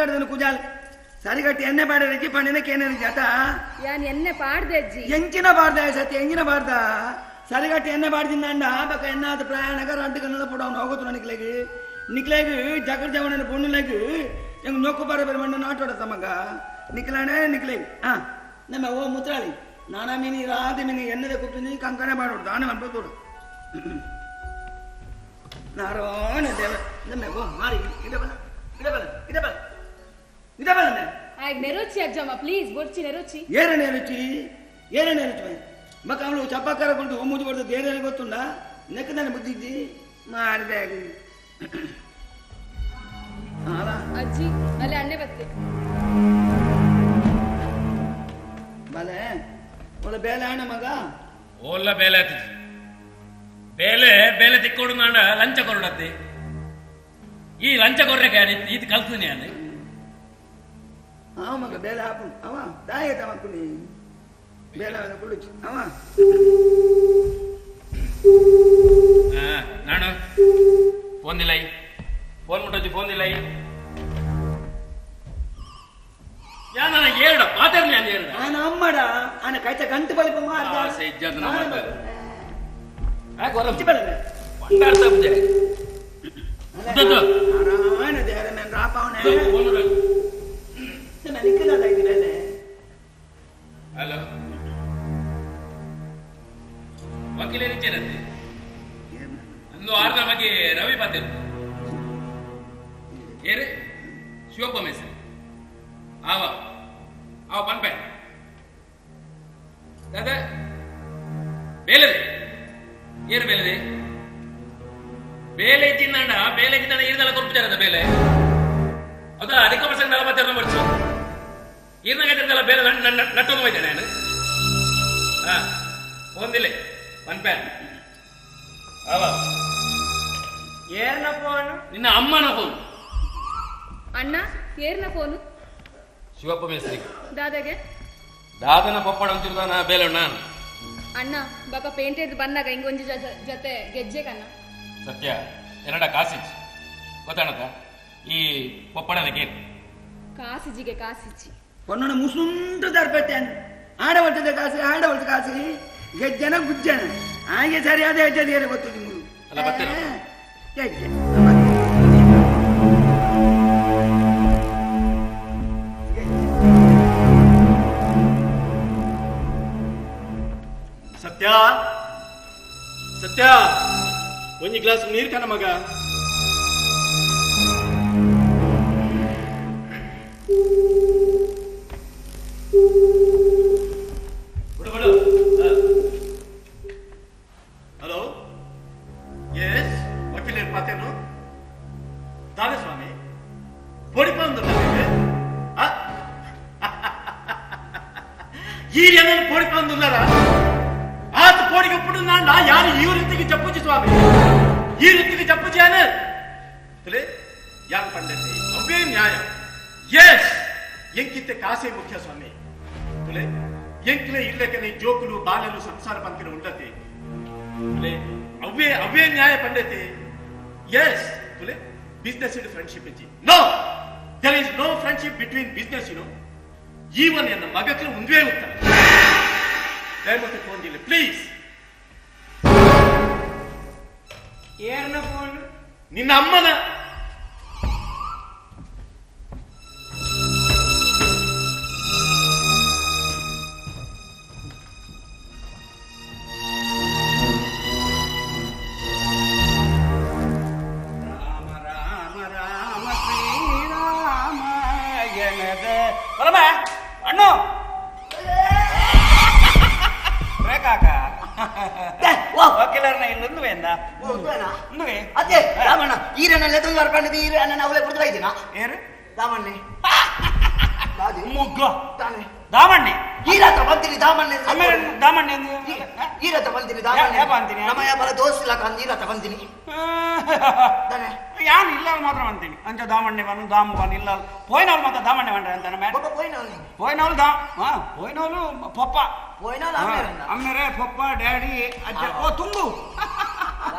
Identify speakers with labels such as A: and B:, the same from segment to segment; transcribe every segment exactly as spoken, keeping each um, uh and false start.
A: ಮಾತಾಡಿದನು ಕುಜಾಲ್ ಸರಿಗಟ್ಟಿ ಎಣ್ಣೆ ಬಾಡಲಿಕ್ಕೆ ಪಣ್ಣಿನಕ್ಕೆ ಏನೇನು ಜಾತ
B: ಯಾನ್ ಎಣ್ಣೆ ಪಾಡ್ದೆ ಅಜ್ಜಿ
A: ಎಂಚಿನ ಬಾರ್ದ ಸತ್ಯ ಎಂಚಿನ ಬಾರ್ದ ಸರಿಗಟ್ಟಿ ಎಣ್ಣೆ ಬಾಡ್ದಿಂದ ಅಂಡ ಬಕ ಎನ್ನಾದ ಪ್ರಯಾಣಗ ರಂಟು ಕನ್ನಡ ಪುಡವನು ಹೋಗುತ್ತು ನಿಕ್ಲೆಗೆ ನಿಕ್ಲೆಗೆ ಜಗರ್ ಜವನ ಪುಣ್ಯಲೆಗೆ ಹೆಂಗ್ ನೊಕ್ಕು ಬಾರ ಬೇರೆ ಮಣ್ಣ ನಾಟೋಡ ತಮಗ ನಿಕ್ಲಾಣೆ ನಿಕ್ಲೆಗೆ ಹಾ ನಮ್ಮ ಓ ಮುತ್ರಾಳಿ ನಾನಾ ಮೀನಿ ರಾದ ಮೀನಿ ಎಣ್ಣೆದೆ ಕುಪ್ಪಿನಿ ಕಂಕಣೆ ಮಾಡೋಡು ದಾನೆ ಅನ್ಬೋದೋಡು ನಾರಾಯಣ ದೇವ ನಮ್ಮ ಓ ಮಾರಿ ಇಡಬಲ ಇಡಬಲ ಇಡಬಲ ಇಡಬಲ
B: ಆಗ ನೆರೋಚಿ ಅಜ್ಜಮ್ಮ ಪ್ಲೀಸ್ ಬೊರ್ಚಿ ನೆರೋಚಿ
A: ಏರನೇ ರುಚಿ ಏರನೇ ರುಚಿ ಮಕ್ಕ ಅವಳು ಚಪ್ಪಾಕಾರ ಕೊಟ್ಟು ಮುದ್ದು ಬರ್ತದೆ ಏನೇನು ಗೊತ್ತುಂಡ ನೆಕ್ಕದಾನೆ ಬುದ್ಧಿದ್ದಿ ಮಾಡಿದೆ
B: ಅಜ್ಜಿ ಅಲ್ಲೇ ಅಣ್ಣೆ ಬತ್ತೆ
A: ಬಲೆ ಒಳ್ಳೆ ಬೇಲೆ ಹಣ ಮಗ
C: ಒಳ್ಳೆ ಬೇಲೆ ಬೇಲೆ ಬೇಲೆ ತಿಕ್ಕೋಡು ನಾಡ ಲಂಚ ಕೊರಡತ್ತೆ ಈ ಲಂಚ ಕೊರ್ರೆಗೆ ಇದು ಕಲ್ತೀನಿ ಅಲ್ಲಿ
A: ಅವ ಮಗ ಬೇಲೆ ಹಾಕು ಅವ ದಾಯತ ಮಕ್ಕಳು ಬೇಲೆ ಕುಡಿಚು ಅವ
C: ನಾನು ಫೋನ್ ದಿಲ್ಲ ಫೋನ್ ಮುಟ್ಟೊಚ್ಚಿ ಫೋನ್ ದಿಲ್ಲ ಯಾ ನಾನು ಏರಡ ಪಾತರ್ನಿ ನಾನು ಏರಡ
A: ನಾನು ಅಮ್ಮಡ ಆನ ಕೈತ ಗಂಟು ಬಲಿಪ ಮಾಡ್ದ
C: ಆಸೆ ಇಜ್ಜದನ ಮಾಡ್ತಾರೆ
A: ಯಾಕೆ ಹೊರ ಬಲ
C: ಬಂಡಾಡ್ತಾ ಬುದ್ದೆ
A: ನಾರಾಯಣ ದೇವರ ಮೇಲೆ ರಾಪವನೆ ನಿಕ್ಕದಾದ ಇದು ಬೇಲೆ
C: ಹಲೋ ವಕೀಲೆ ರಿಚೇನಂತೆ ಅಂದು ಆರ್ನ ಬಗ್ಗೆ ರವಿ ಪಾತೇರು ಏರೆ ಶಿವಪ್ಪ ಮೇಸರಿ ಆವ ಆವ ಪನ್ಪೆ ದಾದ ಬೇಲೆದೆ ಏರು ಬೇಲೆದೆ ಬೇಲೆ ಇದ್ದಿಂದಾಂಡ ಬೇಲೆ ಇದ್ದಂಡ ಈರ್ದೆಲ್ಲ ಕೊರ್ಪಿಚಾರದ ಬೇಲೆ ಅದ ಅಧಿಕ ವರ್ಷ ನಲವತ್ತೆರಡು ವರ್ಷ ಈರ್ನಾಗಲ್ಲ ಬೇಲೆ ನಟ್ಟೊಂದು ಹೋಯ್ತೇನೆ ನಾನು ಹಾ ಒಂದಿಲ್ಲ ಪನ್ಪೆ ಆವ
D: ಏರ್ನ ಫೋನ್
C: ನಿನ್ನ ಅಮ್ಮನ ಫೋನ್
B: ಅಣ್ಣ ಏರ್ನ ಫೋನು
C: ಶಿವಪ್ಪ ಮೇಸ್ತ್ರಿ
B: ದಾದಾಗೆ
C: ದಾದನ ಪಪ್ಪಡ ಅಂತಿರ್ದಾನ ಬೇಲೆ ನಾನು
B: ಅಣ್ಣ ಬಾಪ ಪೇಂಟೆಡ್ ಬಂದಾಗ ಹಿಂಗೊಂಜಿ ಜೊತೆ ಗೆಜ್ಜೆ ಕಣ್ಣ
C: ಸತ್ಯ ಎರಡ ಕಾಸಿಚ್ಚಿ ಗೊತ್ತಾಣತ್ತ ಈ ಪಪ್ಪಡನಕ್ಕೆ
B: ಕಾಸಿಜಿಗೆ ಕಾಸಿಚ್ಚಿ
A: పొన్నను ముసుంటూ దర్పెట్టాను ఆడవలసిన కాసి ఆడవలసిన కాసి గెజ్జన గుజ్జన ఆగే సరి అదే అజ్జది ఏరే ಗೊತ್ತಿದ್ದು ಮೂರು
C: ಅಲ್ಲ ಬರ್ತೇನೆ
A: ಗೆಜ್ಜೆ
D: ಸತ್ಯ ಸತ್ಯ ಒಂದು ಗ್ಲಾಸ್ ನೀರು ಕಣ ಮಗ ಹಲೋ ಎಸ್ ವಕೀಲರು ಪಾತೇನು ದಾವೆ ಸ್ವಾಮಿ ಪೊಡಿಪಂದು ಈ ಏನನ್ನು ಪೊಡಿಪಂದುಲ್ಲಾರ ಆತ ಪೋಡಿಗప్పుడు నాన్న యారు ఈ రీతికి చెప్పొచ్చు స్వామి ఈ రీతికి చెప్పొచ్చు అని తలే యాన్ పండితే అవే న్యాయం yes ಎಂಕಿತ್ತೆ ಕಾಸೆ ಮುಖ್ಯ ಸ್ವಾಮಿ ತಲೇ ಎಂಕ್ಲೆ ಇಲ್ಲಕನೆ ಜೋಕುಲು ಬಾಲಲು ಸಂಸಾರ ಪಂಕಿನ ಉಂಡತೆ ತಲೇ ಅವೇ ಅವೇ ನ್ಯಾಯ ಪಂಡಿತೆ yes ತಲೇ ಬಿಸಿನೆಸ್ ಇನ್ ಫ್ರೆಂಡ್ಶಿಪ್ ಇಜ್ಜಿ no there is no friendship between business you know even ಎನ್ನ ಮಗಕ್ಕೆ ಒಂದೇ ಉತ್ತರ ದಯವಿಟ್ಟು ಫೋನ್ ಜಿಲ್ಲ ಪ್ಲೀಸ್ ಏರ್ನ ಫೋನ್ ನಿನ್ನ ಅಮ್ಮನ ರಾಮ ರಾಮ ರಾಮ ಶ್ರೀರಾಮ ಎನದ ಬರಮ ಅಣ್ಣು ವಕೀಲರನ್ನ ಇಲ್ಲೊಂದು ಎಂದ
A: ಅದೇ ರಾಮಣ್ಣ ಈರನ್ನೆಲ್ಲ ತುಂಬ ಬರ್ಕೊಂಡಿದ್ದು ಈರನ್ನ ಅವಳೆ ಬಿಡ್ತಾ ಇದ್ದೀನ
D: ಏರು
A: ದಾಮಣ್ಣೆ
D: ಮುಗ್ಗ
A: ತಾನೆ
D: ದಾಮಣ್ಣೆ
A: ಈರತ್ರ ಬಂತೀನಿ ದಾಮಣ್ಣೆ
D: ಆಮೇಲೆ ದಾಮಣ್ಣೆ
A: ಈರತ್ರ ಬಂತೀನಿ ದಾಮಣ್ಣೆ
D: ಯಾಪ ಅಂತೀನಿ
A: ನಮ್ಮ ಯಾಪರ ದೋಸ್ತಿಲ್ಲ ಕಂದು ಈರತ್ರ ಬಂತೀನಿ ತಾನೆ
D: ಯಾನ್ ಇಲ್ಲ ಮಾತ್ರ ಅಂತೀನಿ ಅಂಚ ದಾಮಣ್ಣೆ ಬನ್ನು ದಾಮ ಬನ್ ಇಲ್ಲ ಪೋಯ್ನವ್ರು ಮಾತ್ರ ದಾಮಣ್ಣೆ ಬಂದ್ರೆ ಅಂತಾನೆ ಮೇಡ
A: పోయినోళ్ళు
D: ಪೋಯ್ನವ್ರು ದಾ ಹಾ ಪೋಯ್ನವ್ರು ಪಪ್ಪ
A: పోయినోళ్ళు
D: ಅಮ್ಮರೇ ಪಪ್ಪ ಡ್ಯಾಡಿ ಅಜ್ಜ ಓ ತುಂಗು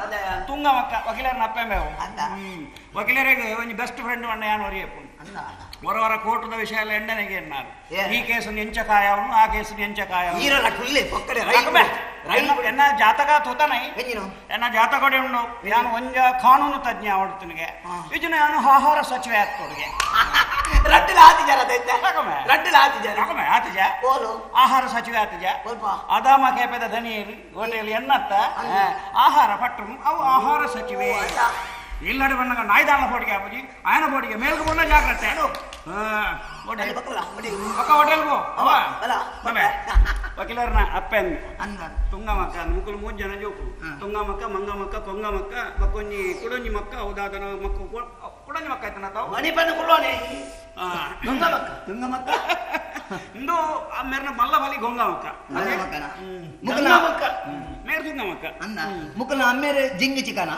D: ತುಂಗ ಮಕ್ಕ ವಕೀಲರನ್ನ ಅಪ್ಪ ಮೇವು ವಕೀಲರಿಗೆ ಒಂದು ಬೆಸ್ಟ್ ಫ್ರೆಂಡ್ ಅಣ್ಣ ಯಾನು ಹೊರಿಯಪ್ಪು
E: ಹೊರವರ ಕೋಟದ ವಿಷಯ ಎಲ್ಲ ಎಂಡನೆಗೆ ಎನ್ನಾರು ಈ ಕೇಸು ಎಂಚಕಾಯವನು ಆ ಕೇಸು ಎಂಚಕಾಯವ
F: ಈರಲ್ಲ ಕುಳ್ಳೆ ಪಕ್ಕಡೆ
E: ಎನ್ನ ಜಾತಕ ತೋತಾನೈ ಎನ್ನ ಜಾತಕ ಉಂಡು ನಾನು ಒಂಜ ಕಾನೂನು ತಜ್ಞ ಹೊಡ್ತನಿಗೆ ಇದು ನಾನು ಆಹಾರ ಸಚಿವೆ ಆಗ್ತೋಡಿಗೆ
F: ರಟ್ಟಿಲ ಆತಿಜಾರ ರಟ್ಟಿಲ ಆತಿಜಾರ
E: ಆತಿಜ ಆಹಾರ ಸಚಿವೆ ಆತಿಜ ಅದಾಮ ಕೇಪದ ದನಿಯಲ್ಲಿ ಹೋಟೆಲ್ ಎನ್ನತ್ತ ಆಹಾರ ಪಟ್ರು ಅವು ಆಹಾರ ಸಚಿವೆ ಇಲ್ಲಡೆ ಬಣ್ಣಗ ನಾಯ್ದಾನ ಪೋಡಿಗೆ ಅಪ್ಪಜಿ ಆಯನ ಪೋಡಿಗೆ ಮೇಲ್ಗೆ ಬಂದ ಜಾಗ್ರತೆ ಪಕ್ಕ ಹೋಟೆಲ್ಗೋ ಅವ ವಕೀಲರ್ನ ಅಪ್ಪನ್ ತುಂಗಮಕ್ಕ ಮುಕ್ಕಲು ಮೂರು ಜನ ಜೋಕು ತುಂಗಮಕ್ಕ ಮಂಗಮಕ್ಕ ಕೊಂಗಮಕ್ಕ ಮಕ್ಕೊಂಜಿ ಕುಡಂಜಿ ಮಕ್ಕ ಹೌದಾದನ ಮಕ್ಕ ಕುಡಂಜಿ ಮಕ್ಕ ಆಯ್ತನ ತಾವು
F: ಮಣಿಪನ್ನು ಕುಳ್ಳೋನೆ
E: ತುಂಗಮಕ್ಕ ತುಂಗಮಕ್ಕ ಇಂದು ಆ ಮೇರ್ನ ಮಲ್ಲ ಬಲಿ ಗೊಂಗಮಕ್ಕ
F: ಮುಕ್ಕನ
E: ಮೇರ್ ತುಂಗಮಕ್ಕ
F: ಅನ್ನ ಮುಕ್ಕನ ಅಮ್ಮೇರೆ ಜಿಂಗಿ ಚಿಕನ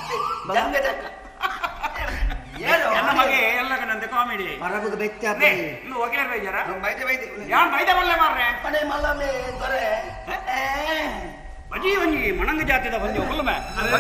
E: ಎಲ್ಲ ಮಗೆ ಎಲ್ಲ ಕಣಂತೆ ಕಾಮಿಡಿ
F: ಮರಬುಗ ಬೆಚ್ಚ
E: ಇನ್ನು ವಕೀಲರ್ ಬೈಜಾರ
A: ಬೈದೆ ಬೈದೆ
E: ಯಾರು ಬೈದೆ ಬಲ್ಲೆ ಮಾರ್ರೆ
F: ಪಡೆ ಮಲ್ಲಮೆ ದೊರೆ
E: ಬಜಿ ಒಂಜಿ ಮಣಂಗ ಜಾತಿದ ಬಂದಿ ಒಲ್ಲಮೆ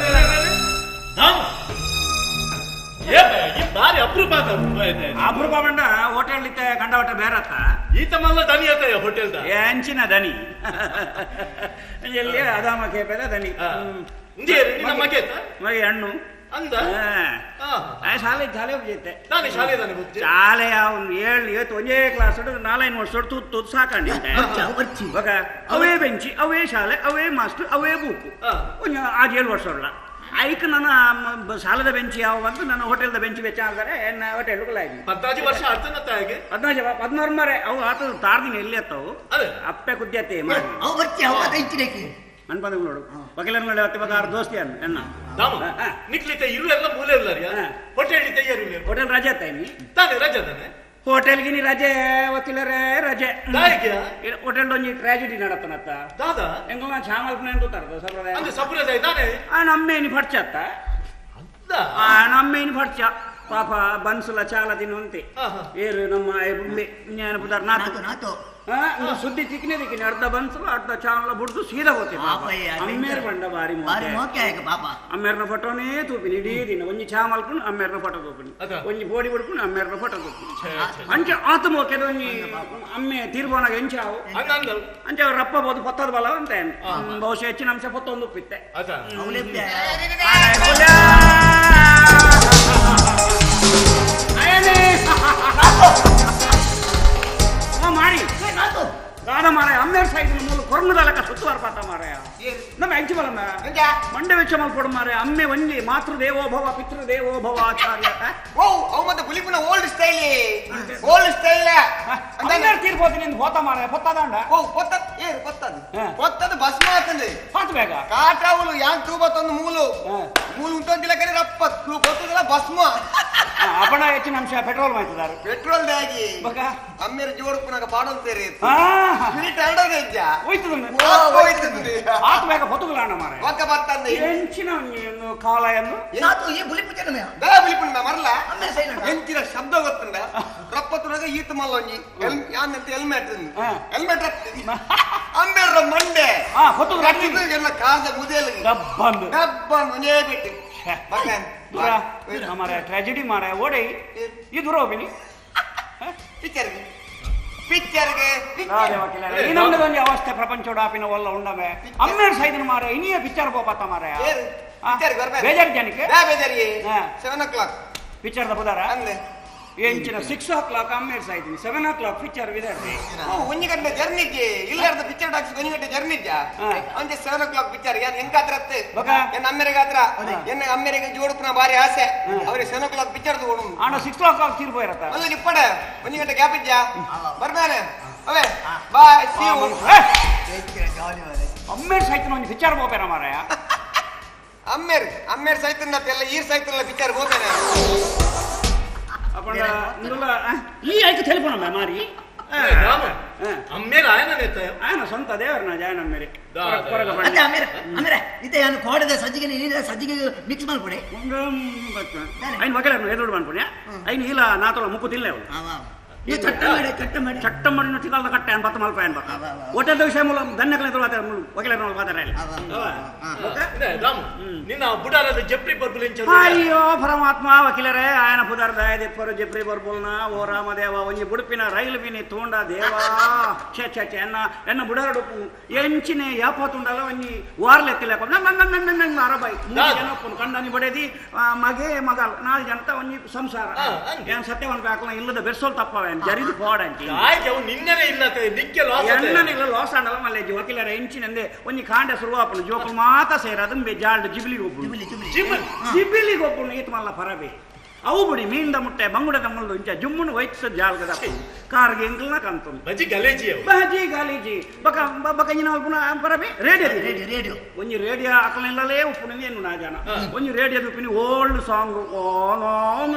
D: ಬಾರಿ ಅಪರೂಪ
E: ಅಪರೂಪ ಬಂಡ ಹೋಟೆಲ್ ಇತ್ತೆ ಕಂಡ ಹೊಟ್ಟೆ ಬೇರತ್ತ
D: ಈತ ಮಲ್ಲ ದನಿ ಆತ ಹೋಟೆಲ್ದ
E: ಎಂಚಿನ ದನಿ ಎಲ್ಲಿ ಅದಾಮ ಕೇಪದ ದನಿ
D: ಮಗೆ
E: ಮಗೆ ಹಣ್ಣು
D: ಅಂದ
E: ಶಾಲೆ ಶಾಲೆ ಹೋಗಿತ್ತೆ
D: ನಾನು ಶಾಲೆ
E: ಶಾಲೆ ಅವ್ನು ಏಳು ಇವತ್ತು ಒಂದೇ ಕ್ಲಾಸ್ ನಾಲ್ಕೈದು ವರ್ಷ ತೂತ್ ತೂತ್ ಸಾಕೊಂಡಿದ್ದೆ ಅವೇ ಬೆಂಚಿ ಅವೇ ಶಾಲೆ ಅವೇ ಮಾಸ್ಟರ್ ಅವೇ ಬುಕ್ ಒಂಜ ಆರು ಏಳು ವರ್ಷ ಉಳ್ಳ ಐಕ್ ನನ್ನ ಸಾಲದ ಬೆಂಚಿ ಯಾವ ಅಂತ ನನ್ನ ಹೋಟೆಲ್ದ ಬೆಂಚಿ ವೆಚ್ಚ ಆದರೆ ಎನ್ನ ಹೋಟೆಲ್
D: ಹದಿನಾರು ವರ್ಷ ಅರ್ಥನತ್ತಾಗೆ
E: ಹದಿನಾರು ಹದಿನಾರು ಮರೆ ಅವು ಆತ ತಾರ್ದಿನ ಎಲ್ಲಿ ಅತ್ತವು ಅಪ್ಪೆ ಕುದ್ಯತೆ ಮಾಡಿ
F: ಅವು ಬರ್ತಿ ಅವ ಕೈಚಿರೇಕಿ
E: ಅನ್ಪದ ನೋಡು ವಕೀಲರ ನೋಡಿ ಹತ್ತು ಬಗ್ಗೆ ಆರು ದೋಸ್ತಿ ಅನ್ನ ಎನ್ನ
D: ನಿಕ್ಲಿತ ಇರು ಎಲ್ಲ ಮೂಲೆ ಇಲ್ಲ ಹೋಟೆಲ್ ತಯಾರು
E: ಹೋಟೆಲ್ ರಜೆ ಅತ್ತ ನೀ
D: ತಾನೆ ರಜೆ ತಾನೆ
E: ಹೋಟೆಲ್ಗೆ ನೀ ರಜೆ ವಕೀಲರೇ ರಜೆ ಹೋಟೆಲ್ ಒಂಜಿ ಟ್ರಾಜಿಡಿ ನಡತನತ್ತ
D: ದಾದಾ
E: ಎಂಗ ನಾ ಚಾಮಲ್ಪನೆ ಅಂತ ತರದ ಸಂಪ್ರದಾಯ
D: ಅಂದ್ರೆ ಸಂಪ್ರದಾಯ ತಾನೆ
E: ಆ ನಮ್ಮೇನಿ ಪಡ್ಚತ್ತ ಆ ನಮ್ಮೇನಿ ಪಡ್ಚ ಪಾಪ ಬನ್ಸುಲ ಚಾಲ ತಿನ್ನುವಂತೆ ಏರು ನಮ್ಮ ಬುಂಬೆ ಜ್ಞಾನ ಪುದಾರ್ ನಾತು
F: ನಾತು
E: ಸುದ್ದಿ ತಿಕ್ಕಿನೇ ತಿಕ್ಕಿನಿ ಅರ್ಧ ಬನ್ಸುಲ ಅರ್ಧ ಚಾಲ ಬುಡ್ದು ಸೀದಾ ಹೋತೆ ಅಮ್ಮೇರ್ ಬಂಡ ಬಾರಿ
F: ಪಾಪ
E: ಅಮ್ಮೇರ್ನ ಫೋಟೋನೇ ತೂಪಿನಿ ಇಡೀ ದಿನ ಒಂಜಿ ಚಾ ಮಲ್ಕೊಂಡು ಅಮ್ಮೇರ್ನ ಫೋಟೋ ತೂಪಿನಿ ಒಂಜಿ ಬೋಡಿ ಬಿಡ್ಕೊಂಡು ಅಮ್ಮೇರ್ನ ಫೋಟೋ ತೂಪಿನಿ ಅಂಚ ಆತ ಮೋಕೆದ ಒಂಜಿ ಅಮ್ಮೆ ತೀರ್ಬೋನಾಗ ಎಂಚಾವು ಅಂಚ ಅವ್ರ ರಪ್ಪ ಬೋದು ಪತ್ತದ ಬಲ ಅಂತ ಬಹುಶಃ ಹೆಚ್ಚಿನ ಅಂಶ ಪತ್ತೊಂದು ಉಪ್ಪಿತ್ತೆ ಮಾಡಿ ಗಾಢ ಮಾರಾಯ ಅಮ್ಮೇರ್ ಸೈಡ್ ಮೂಲ ಕೊರ್ಮದಲಕ ಸುತ್ತುವಾರ ಪಾತ ಮಾರಾಯ ನಮ್ಮ ಎಂಚು ಬಲ ಮಂಡೆ ವೆಚ್ಚ ಮಲ್ಪೊಡು ಮಾರಾಯ ಅಮ್ಮೆ ಒಂಜಿ ಮಾತೃ ದೇವೋಭವ ಪಿತೃ ದೇವೋಭವ ಆಚಾರ್ಯ
A: ಓ ಅವು ಮತ್ತೆ ಬುಲಿಪುನ ಓಲ್ಡ್ ಸ್ಟೈಲ್ ಓಲ್ಡ್ ಸ್ಟೈಲ್
E: ಅಮ್ಮೇರ್ ತೀರ್ಬೋತೀನಿ ಎಂದು ಹೋತ ಮಾರಾಯ ಪತ್ತದಾಂಡ
A: ಓ ಪತ್ತ ಏ ಪತ್ತದು ಪತ್ತದು ಭಸ್ಮ ಆತಂದೆ
E: ಪಾತ್ ಬೇಗ
A: ಕಾಟಾವುಲು ಯಾನ್ ತೂಬತ್ತೊಂದು ಮೂಲು ಮೂಲು ಉಂಟೊಂದಿಲ್ಲ ಕರೆ ರಪ್ಪ ಗೊತ್ತದಲ್ಲ ಭಸ್ಮ
E: ಅಪಣ ಹೆಚ್ಚಿನ ಅಂಶ ಪೆಟ್ರೋಲ್ ಮಾಯ್ತದಾರು
A: ಪೆಟ್ರೋಲ್ ದಾಗಿ
E: ಬಕ
A: ಅಮ್ಮೇರ ಜೋಡಪ್ಪನಾಗ ಪಾಡೋಂತೇರಿ
E: ಹಾ
A: ಮಿನಿಟ್ ಆಡೋದು ಹೆಜ್ಜ
E: ಹೋಯ್ತದ
A: ಹೋಯ್ತದೆ
E: ಆತ್ ಬೇಗ ಪೊತ್ತುಗಳಾಣ ಮಾರಾಯ
A: ಒಕ್ಕ ಬರ್ತಂದೆ
E: ಎಂಚಿನ ಕಾಲ ಎಂದು
F: ನಾತು ಈ ಬುಲಿಪು ಜನಮೆ
A: ಬೇ ಬುಲಿಪುನ ಮರಲ
F: ಅಮ್ಮೇರ್ ಸೈಡ್
A: ಎಂಚಿನ ಶಬ್ದ ಗೊತ್ತಂದ ರಪ್ಪತ್ತುನಾಗ ಈತ ಮಲ್ಲೊಂಜಿ ಯಾನಂತ ಹೆಲ್ಮೆಟ್ ಹೆಲ್ಮೆಟ್ ಅಮ್ಮೇರ ಮಂಡೆ
E: ಹಾ ಪೊತ್ತುಗಳು
A: ಎಲ್ಲ ಕಾದ ಮುದೇಲಿ
E: ಡಬ್ಬಂದು
A: ಡಬ್ಬಂದು ನೇ ಬಿಟ್ಟು ಬಕನ್
E: हमारा ट्रेजेडी मारा है ओडे ये दूर होगी
A: पिक्चर पिक्चर के
E: राधे वकील इनोंडे ಒಂಜಿ ಅವಸ್ಥೆ ಪ್ರಪಂಚೋಡಾಪಿನ ಒಲ್ಲ ಉಂಡಮೆ ಅಮ್ಮೇರ್ ಸೈದಿನ ಮಾರೆ ಇನಿಯ ಪಿಕ್ಚರ್ ಗೋಪತ್ತ ಮಾರೆ
A: ಪಿಕ್ಚರ್ ಬರ್ಬೇಕು
E: ಬೇಜಾರ್ ಜನಕ್ಕೆ
A: ಬೇ ಬೇಜಾರಿ ಸೆವೆನ್ ಓ ಕ್ಲಾಕ್
E: ಪಿಕ್ಚರ್ ದ ಬುದಾರ
A: ಅಂದೆ
E: ಎಂಚಿನ ಸಿಕ್ಸ್ ಓ ಕ್ಲಾಕ್ ಅಮ್ಮೇರ್ ಸೈದಿನ ಸೆವೆನ್ ಓ ಕ್ಲಾಕ್ ಪಿಕ್ಚರ್ ವಿದರ್ದೆ
A: ಓ ಒಂಜಿ ಗಂಟೆ ಜರ್ನಿಗೆ ಇಲ್ಲರ್ದ ಪಿಕ್ಚರ್ ಟಾಕ್ಸ್ ಒಂಜಿ ಗಂಟೆ ಜರ್ನಿಜ ಅಂಜೆ ಸೆವೆನ್ ಓ ಕ್ಲಾಕ್ ಪಿಕ್ಚರ್ ಯಾನ್ ಎಂಗಾತ್ರತ್ತೆ ಎನ್ನ ಅಮ್ಮೇರಿಗಾತ್ರ ಎನ್ನ ಅಮ್ಮೇರಿಗೆ ಜೋಡುಪುನ ಬಾರಿ ಆಸೆ ಅವರಿಗೆ ಸೆವೆನ್ ಓ ಕ್ಲಾಕ್ ಪಿಕ್ಚರ್ ತಗೊಂಡು
E: ಆನ ಸಿಕ್ಸ್ ಓ ಕ್ಲಾಕ್ ತೀರ್ಪು ಇರತ್ತ
A: ಅಲ್ಲ ನಿಪ್ಪಡ ಒಂಜಿ ಗಂಟೆ ಗ್ಯಾಪ್ ಇಜ್ಜ ಬರ್ತಾನೆ ಅವೇ ಬಾಯ್ ಸಿ ಯು
E: ಅಮ್ಮೇರ್ ಸೈದಿನ ಒಂಜಿ ಪಿಕ್ಚರ್ ಗೋಪೇರ ಮಾರಾಯ
A: ಅಮ್ಮೇರ್ ಅಮ್ಮೇರ್ ಸೈತನ್ನ ಎಲ್ಲ ಈರ್ ಸೈತನ್ನ ಪಿಕ್ಚರ್ ಗೋಪೇನ
E: ಅಪ್ಪಣ ಇಂದುಲ ಈ ಐಕೆ ಟೆಲಿಫೋನ್ ಅಮ್ಮ ಮಾರಿ
D: ಅಮ್ಮೇರ ಆಯನ
E: ಆಯನ ಸ್ವಂತ ದೇವರನ ಜಾಯನ ಅಮ್ಮೇರಿ
F: ಅದೇ ಅಮ್ಮೇರ ಅಮ್ಮೇರ ಇತ್ತೆ ಯಾನು ಕೋಡದ ಸಜ್ಜಿಗೆ ನೀರಿನ ಸಜ್ಜಿಗೆ ಮಿಕ್ಸ್ ಮಾಡ್ಕೊಡಿ
E: ಐನ್ ವಕೀಲರನ್ನು ಎದುರು ಮಾಡ್ಕೊಣ್ಯ ಐನ್ ಇಲ್ಲ ನಾತೊಳ ಮುಕ್ಕು ತಿನ್ಲೆ ಅವಳು
F: ನೀವು ಚಟ್ಟ ಮಾಡಿ ಚಟ್ಟ ಮಾಡಿ
E: ಚಟ್ಟ ಮಾಡಿ ಚಿಕ್ಕದ ಕಟ್ಟೆ ಅನ್ ಬತ್ತ ಮಲ್ಪ ಅನ್ ಬತ್ತ ಒಟ್ಟದ ವಿಷಯ ಮೂಲ ಧನ್ಯಕಲೆ ತರುవాత ವಕೀಲರ ಮೂಲ ಮಾತಾಡಲ್ಲ
D: ನಿನ್ನ ಬುಡಾರದ ಜಪ್ರಿ ಬರ್ಬುಲ್
E: ಅಯ್ಯೋ ಪರಮಾತ್ಮ ವಕೀಲರೇ ಆಯನ ಪುದಾರ ದಯದಿಪ್ಪರು ಜಪ್ರಿ ಬರ್ಬುಲ್ನ ಓ ರಾಮದೇವ ಒಂಜಿ ಬುಡುಪಿನ ರೈಲು ಬಿನಿ ತೂಂಡ ದೇವಾ ಛೆ ಛೆ ಛೆ ಎನ್ನ ಎನ್ನ ಬುಡಾರಡು ಎಂಚಿನೆ ಯಾಪತ್ತುಂಡಲ ಒಂಜಿ ವಾರ್ಲೆತ್ತಿಲ್ಲ ನಂಗ ಅರಬೈ ಜನಪ್ಪನು ಕಂಡನಿ ಬಡೇದಿ ಮಗೆ ಮಗ ನಾಲ್ಕು ಜನತ ಒಂಜಿ ಸಂಸಾರ ಏನ್ ಸತ್ಯವಂತ ಹಾಕೋಣ ಇಲ್ಲದ ಬೆರ್ಸೋಲ್ ತಪ್ಪವ ಜರಿದು ಪೋಡಂಚಿ
D: ನಿನ್ನೆ ಇಲ್ಲ ನಿಕ್ಕೆ ಲಾಸ್
E: ಎಣ್ಣನಿಲ್ಲ ಲಾಸ್ ಆಂಡಲ ಮಲ್ಲೆ ವಕೀಲರ ಎಂಚಿನಂದೆ ಒಂಜಿ ಕಾಂಡೆ ಶುರುವಾಪನು ಜೋಕುಲು ಮಾತ ಸೇರ ಅದನ್ ಬೆ ಜಾಲ್ಡ್ ಜಿಬಿಲಿಗೆ ಒಬ್ಬಳು ಜಿಬಿಲಿಗೆ ಒಬ್ಬಳು ಈತ ಮಲ್ಲ ಪರಬೆ ಅವು ಬಿಡಿ ಮೀಂದ ಮುಟ್ಟೆ ಬಂಗುಡದ ಮುಳ್ಳು ಇಂಚ ಜುಮ್ಮುನು ವೈಟ್ಸ ಜಾಲ್ಗದ ಕಾರ್ಗೆ ಎಂಕಲ್ನ ಕಂತು
D: ಬಜಿ ಗಲೇಜಿ
E: ಬಜಿ ಗಲೇಜಿ ಬಕ ಬಕ ಇನ ಪುನ ಪರಬೆ ರೇಡಿಯೋ
F: ರೇಡಿಯೋ ರೇಡಿಯೋ
E: ಒಂಜಿ ರೇಡಿಯೋ ಅಕಲೆಲ್ಲಲೇ ಉಪ್ಪುನ ಏನು ನಾ ಜನ ಒಂಜಿ ರೇಡಿಯೋ ದುಪಿನಿ ಓಲ್ಡ್ ಸಾಂಗ್ ಓ ನೋ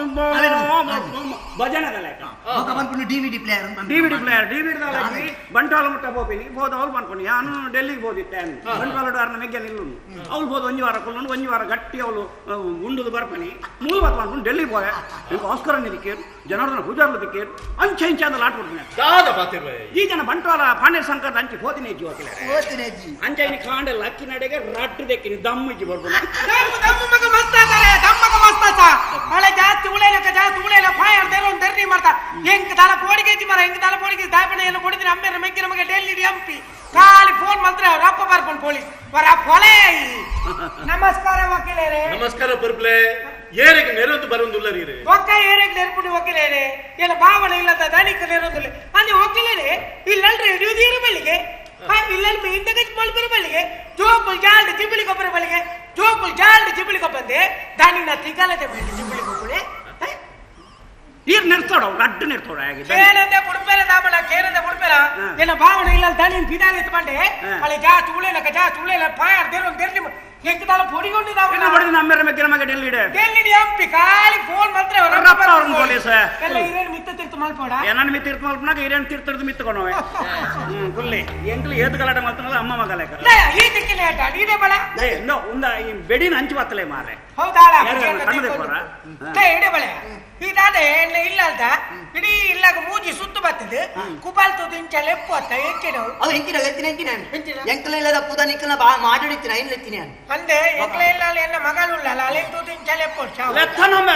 E: ಭಜನ ಗಲೇಕ
F: ಬಕ ಬಂದ್ಪುನ DVD player
E: DVD player DVD ದಾಲಕಿ ಬಂಟಾಲ ಮುಟ್ಟ ಹೋಪಿನಿ ಹೋದ ಅವ್ರು ಬಂದ್ಪುನಿ ನಾನು ಡೆಲ್ಲಿಗೆ ಹೋದಿತ್ತೆ ಬಂಟಾಲ ಡಾರ್ನ ಮೆಗ್ಗೆ ನಿಲ್ಲು ಅವ್ಳು ಹೋದ ಒಂಜಿ ವಾರ ಕೊಲ್ಲೊಂದು ಒಂಜಿ ವಾರ ಗಟ್ಟಿ ಅವಳು ಉಂಡುದು ಬರ್ಪನಿ ಮೂಲ ಬತ್ ಮಾಡ್ಕೊಂಡು ಡೆಲ್ಲಿಗೆ ಹೋಯ ಇಂಕ ಆಸ್ಕರ್ ನಿದಿಕೇರು ಜನಾರ್ದನ ಪೂಜಾರ್ಲು ದಿಕ್ಕೇರು ಅಂಚೆ ಇಂಚೆ ಅಂದ ಲಾಟ್ ಕೊಡ್ತೀನಿ
D: ದಾದ ಪಾತಿರ್ವೆ
E: ಈ ಜನ ಬಂಟ್ವಾಳ ಪಾಂಡೆ ಸಂಕದ ಅಂಚೆ ಹೋತಿನಿ ಜೀವ
F: ಓದ್ತೀನಿ ಅಜ್ಜಿ
E: ಅಂಚೆ ಇನಿ ಕಾಂಡೆ ಲಕ್ಕಿ ನಡೆಗೆ ರಟ್ಟು ದೆಕ್ಕಿನಿ ದಮ್ಮು ಇಜ್ಜಿ ಬರ್ಬೋದು
G: ದಮ್ಮಗ ಮಸ್ತಾತಾರೆ ದಮ್ಮಗ ಮಸ್ತಾತ ಹಳೆ ಜಾಸ್ತಿ ಉಳೇನಕ ಜಾಸ್ತಿ ಉಳೇನ ಫಾಯ್ ಅಂತ ಒಂದು ಧರ್ನಿ ಮಾಡ್ತಾ ಹೆಂಗ್ ತಲ ಪೋಡಿಗೆ ಇಜ್ಜಿ ಮರ ಹೆಂಗ್ ತಲ ಪೋಡಿಗೆ ದಾಪಣೆಯನ್ನು ಕೊಡ್ತೀನಿ ಅಮ್ಮೇರ ಮೆಗ್ಗಿನ ಮಗ ಡೆಲ್ಲಿ ಎಂಪಿ ಖಾಲಿ ಫೋನ್ ಮಾತ್ರ ರಪ್ಪ ಬರ್ಕೊಂಡು ಪೊಲೀಸ್ ವರ ಪೊಲೆ ನಮಸ್ಕಾರ ವಕೀಲರೇ
D: ನಮಸ್ಕಾರ ಪರ್ಪ್ಲೆ ಏರಿಗೆ ನೆರೊಂದು ಬರೊಂದುಲ್ಲ ರೀರೆ
G: ಒಕ್ಕ ಏರಿಗೆ ನೆರಪುಡಿ ವಕೀಲರೇ ಎಲ್ಲ ಭಾವನೆ ಇಲ್ಲದ ದಣಿಕ ನೆರೊಂದುಲ್ಲ ಅಂದ್ರೆ ವಕೀಲರೇ ಇಲ್ಲಲ್ರಿ ಹಿಡಿಯುವುದೀರ ಬಳಿಗೆ ಇಲ್ಲಲ್ಲಿ ಇಂಟಗಜ್ ಮಲ್ಬರ ಬಳಿಗೆ ಜೋಪುಲ್ ಜಾಲ್ಡ್ ಜಿಬಿಳಿ ಗೊಬ್ಬರ ಬಳಿಗೆ ಜೋಪುಲ್ ಜಾಲ್ಡ್ ಜಿಬಿಳಿ ಗೊಬ್ಬಂದೆ ದಾನಿನ ತಿಗಲದೆ ಬೇಡ ಜಿಬಿಳಿ ಗೊಬ್ಬರೆ
E: ನೀರು ನೆಡ್ತಾಡ ಗಡ್ಡು ನೆಡ್ತಾಡ
G: ಕೇನಂದೆ ಬುಡ್ಪೇಲ ದಾಬಳ ಕೇನಂದೆ ಬುಡ್ಪೇಲ ಏನ ಭಾವನೆ ಇಲ್ಲ ದಣಿನ ಪಿದಾನೆ ಎತ್ಕೊಂಡೆ ಅಲ್ಲಿ ಜಾಸ್ತಿ ಉಳೇಲಕ ಜಾಸ್ತಿ ಉಳೇಲ ಪಾಯರ್ ದೇರೊಂದು ದೇರ್ಲಿ ಎಂಕದಾಲ ಪೊಡಿಗೊಂಡಿದಾವ
E: ಬಡಿದ ನಮ್ಮೆರ ಮೆಗ್ಗಿನ ಮಗ ಡೆಲ್ಲಿ
G: ಡೆಲ್ಲಿ ಎಂಪಿ ಖಾಲಿ ಫೋನ್ ಮಾತ್ರ
E: ರಪ್ಪ ಅವ್ರನ್ನ ಪೊಲೀಸ್
G: ಎಲ್ಲ ಹಿರೇನು ಮಿತ್ತ ತಿರ್ತು ಮಲ್ಪೋಡ
E: ಏನನ್ನ ಮಿತ್ತ ಇರ್ತ ಮಲ್ಪನಾಗ ಹಿರೇನು ತೀರ್ಥಡ್ದು ಮಿತ್ತಕೊಂಡವೆ ಹ್ಮ್ ಕುಲ್ಲಿ ಎಂಕ್ಲು ಏತು ಗಲಾಟೆ ಮಾಡ್ತಾನಲ್ಲ ಅಮ್ಮ ಮಗ ಲೆಕ್ಕ
G: ಈ ದಿಕ್ಕಿನ ಆಟ ಇದೇ ಬಳ
E: ಏ ನೋ ಉಂದ ಈ ಬೆಡಿನ ಹಂಚಿ ಬತ್ತಲೆ ಮಾರೆ
G: ಹೌದಾಳ
E: ಕಣ್ಣದೆ ಕೊರ
G: ಇಡೇ ಬಳೆ ಇದಾದೆ ಎಣ್ಣೆ ಇಲ್ಲ ಅಂತ ಇಡೀ ಇಲ್ಲಾಗ ಮೂಜಿ ಸುತ್ತು ಬರ್ತದೆ ಕುಬಾಲ್ತು ದಿಂಚ ಲೆಪ್ಪು ಅತ್ತ ಎಂಕಿನವು
F: ಅವು ಎಂಕಿನ ಎತ್ತಿನ ಎಂಕಿನ ಎಂಕಲ ಇಲ್ಲದ ಪುದ ನಿಕ್ಕಲ ಬಾ ಮಾಡಿಡ್ತೀನಿ ಐನ್ ಎತ್ತಿನ
G: ಅಂದೆ ಎಂಕಲ ಇಲ್ಲ ಎನ್ನ ಮಗನುಲ್ಲ ಅಲೆಂತು ದಿಂಚ ಲೆಪ್ಪು
E: ಲೆತ್ತನೊಮ್ಮ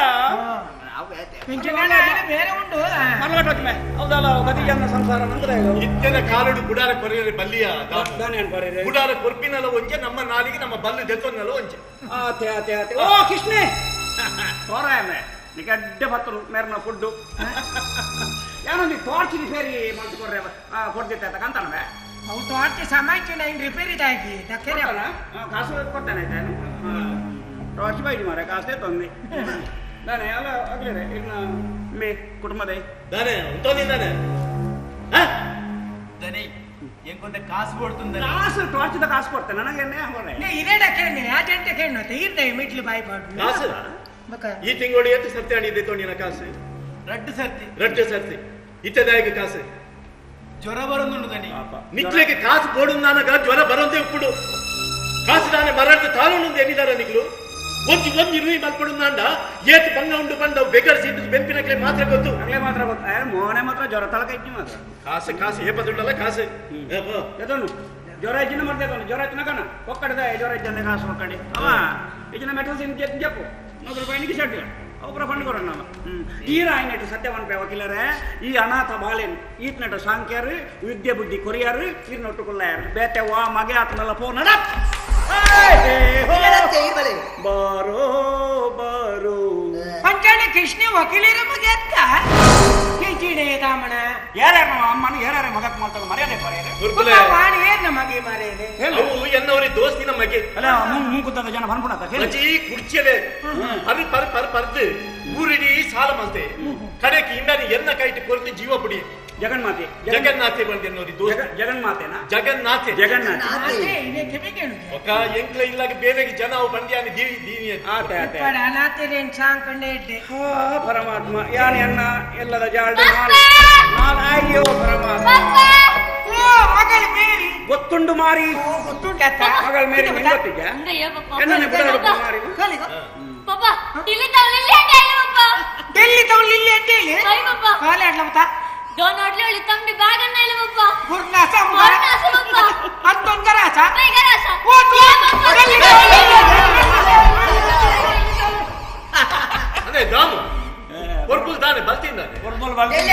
G: ಬೇರೆ ಉಂಟು
E: ಮರಳಟೋಕ್ಮೆ ಹೌದಲ್ಲ ಗತಿ ಜನ ಸಂಸಾರ ನಂತರ
D: ಇತ್ತೆನ ಕಾಲಡು ಬುಡಾರ ಕೊರೆಯರೆ ಬಲ್ಲಿಯ
E: ದಾನೆ ಅನ್ಪಾರೆ
D: ಬುಡಾರ ಕೊರ್ಪಿನಲ್ಲ ಒಂಜೆ ನಮ್ಮ ನಾಲಿಗೆ ನಮ್ಮ ಬಲ್ಲು ದೆತ್ತೊನ್ನಲ್ಲ ಒಂಜೆ
E: ಆತೆ ಆತೆ ಆತೆ ಓ ಕೃಷ್ಣೆ ತೋರಾಯಮೆ ನಿಕ್ಕೆ ಅಡ್ಡೆ ಬತ್ತಲು ಮೇರ್ನ ಫುಡ್ಡು ಏನೋ ನೀ ತೋರ್ಚಿನಿ ಸೇರಿ ಮಂತು ಕೊರ್ರೆ ಕೊಡ್ದಿತ್ತೆ ಅಂತ ಕಂತಾನವೆ
G: ಅವು ತೋರ್ಚಿ ಸಮಾಯ್ಕೆ ನೈನ್ ರಿಪೇರಿ ದಾಗಿ ದಕ್ಕೇನೆ
E: ಕಾಸು ಕೊಡ್ತಾನೆ ಆಯ್ತಾನು ಟಾರ್ಚ್ ಬೈಡಿ ಮಾರೆ ಕಾಸೇ ತೊಂದಿ ದಾನೆ ಅಲ್ಲ ಆಗ್ಲಿರೆ ಇನ್ನ ಮೇ ಕುಟುಂಬದ
D: ದಾನೆ ಉಂಟೋನಿದ್ದಾನೆ
F: ದನಿ ಎಂಕೊಂದ ಕಾಸು ಕೊಡ್ತಂದ
E: ಕಾಸು ಟಾರ್ಚಿದ ಕಾಸು ಕೊಡ್ತೇನೆ ನನಗೇನೆ ಅವರೇ
G: ಇರೇಡ ಕೇಳಿದ್ದೀನಿ ಆ ಜಂಟೆ ಕೇಳಿ ಇರ್ದೆ ಮಿಟ್ಲಿ ಬಾಯಿ ಪಾಡು
D: ಕಾಸು ಈ ತಿಂಗಳು ಎತ್ತು ಸತ್ಯ ಆಡಿದ್ದೆ ತೋಣಿನ ಕಾಸು
F: ರಡ್ಡು ಸರ್ತಿ
D: ರಡ್ಡು ಸರ್ತಿ ಇತ್ತದಾಯಿಗೆ ಕಾಸು
F: ಜ್ವರ ಬರೋದು ದನಿ
D: ನಿಕ್ಲೆಗೆ ಕಾಸು ಬೋಡು ನಾನಗ ಜ್ವರ ಬರೋದೇ ಉಪ್ಪುಡು ಕಾಸು ನಾನೇ ಮರಾಠ ತಾಲೂನು ಎನಿದಾರ ನಿಗ್ಲು ಒಂಜಿ ಒಂಜಿ ರೂಯಿ ಮಲ್ಪಡು ನಾಂಡ ಏತು ಬಂಗ ಉಂಡು ಬಂದ ಬೆಗರ್ ಸಿಟ್ಟು ಬೆಂಪಿನಕ್ಲೆ ಮಾತ್ರ ಗೊತ್ತು
E: ಅಲ್ಲೇ ಮಾತ್ರ ಗೊತ್ತ ಮೋನೆ ಮಾತ್ರ ಜ್ವರ ತಲಕ ಇಜ್ಜಿ ಮಾತ್ರ
D: ಕಾಸು ಕಾಸು ಏಪದುಂಡಲ್ಲ ಕಾಸು
E: ಎದನು ಜ್ವರ ಇಜ್ಜಿನ ಮಾಡ್ತೇವೆ ಜ್ವರ ಇತ್ತಿನ ಕಣ ಒಕ್ಕಡದ ಜ್ವರ ಇಜ್ಜಂದೆ ಕಾಸು ಒಕ್ಕಡಿ ಅವ ಇಜ್ಜಿನ ಮೆಟಲ್ಸಿನ್ ಜಪ್ಪು ನೂರು ರೂಪಾಯಿ ನಿಗಿ ಸಡ್ಡಿಲ್ಲ ಅವರ ಫಂಡ್ ಕೊಡೋಣ ನಾನು ತೀರ ಆಯ್ನಟ್ಟು ಸತ್ಯವನ್ಪೆ ವಕೀಲರೇ ಈ ಅನಾಥ ಬಾಲೆನ್ ಈತ್ನಟ್ಟು ಸಾಂಖ್ಯರು ವಿದ್ಯೆ ಬುದ್ಧಿ ಕೊರಿಯರು ಇರ್ನೊಟ್ಟುಕೊಳ್ಳಾರು ಬೇತೆ ವಾ ಮಗೆ ಆತನೆಲ್ಲ ಫೋನ್ ನಡ ಬಾರೋ ಬಾರೋ
G: ಪಂಚಾಣ ಕೃಷ್ಣ ವಕೀಲರ ಮಗೆ ಅತ್ತ ಕಿಚಿಡೆ ದಾಮಣ
E: ಯಾರ್ಯಾರ ಅಮ್ಮನ ಯಾರ್ಯಾರ ಮಗಕ್ ಮಾಡ್ತಾರೆ ಮರ್ಯಾದೆ ಬರೆಯರೆ
G: ಮಾಡಿ ಏನ ಮಗೆ ಮಾರೇದೆ
D: ಅವು ಎನ್ನವರಿ ದೋಸ್ತಿನ ಮಗೆ
E: ಅಲ್ಲ ಮೂಕುತ್ತದ ಜನ ಬಂದ್ಬಿಡತ್ತ
D: ಅಜ್ಜಿ ಕುರ್ಚಿಯಲೆ ಪರ್ ಪರ್ ಪರ್ ಪರ್ದು ಊರಿಡೀ ಸಾಲ ಮಂತೆ ಕಡೆಗೆ ಇಂಡಾನಿ ಎನ್ನ ಕೈಟ್ ಕೊರ್ತಿ ಜೀವ ಪುಡಿ
E: ಜಗನ್ಮಾತೆ
D: ಜಗನ್ನಾಥೆ ಬಂದೆನ್ನೋರಿ ದೋಸ್ತ
E: ಜಗನ್ಮಾತೆನಾ
D: ಜಗನ್ನಾಥೆ
E: ಜಗನ್ನಾಥೆ
G: ಇದೆ ಕೆಬಿಗೆನು
D: ಒಕ್ಕ ಎಂಕ್ಲ ಇಲ್ಲಾಗ ಬೇರೆಗೆ ಜನ ಅವು ಬಂದಿಯಾನಿ ದೇವಿ ದೀನಿ
E: ಆತೆ ಆತೆ
G: ಪಡ ಅನಾಥರೇನ್ ಸಾಂಕಂಡೆ ಇದ್ದೆ
E: ಓ ಪರಮಾತ್ಮ ಯಾನ ಎನ್ನ ಎಲ್ಲದ ಜಾಲ್ಡು ನಾಲ್ ಅಯ್ಯೋ ಪರಮಾತ್ಮ
G: ಓ ಮಗಳ ಮೇರಿ
E: ಗೊತ್ತುಂಡು ಮಾರಿ
G: ಗೊತ್ತುಂಟತ್ತ
E: ಮಗಳ ಮೇರಿ ನಿಂಗೊತ್ತಿದ್ಯ ಎನ್ನ ಬಿಡೋದು ಮಾರಿ
H: Papa, dili tahu lili ada ya papa.
G: Delhi ತಗೊಳ್ಳಿ ಇಲ್ಲಿ ಅಂತ ಹೇಳಿ
H: Ayo papa.
G: ಕಾಲೇ ಆಡ್ಲ ಮತ್ತ
H: ದೋ ನೋಡ್ಲಿ ಒಳ್ಳೆ ತಂಬಿ ಬಾಗನ್ನ ಇಲ್ಲ ಬಪ್ಪ
G: ಗುರ್ನಾಸ
H: ಗುರ್ನಾಸ ಬಪ್ಪ
G: ಅಂತೊಂದು ಗರಾಸ
H: ಬೈ ಗರಾಸ
G: ಓ ತೂ
D: ಅದೇ ದಾಮು ಬರ್ಬುಲ್ ತಾನೆ ಬರ್ತಿದ್ದಾನೆ
E: ಬರ್ಬುಲ್ ಬರ್ತಿದ್ದಾನೆ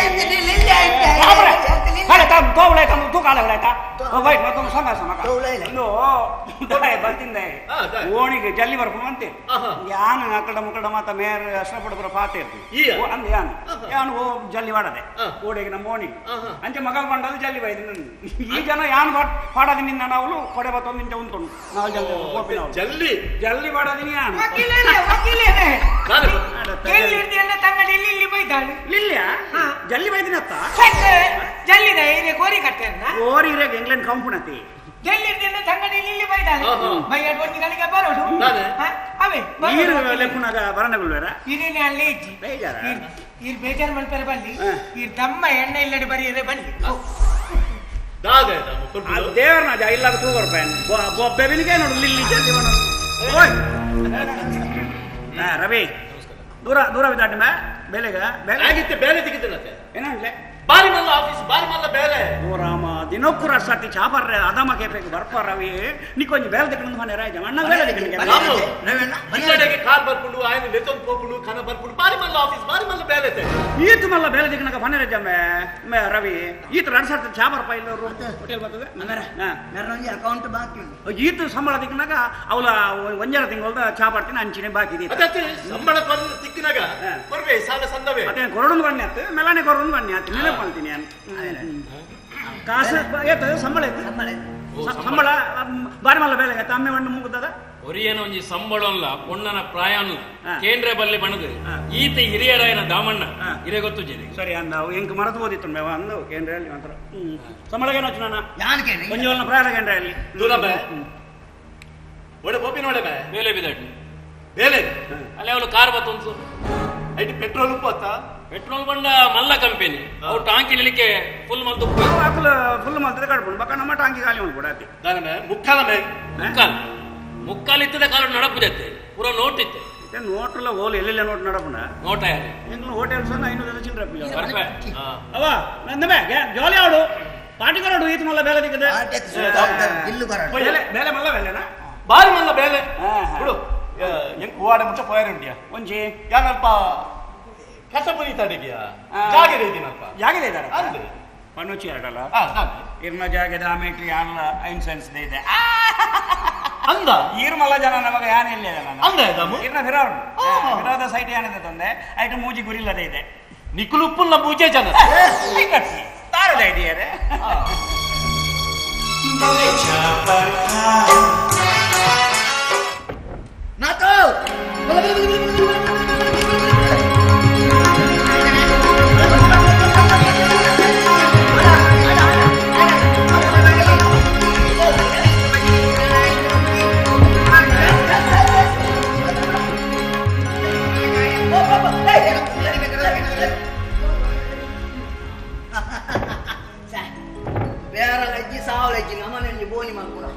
E: ಅರೆ ತಾ ತೋಳೆ ತಾ ತೂ ಕಾಲ ಹೊಳೆತಾ ಬೈ ಮತ್ತೊಂದು ಸಂಗ ಸಮಕ ಇನ್ನು ದೊಡ್ಡ ಬರ್ತಿಂದೆ ಓಣಿಗೆ ಜಲ್ಲಿ ಬರ್ಕೊಂಡು ಅಂತೆ ಯಾನ ಅಕಡ ಮುಕಡ ಮಾತ ಮೇರ್ ಅಷ್ಟಪಡಬರ ಪಾತೆ ಇರ್ತಿ ಅಂದ ಯಾನ ಯಾನು ಓ ಜಲ್ಲಿ ಮಾಡದೆ ಓಡಿಗೆ ನಮ್ಮ ಓಣಿ ಅಂತೆ ಮಗಲ್ ಬಂಡದು ಜಲ್ಲಿ ಬೈದ ಈ ಜನ ಯಾನ್ ಪಾಡದಿನಿಂದ ನಾವು ಕೊಡೆ ಬತ್ತೊಂದು ಇಂಚ ಉಂಟು ನಾವು ಜಲ್ಲಿ ಕೋಪಿ ನಾವು
D: ಜಲ್ಲಿ
E: ಜಲ್ಲಿ ಮಾಡದಿನಿ ಯಾನು
G: ವಕೀಲೇನೆ ವಕೀಲೇನೆ ಎಲ್ಲಿ ಇರ್ತಿ ಅಣ್ಣ ತಂಗಡಿ ಇಲ್ಲಿ ಇಲ್ಲಿ ಬೈದಾಳೆ
E: ಲಿಲ್ಯ ಜಲ್ಲಿ ಬೈದಿನತ್ತ
G: ಜಲ್ಲಿದ ಏರಿಯ ಕೋರಿ ಕಟ್ಟೆನ್ನ
E: ಕೋರಿ ಇರಗೆ ಇಂಗ್ಲೆಂಡ್ ಕಂಪುಣತಿ
G: ಜಲ್ಲಿ ಇರ್ತಿ ಅಣ್ಣ ತಂಗಡಿ ಇಲ್ಲಿ ಇಲ್ಲಿ ಬೈದಾಳೆ ಬೈ ಅಡ್ವರ್ತಿ ಗಳಿಗೆ ಬರೋಡು ಅವೇ
E: ನೀರು ಲೆಕ್ಕುನಾಗ ಬರಣಗುಳ್ವೇರ
G: ಇದೇನೆ ಅಲ್ಲಿ ಇಜ್ಜಿ
E: ಬೇಜಾರ
G: ಇರ್ ಬೇಜಾರು ಮಾಡ್ತಾರೆ ಬಲ್ಲಿ ಇರ್ ತಮ್ಮ ಎಣ್ಣೆ ಇಲ್ಲಡೆ ಬರೀಯದೆ ಬಲ್ಲಿ
E: ದೇವರನ ಇಲ್ಲ ತೂಗರ್ ಪ್ಯಾನ್ ಬೆಬಿನಿಗೆ ನೋಡು ಲಿಲ್ಲಿ ಜಲ್ಲಿ ಓಯ್ ರವಿ ದೂರ ದೂರ ಬಿದ್ದಾಡಿ ಮೇ ಬೇಲೆಗ ಬೇಲೆ
D: ಆಗಿತ್ತೆ ಬೇಲೆ ತೆಗಿದ್ದನತ್ತೆ
E: ಏನಂದ್ಲೆ
D: ಬಾರಿ ಮಲ್ಲ ಆಫೀಸ್ ಬಾರಿ ಮಲ್ಲ ಬೇಲೆ
E: ಓ ರಾಮ ದಿನಕ್ಕೂ ರಸ್ಸಾತಿ ಚಾಪರ್ರೆ ಅದಮ ಕೇಪೆಗೆ ಬರ್ಪ ರವಿ ನೀ ಕೊಂಚ ಬೇಲೆ ತೆಕೊಂಡು ಮನೆ ರಾಜ ಅಣ್ಣ ಬೇಲೆ
D: ತೆಗಿಗೆ ಕಾರ್ ಬರ್ಕೊಂಡು ఆయన ಲೆತ್ತೊಂದು ಹೋಗ್ಕೊಂಡು ಖಾನ ಬರ್ಕೊಂಡು ಬಾರಿ ಮಲ್ಲ ಆಫೀಸ್ ಬಾರಿ ಮಲ್ಲ ಬೇಲೆ
E: ಈತ ಮಲ್ಲ ಬೇಲೆ ತೆಗಿನಕ ಮನೆ ರಾಜ ಮೇ ಮೇ ರವಿ ಈತ ಎರಡು ಸರ್ತಿ ಚಾಪರ್ಪ ಇಲ್ಲ ಹೋಟೆಲ್ ಬರ್ತದೆ
F: ನನಗೆ ಅಕೌಂಟ್ ಬಾಕಿ ಉಂಟು
E: ಈತ ಸಂಬಳ ತೆಗಿನಾಗ ಅವಳ ಒಂಜರ ತಿಂಗಳದ ಚಾಪರ್ತಿನ ಅಂಚಿನ ಬಾಕಿ ಇದೆ
D: ಅದಕ್ಕೆ ಸಂಬಳ ಕೊರ ತಿಕ್ಕಿನಾಗ ಕೊರ್ವೆ ಸಾಲ ಸಂದವೆ
E: ಅದೇ ಕೊರಡೊಂದು ಬಣ್ಣೆ ಆಯ್ತು ಮೆಲಾನೆ ಕೊರಡೊಂದು ಬಣ್ಣೆ ಆಯ್ತು ನೆನಪು ಮಾಡ್ತೀನಿ ನಾನು ಕಾಸು ಏತ ಸಂಬಳ ಐತೆ ಸಂಬಳ ಬಾರಿ ಮಲ್ಲ ಬೇಲೆ ಆಯ್ತು ಅಮ್ಮೆ ಮಣ್ಣು ಮುಗುತ್ತದ
C: ಒರಿಯನ ಒಂಜಿ ಸಂಬಳ ಅಲ್ಲ ಪೊಣ್ಣನ ಪ್ರಾಯ ಅಲ್ಲ ಕೇಂದ್ರ ಬಲ್ಲಿ ಬಣದು ಈತ ಹಿರಿಯರಾಯನ ದಾಮಣ್ಣ ಹಿರಿಯ ಗೊತ್ತು ಜನ
E: ಸರಿ ಅಂದ ಎಂಕ್ ಮರತು ಓದಿತ್ತು ಮೇವ ಅಂದು ಕೇಂದ್ರಲ್ಲಿ ಮಾತ್ರ ಸಂಬಳಗೆ ಏನೊಚ್ಚು ನಾನು
F: ಯಾನ್ಕೆ
E: ಒಂಜೋಲ್ನ ಪ್ರಾಯ ಕೇಂದ್ರಲ್ಲಿ
D: ದೂರಬೆ ಒಡೆ ಬೋಪಿ ನೋಡೆ ಬೇ
C: ಬೇಲೆ ಬಿದಾಟಿ
D: ಬೇಲೆ
C: ಅಲ್ಲಿ ಅವಳು ಕಾರ್ ಬತ್ತೊಂದು
D: ಐಟಿ ಪೆಟ್ರೋಲ್ ಉಪ್ಪು ಅತ್ತ
C: ಪೆಟ್ರೋಲ್ ಬಂಡ ಮಲ್ಲ ಕಂಪನಿ ಅವು ಟಾಂಕಿ ನಿಲಿಕ್ಕೆ ಫುಲ್ ಮಂತು
E: ಹಾಕಲು ಫುಲ್ ಮಾಡ್ತದೆ ಕಟ್ಕೊಂಡು ಬಕ್ಕ ನಮ್ಮ ಟಾಂಕಿ ಖಾಲಿ ಮಾಡ್ಬಿಡತಿ
D: ದಾನಮೆ ಮುಕ್ಕಾಲ ಮೇ
C: ಮುಕ್ಕಾಲ್ ಮುಕ್ಕಾಲ್ ಇತ್ತದ ಕಾಲ ನಡಪುಜತ್ತೆ ಪೂರ ನೋಟ್ ಇತ್ತೆ
E: ನೋಟ್ರಲ್ಲ ಹೋಲ್ ಎಲ್ಲೆಲ್ಲ ನೋಟ್ ನಡಪುಣ
C: ನೋಟ ಯಾರು
E: ಎಂಗ್ಲು ಹೋಟೆಲ್ ಸಣ್ಣ ಐನೂರ ಚಿಲ್ಲರೆ
C: ಅವ
E: ನಂದಮೆ ಜೋಲಿ ಆಡು ಪಾರ್ಟಿ ಕೊರಡು ಈತ ಮಲ್ಲ ಬೇಲೆ ದಿಕ್ಕದೆ
F: ಇಲ್ಲು ಬರೋಣ
E: ಬೇಲೆ ಬೇಲೆ ಮಲ್ಲ ಬೇಲೆನಾ
D: ಬಾರಿ ಮಲ್ಲ ಬೇಲೆ ಬಿಡು ಎಂಕ್ ಹೂವಾಡೆ ಮುಂಚೆ ಪೋಯರ್ ಉಂಟಿಯಾ
E: ಒಂಜಿ
D: ಯಾನಲ್ಪ ಕಸ ಪುನೀತಾಡಿದ್ಯಾ ಜಾಗ ಇದೀನಪ್ಪ
E: ಜಾಗಿದೆ ಇದ್ದಾರೆ
D: ಅಂದು
E: ಮಣ್ಣುಚ್ಚಿ ಎರಡಲ್ಲ
D: ಹಾ ನಾನು
E: ಇರ್ನ ಜಾಗದ ಆಮೇಟ್ರಿ ಯಾನ ಐನ್ ಸೆನ್ಸ್ ಇದೆ
D: ಅಂದ
E: ಈರ್ಮಲ್ಲ ಜನ ನಮಗೆ ಯಾನ ಇಲ್ಲ ನಾನು
D: ಅಂದ ದಮು
E: ಇರ್ನ ವಿರೋಧ ವಿರೋಧ ಸೈಟ್ ಏನಿದೆ ತಂದೆ ಐಟು ಮೂಜಿ ಗುರಿಲ್ಲದೆ ಇದೆ
D: ನಿಕ್ಕುಲು ಉಪ್ಪುಲ್ಲ ಮೂಜೆ ಜನ
E: ತಾರದ ಇದೆಯಾರೆ
F: ನಾತೋ ಬೇರೆ ಲಜ್ಜಿ ಸಾವು ಲಜ್ಜಿ ನಮ್ಮನೆ ಬೋನಿ ಮಾಡ್ಕೊಡ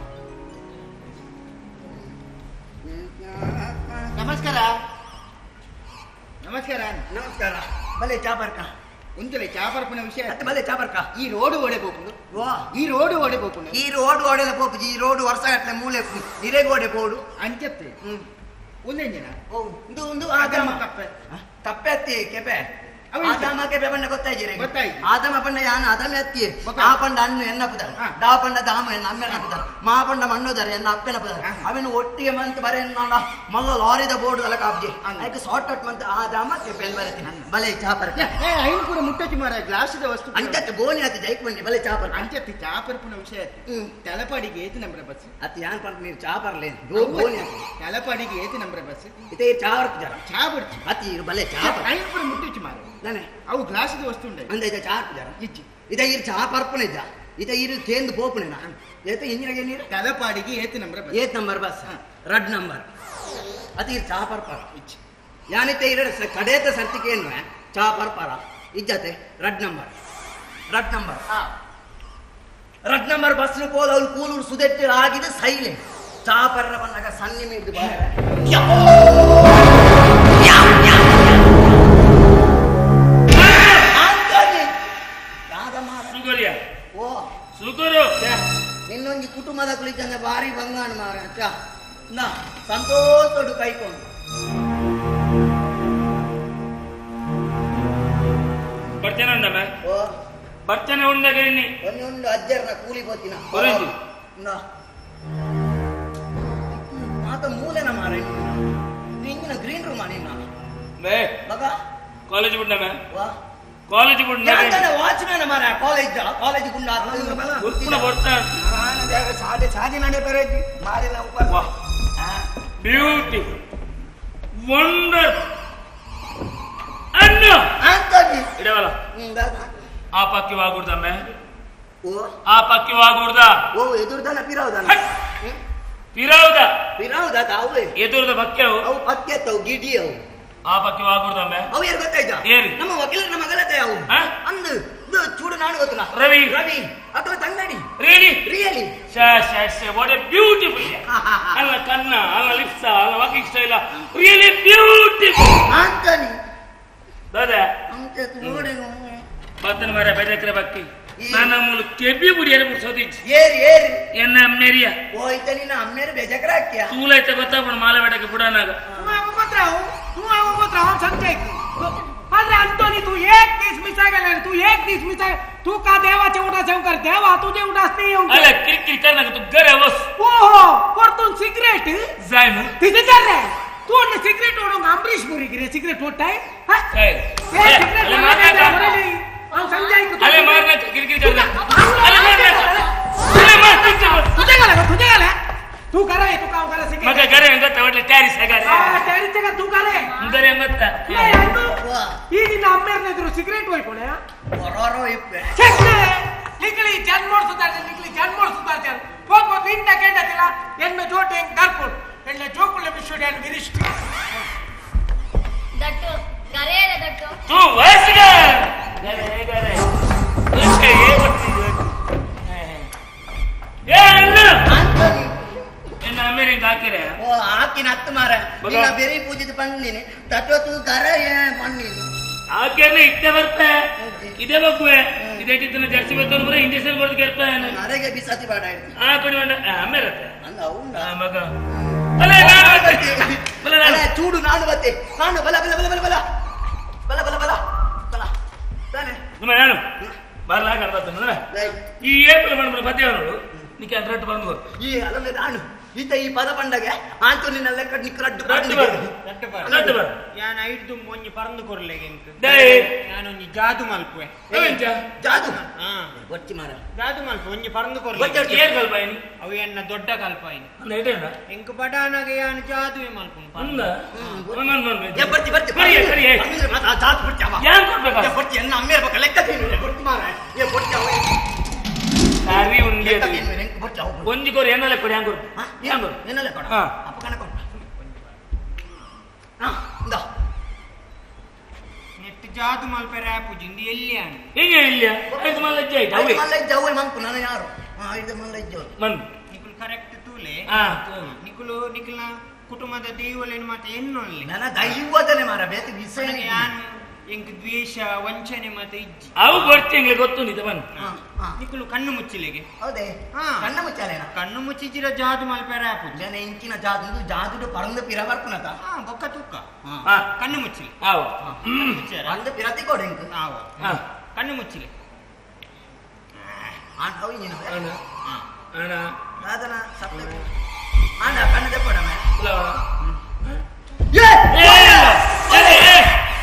A: ನಮಸ್ಕಾರ ನಮಸ್ಕಾರ
F: ನಮಸ್ಕಾರ ಬಲೆ ಚಾಪರ್ಕ
A: ಒಂದಲೆ ಚಾಪರ್ಪನ ವಿಷಯ
F: ಬಲೆ ಚಾಪರ್ಕ
A: ಈ ರೋಡ್ ಓಡೆ ಹೋಗುದು
F: ವಾ
A: ಈ ರೋಡ್ ಓಡೆ ಹೋಗುದು
F: ಈ ರೋಡ್ ಓಡೆಲ್ಲ ಪೋಪುಜಿ ಈ ರೋಡ್ ವರ್ಷ ಗಟ್ಟಲೆ ಮೂಲೆ ನಿರೆಗೆ ಓಡೆ ಪೋಡು
A: ಅಂಚತ್ತೆ ಒಂದೇಂಜನ
F: ಓ ಇದು ಒಂದು ಆದಮ
A: ಕಪ್ಪೆ
F: ಕಪ್ಪೆ ಅತ್ತಿ ಕೆಪೆ ಆದಮ ಕೆಪೆ ಬಣ್ಣ ಗೊತ್ತಾಯ್ಜಿರೆ
A: ಗೊತ್ತಾಯ್ತು
F: ಆದಮ ಪಂಡ ಯಾನ ಆದಮ ಅತ್ತಿ ಆ ಪಂಡ ಅನ್ನು ಎನ್ನ ಪುದರ್
A: ಹಾ.
F: ಡಾ ಪಂಡ ದಾಮ ಎನ್ನ ಅಮ್ಮೆನ ಪುದರ್ ಮಾ ಪಂಡ ಮಣ್ಣುದರ ಎನ್ನ ಅಪ್ಪೆನ ಪುದರ್ ಅವನು ಒಟ್ಟಿಗೆ ಮಂತ್ ಬರೆ ನೋಡ ಮಲ್ಲ ಲಾರಿದ ಬೋರ್ಡ್ ಅಲ್ಲ ಕಾಬ್ಜಿ ಅದಕ್ಕೆ ಶಾರ್ಟ್ ಕಟ್ ಮಂತ್ ಆದಮ ಕೆಪೆ ಬರತೀನಿ ಬಲೆ ಚಾಪರ್
A: ಐನು ಕೂಡ ಮುಟ್ಟಚ್ಚಿ ಮಾರ ಗ್ಲಾಸಿದ ವಸ್ತು
F: ಅಂಚತ್ತೆ ಬೋನಿ ಅತ್ತಿ ಜೈಕ್ ಬನ್ನಿ ಬಲೆ ಚಾಪರ್
A: ಅಂಚತ್ತಿ ಚಾಪರ್ಪನ ವಿಷಯ
F: ಹ್ಮ್
A: ತಲಪಾಡಿಗೆ ಏತು ನಂಬ್ರ ಬಸ್
F: ಅತ್ತಿ ಯಾನ್ ಪಂಡ ನೀರು ಚಾಪರ್ಲೆ ದೋ ಬೋನಿ ಅತ್ತಿ
A: ತಲಪಾಡಿಗೆ ಏತು ನಂಬ್ರ ಬಸ್
F: ಇದೇ ಚಾವರ್ ಜರ
A: ಚಾ ಬಿಡ್ತು
F: ಅತ್ತಿ ಇರು ಬಲೆ ಚಾಪರ್
A: ಐನು ಕೂಡ ಮುಟ್ಟಚ್ಚಿ ಮಾರ
F: ನಾನೇ
A: ಅವು ಗ್ಲಾಸಿದ ವಸ್ತು ಉಂಡೆ
F: ಅಂದ ಇದ ಚಾಪ್ ಜರ
A: ಇಚ್ಚಿ
F: ಇದ ಇರು ಚಾ ಪರ್ಪನೆ ಇದ್ದ ಇದ ಇರು ತೇಂದು ಪೋಪುನೆ ನಾ ಏತ ಇಂಜಿನಗೆ ನೀರು
A: ತಲಪಾಡಿಗೆ ಏತು ನಂಬ್ರ ಬಸ್
F: ಏತ್ ನಂಬರ್ ಬಸ್ ರಡ್ ನಂಬರ್ ಅದು ಇರು ಚಾ ಪರ್ಪರ
A: ಇಚ್ಚಿ
F: ಯಾನಿತ್ತೆ ಇರ ಕಡೇತ ಸರ್ತಿಕೆ ಏನು ಚಾ ಪರ್ಪರ ಇಜ್ಜತೆ ರಡ್ ನಂಬರ್ ರಡ್ ನಂಬರ್ ರಡ್ ನಂಬರ್ ಬಸ್ ಕೋಲ್ ಅವ್ರು ಕೂಲೂರು ಸುದೆಟ್ಟು ಆಗಿದೆ ಸೈಲೆಂಟ್ ಚಾ ಪರ್ರ ಬಂದಾಗ ಸನ್ನಿ ಮೀರ್ದು ಕುಟುಂಬದ ಕುಳಿತಂದ ಭಾರಿ ಬಂಗಾಣ ಮಾರ ನಾ ಸಂತೋಷಡು ಕೈಕೊಂಡು
C: ಬರ್ತೇನೆ ಉಂಡಮ್ಮ
F: ಓ
C: ಬರ್ತೇನೆ ಉಂಡಾಗ ಎಣ್ಣಿ
F: ಒಂದೊಂದು ಅಜ್ಜರ್ನ ಕೂಲಿ ಗೊತ್ತಿನ ಮಾತ ಮೂಲೆನ ಮಾರ ಇಂಗಿನ ಗ್ರೀನ್ ರೂಮ್ ನಿನ್ನ ಮಗ
C: ಕಾಲೇಜ್ ಬಿಡ್ನಮ್ಮ
F: ವಾ
C: ಕಾಲೇಜ್ ಬಿಡ್ನ
F: ವಾಚ್ಮ್ಯಾನ್ ಮಾರ ಕಾಲೇಜ್ ಕಾಲೇಜ್ ಗುಂಡ ಸಾಧೆ ಸಾಧೆ ನಡೆ ಬರೋದು ಮಾರಿಲ್ಲ ಉಪ
C: ಬ್ಯೂಟಿ ವಂಡರ್ ಅನ್ನ
F: ಅಂತನಿ
C: ಇಡವಲ್ಲ
F: ಹ್ಮ್
C: ಆ ಪಕ್ಕಿ ವಾಗುಡ್ದಮ್ಮೆ
F: ಓ
C: ಆ ಪಕ್ಕಿ ವಾಗುಡ್ದ
F: ಓ ಎದುರ್ದನ ಪಿರಾವ್ದನ
C: ಪಿರಾವ್ದ
F: ಪಿರಾವ್ದ ಅವೇ
C: ಎದುರ್ದ ಪಕ್ಯವು
F: ಅವು ಪಕ್ಕೆ ಅವು ಗಿಡಿ ಅವು
C: ಆ ಪಕ್ಕಿ ವಾಗುಡ್ದಮ್ಮೆ
F: ಅವು ಯಾರು ಗೊತ್ತಾಯ್ತಾ
C: ಏರಿ
F: ನಮ್ಮ ವಕೀಲರ ಮಗಳತೆ ಅವು ಅಂದು ಇದು ಚೂಡು ನಾನು ಗೊತ್ತಿಲ್ಲ
C: ರವಿ
F: ರವಿ ಅಥವಾ ತಂಗಡಿ
C: ರಿಯಲಿ
F: ರಿಯಲಿ
C: ಶಾ ಶಾ ಶಾ ವಾಟ್ ಎ ಬ್ಯೂಟಿಫುಲ್ ಅಲ್ಲ ಕನ್ನ ಅಲ್ಲ ಲಿಪ್ಸ ಅಲ್ಲ ವಾಕಿಂಗ್ ಸ್ಟೈಲ್ ರಿಯಲಿ ಬ್ಯೂಟಿಫುಲ್
F: ಅಂತನಿ
C: ದಾದಾ
F: ಅಂತ ನೋಡಿ
C: ಬತ್ತನ ಮರ ಬೆದಕ್ರೆ ಬಕ್ಕಿ ನನ್ನ ಮೂಲ ಕೆಬ್ಬಿ ಬುಡಿಯರೆ ಮುರ್ಸೋದಿಚ್ಚಿ
F: ಏರಿ ಏರಿ
C: ಎನ್ನ ಅಮ್ಮೇರಿಯ
F: ಓ ಇತ ನಿನ್ನ ಅಮ್ಮೇರು ಬೇಜಕರ ಹಾಕ್ಯ
C: ತೂಲೈತೆ ಗೊತ್ತಾಗ್ಬಿಡ ಮಾಲೆ ಬೇಟಕ್ಕೆ ಬಿಡನಾಗ
G: अरे अंतोनी तू एक दिस मिस गेला तू एक दिस मिस तू का देवाचे उडा सेव कर देवा तुझे उडास नाही येऊ
C: अरे किरकिर कर नका तू गरे बस
G: ओहो परतून सिगरेट
C: जाय मग
G: तिथे कर रे तू न सिगरेट ओढून अमरीश पुरी रे सिगरेट ओढताय हा
C: काय
G: ए सिगरेट
C: अरे मार नका
G: हां समजाय तू
C: अरे मार नका किरकिर कर नका अरे मार नका अरे मार
G: तुझे गेला तुझे गेला तू करा तू काम करा सिगरेट
C: मग गरे अंगत वाटले टॅरिस आहे गरे
G: हा टॅरिस का तू करे
C: गरे अंगत
G: नाही अंतू ಈ ನಿನ್ನ ಅಮ್ಮೇರ್ನ ಎದುರು ಸಿಗರೇಟ್ ಹೋಯ್ಕೊಳೆ
F: ಹೊರರೋ ಇಪ್ಪೆ
G: ಚೆಕ್ನೆ ನಿಕ್ಲಿ ಜನ್ಮೋಡ್ ಸುಧಾರ್ತೆ ನಿಕ್ಲಿ ಜನ್ಮೋಡ್ ಸುಧಾರ್ತೆ ಹೋಗ್ ಹೋಗ್ ಇಂಟ ಕೇಂಡತಿಲ್ಲ ಎನ್ನ ಜೋಟೆ ಹೆಂಗ್ ಕರ್ಕೊಂಡು ಎನ್ನ ಜೋಕುಳ ವಿಶ್ವಡ್ಯಾನ್ ವಿರಿಷ್ಟಿ
H: ದಟ್ಟು ಗರೇರೆ ದಟ್ಟು
C: तू ವಯಸ್ಸಿಗ ಗರೆ ಗರೆ ಓಕೆ ಏ ಬರ್ತಿದ್ದೆ ಏ ಅಣ್ಣ
F: ಅಂತನಿ
C: ಎನ್ನ ಅಮೇರಿಕ ಹಾಕಿರೆ
F: ಓ ಹಾಕಿನ ಹತ್ತು ಮಾರ ನಿನ್ನ ಬೇರೆ ಪೂಜಿತ ಬಂದಿನಿ ತತ್ವ ತೂ ಗರ ಏ ಬಂದಿನಿ
C: ಹಾಕಿರ್ಲಿ ಇಟ್ಟೆ ಬರ್ತೆ ಇದೇ ಬಗ್ಗುವೆ ಇದೇ ಟಿತ್ತನ ಜರ್ಸಿ ಬರ್ತವ್ರು ಬರೀ ಇಂಜೆಕ್ಷನ್ ಕೊಡ್ದು ಕೇಳ್ತಾ
F: ನರೆಗೆ ಬಿಸಾತಿ ಬಾಡ ಇಡ್ತೀನಿ
C: ಆ ಕಡೆ ಬಂದ ಆಮೇಲೆ
F: ಅಂದ ಅವುಂಡ
C: ಮಗ ಅಲ್ಲ ನಾನು ಬರ್ತೆ ಬಲ ನಾನು
F: ಚೂಡು ನಾನು ಬತ್ತೆ ನಾನು ಬಲ ಬಲ ಬಲ ಬಲ ಬಲ ಬಲ ಬಲ ಬಲ ಬಲ ತಾನೆ
C: ನಿಮ್ಮ ನಾನು ಬರ್ಲಾಕ ಅರ್ಥ ಈ ಏಪ್ರಿಲ್ ಮಾಡ್ಬಿಡ ಪದ್ಯವನು ನಿಕ್ಕೆ ಅಡ್ರೆಟ್ ಬಂದು
F: ಈ ಅಲ್ಲೇ ನಾನು ಈತ ಈ ಪದ ಬಂಡಗೆ ಆಂತು ನಿನ್ನ ಲೆಕ್ಕ ನಿಕ್ಕ ರಡ್ಡು
C: ರಡ್ಡು
F: ಬಂಡು
C: ಬರ್ ರಡ್ಡು ಬರ್
G: ಯಾನ ಐದು ಮೊಂಜಿ ಪರಂದು ಕೊರ್ಲೆಗೆ ಎಂಕ್
C: ಡೇ
G: ನಾನೊಂಜಿ ಜಾದು ಮಲ್ಪುವೆ
C: ಏಂಚ
F: ಜಾದು
G: ಹಾ
F: ಒತ್ತಿ ಮಾರ
G: ಜಾದು ಮಲ್ಪು ಒಂಜಿ ಪರಂದು
F: ಗೊತ್ತೇ
G: ಕೊರ್ಲೆ
F: ಉಂಟು.
C: ಏನ್ ಕಲ್ಪ ಏನಿ
G: ಅವು ಎನ್ನ ದೊಡ್ಡ ಕಲ್ಪ ಇನ್ನು
C: ಅಂದ ಇಟೇನ
G: ಎಂಕ್ ಬಡಾನಗೆ ಯಾನ ಜಾದುವೆ ಮಲ್ಪುನು
C: ಅಂದ ಒಂದೊಂದು ಒಂದು
F: ಏ ಬರ್ತಿ ಬರ್ತಿ
C: ಕರಿ ಕರಿ
F: ಅಂದ್ರೆ ಮಾತ್ರ ಆ ಜಾದು ಬರ್ತಿ ಅವ
C: ಯಾನ್ ಕೊಡ್ಬೇಕಾ
F: ಏ ಬರ್ತಿ ಎನ್ನ ಅಮ್ಮೆ ಇರ್ಬೇಕು ಲೆಕ್ಕ ತಿನ್ನು ಬರ್ತಿ ಮಾರ ಏ ಬರ್ತಿ ಅವ
C: ಸರಿ ಉಂಡಿ
F: ಲೆಕ್ಕ
C: ಅದು
F: ತಿನ್ನು ಎಂಕ್ ಬರ್ತಿ ಅವ
C: ಒಂಜಿ ಕೋರಿ ಎನ್ನಲೆ ಕೊಡಿ ಹ್ಯಾಂಗ್ ಕೊಡು
F: ಹಾ
C: ಹ್ಯಾಂಗ್ ಕೊಡು
F: ಏನಲ್ಲ ಕೊಡ
C: ಹಾ.
F: ಅಪ್ಪ ಕಣ ಕೊಡ ಹಾ ಇಂದ
G: ನೆಟ್ ಜಾದು ಮಲ್ಪೆ ರ್ಯಾಪು ಜಿಂದಿ ಎಲ್ಲಿ ಆನ
C: ಹಿಂಗೆ ಇಲ್ಲ ಐದು ಮಲ್ಲ ಅಜ್ಜಿ ಆಯ್ತು ಅವೇ
F: ಐದು ಮಲ್ಲ ಇದ್ದ ಅವೇ ಮಂಕು ನಾನು ಯಾರು ಹಾ ಐದು ಮಲ್ಲ ಇದ್ದ
C: ಬಂದು
G: ನಿಕುಲ್ ಕರೆಕ್ಟ್ ತೂಲೆ
C: ಹಾ
G: ನಿಕುಲು ನಿಕುಲ್ನ ಕುಟುಂಬದ ದೈವಲೇನು ಮತ್ತೆ ಎನ್ನೊಳ್ಳೆ
F: ನನ್ನ ದೈವದನೆ ಮಾರ ಬೇತಿ ವಿಷಯ
G: ನನಗೆ ಯಾನು ಎಂಕ್ ದ್ವೇಷ ವಂಚನೆ ಮತ್ತೆ ಇಜ್ಜಿ
C: ಅವು ಬರ್ತಿಂಗ್ಲಿ ಗೊತ್ತು ನಿತ ಬಂದು
F: ಹಾ ಹಾ
G: ನಿಕುಲು ಕಣ್ಣು ಮುಚ್ಚಿಲೆಗೆ
F: ಹೌದೇ
G: ಹಾ.
F: ಕಣ್ಣ ಮುಚ್ಚಾಲೇನ
G: ಕಣ್ಣು ಮುಚ್ಚಿಜಿರ ಜಾದು ಮಲ್ಪೆ ರ್ಯಾಪು
F: ಜನ ಇಂಚಿನ ಜಾದು ಜಾದು ಪರಂದ ಪಿರ ಬರ್ಪುನತ
G: ಹಾ ಬೊಕ್ಕ ತೂಕ
C: ಹಾ
G: ಕಣ್ಣು ಮುಚ್ಚಿಲೆ
C: ಆವು
G: ಕಣ್ಣು ಮುಚ್ಚಾರ
F: ಪರಂದ ಪಿರತಿ ಕೊಡು ಇಂಕ
G: ಆವ
C: ಹಾ
G: ಕಣ್ಣು ಮುಚ್ಚಿಲೆ
F: ಆನ್ ಹೌ ಇನ
C: ಅಣ್ಣ ಅಣ್ಣ
F: ಅದನ ಸಪ್ಲೆ ಆನ ಕಣ್ಣದ ಕೊಡ ಮೇ
C: ಇಲ್ಲ
F: ಏ
C: ಏ ಏ ಏ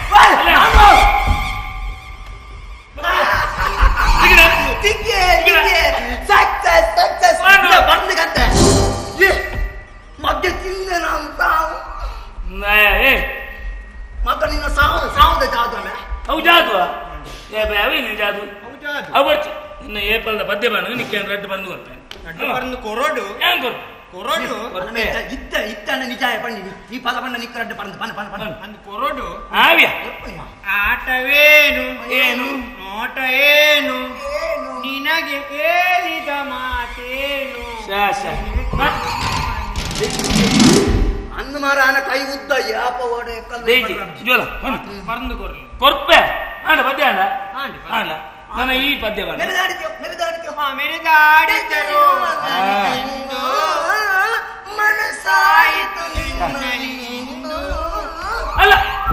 F: ತಿಕ್ಕೆ ತಿಕ್ಕೆ ಸಕ್ಸಸ್ ಸಕ್ಸಸ್ ಬಂದ ಗಂಟೆ ಏ ಮಗ್ಗೆ ತಿಂದೆ ನಾನು ಸಾವು
C: ಏ
F: ಮಗ ನಿನ್ನ ಸಾವು ಸಾವುದ ಜಾದು ಮೇ
C: ಅವು ಜಾದು ಏ ಬೇ ಅವಿ ನೀನು ಜಾದು
G: ಅವು ಜಾದು
C: ಅವು ಬರ್ತಿ ಇನ್ನು ಏಪಲ್ದ ಪದ್ಯ ಬಂದು ನಿಕ್ಕೆ ರೆಡ್ ಬಂದು ಬರ್ತಾನೆ
G: ಅಡ್ಡ ಪರಂದು ಕೊರೋಡು
C: ಹ್ಯಾಂಗ್ ಕೊಡು
G: ಕೊರೋಡು
F: ಇತ್ತ ಇತ್ತ ನಿಜಾಯ ಪಂಡಿನಿ ಈ ಪದ ಪಂಡ ನಿಕ್ಕ ರಡ್ಡ ಪರಂದ ಪನ ಪನ ಪನ
G: ಅಂದು ಕೊರೋಡು
C: ಆವ್ಯ
G: ಆಟವೇನು
C: ಏನು
G: ನೋಟ ಏನು ನಿನಗೆ ಹೇಳಿದ ಮಾತೇನು
C: ಶಾ ಶಾ
F: ಅನ್ನ ಮಾರ ಆನ ಕೈ ಉದ್ದ ಯಾಪ ಓಡೆ
C: ದೇಜಿ ಜೋಲ
G: ಪರಂದು ಕೊರ್ಲಿ
C: ಕೊರ್ಪೆ ಆಂಡ ಪದ್ಯ ಆಂಡ
G: ಆಂಡಿ
C: ಆಂಡ ನನ್ನ ಈ ಪದ್ಯವನ್ನು
F: ಮೆರೆದಾಡಿದ್ಯೋ ಮೆರೆದಾಡಿದ್ಯೋ
G: ಹಾ ಮೆರೆದಾಡಿದ್ದರು
F: ಮನಸ್ಸಾಯಿತು ನಿನ್ನಲ್ಲಿಂದು.
C: ಅಲ್ಲ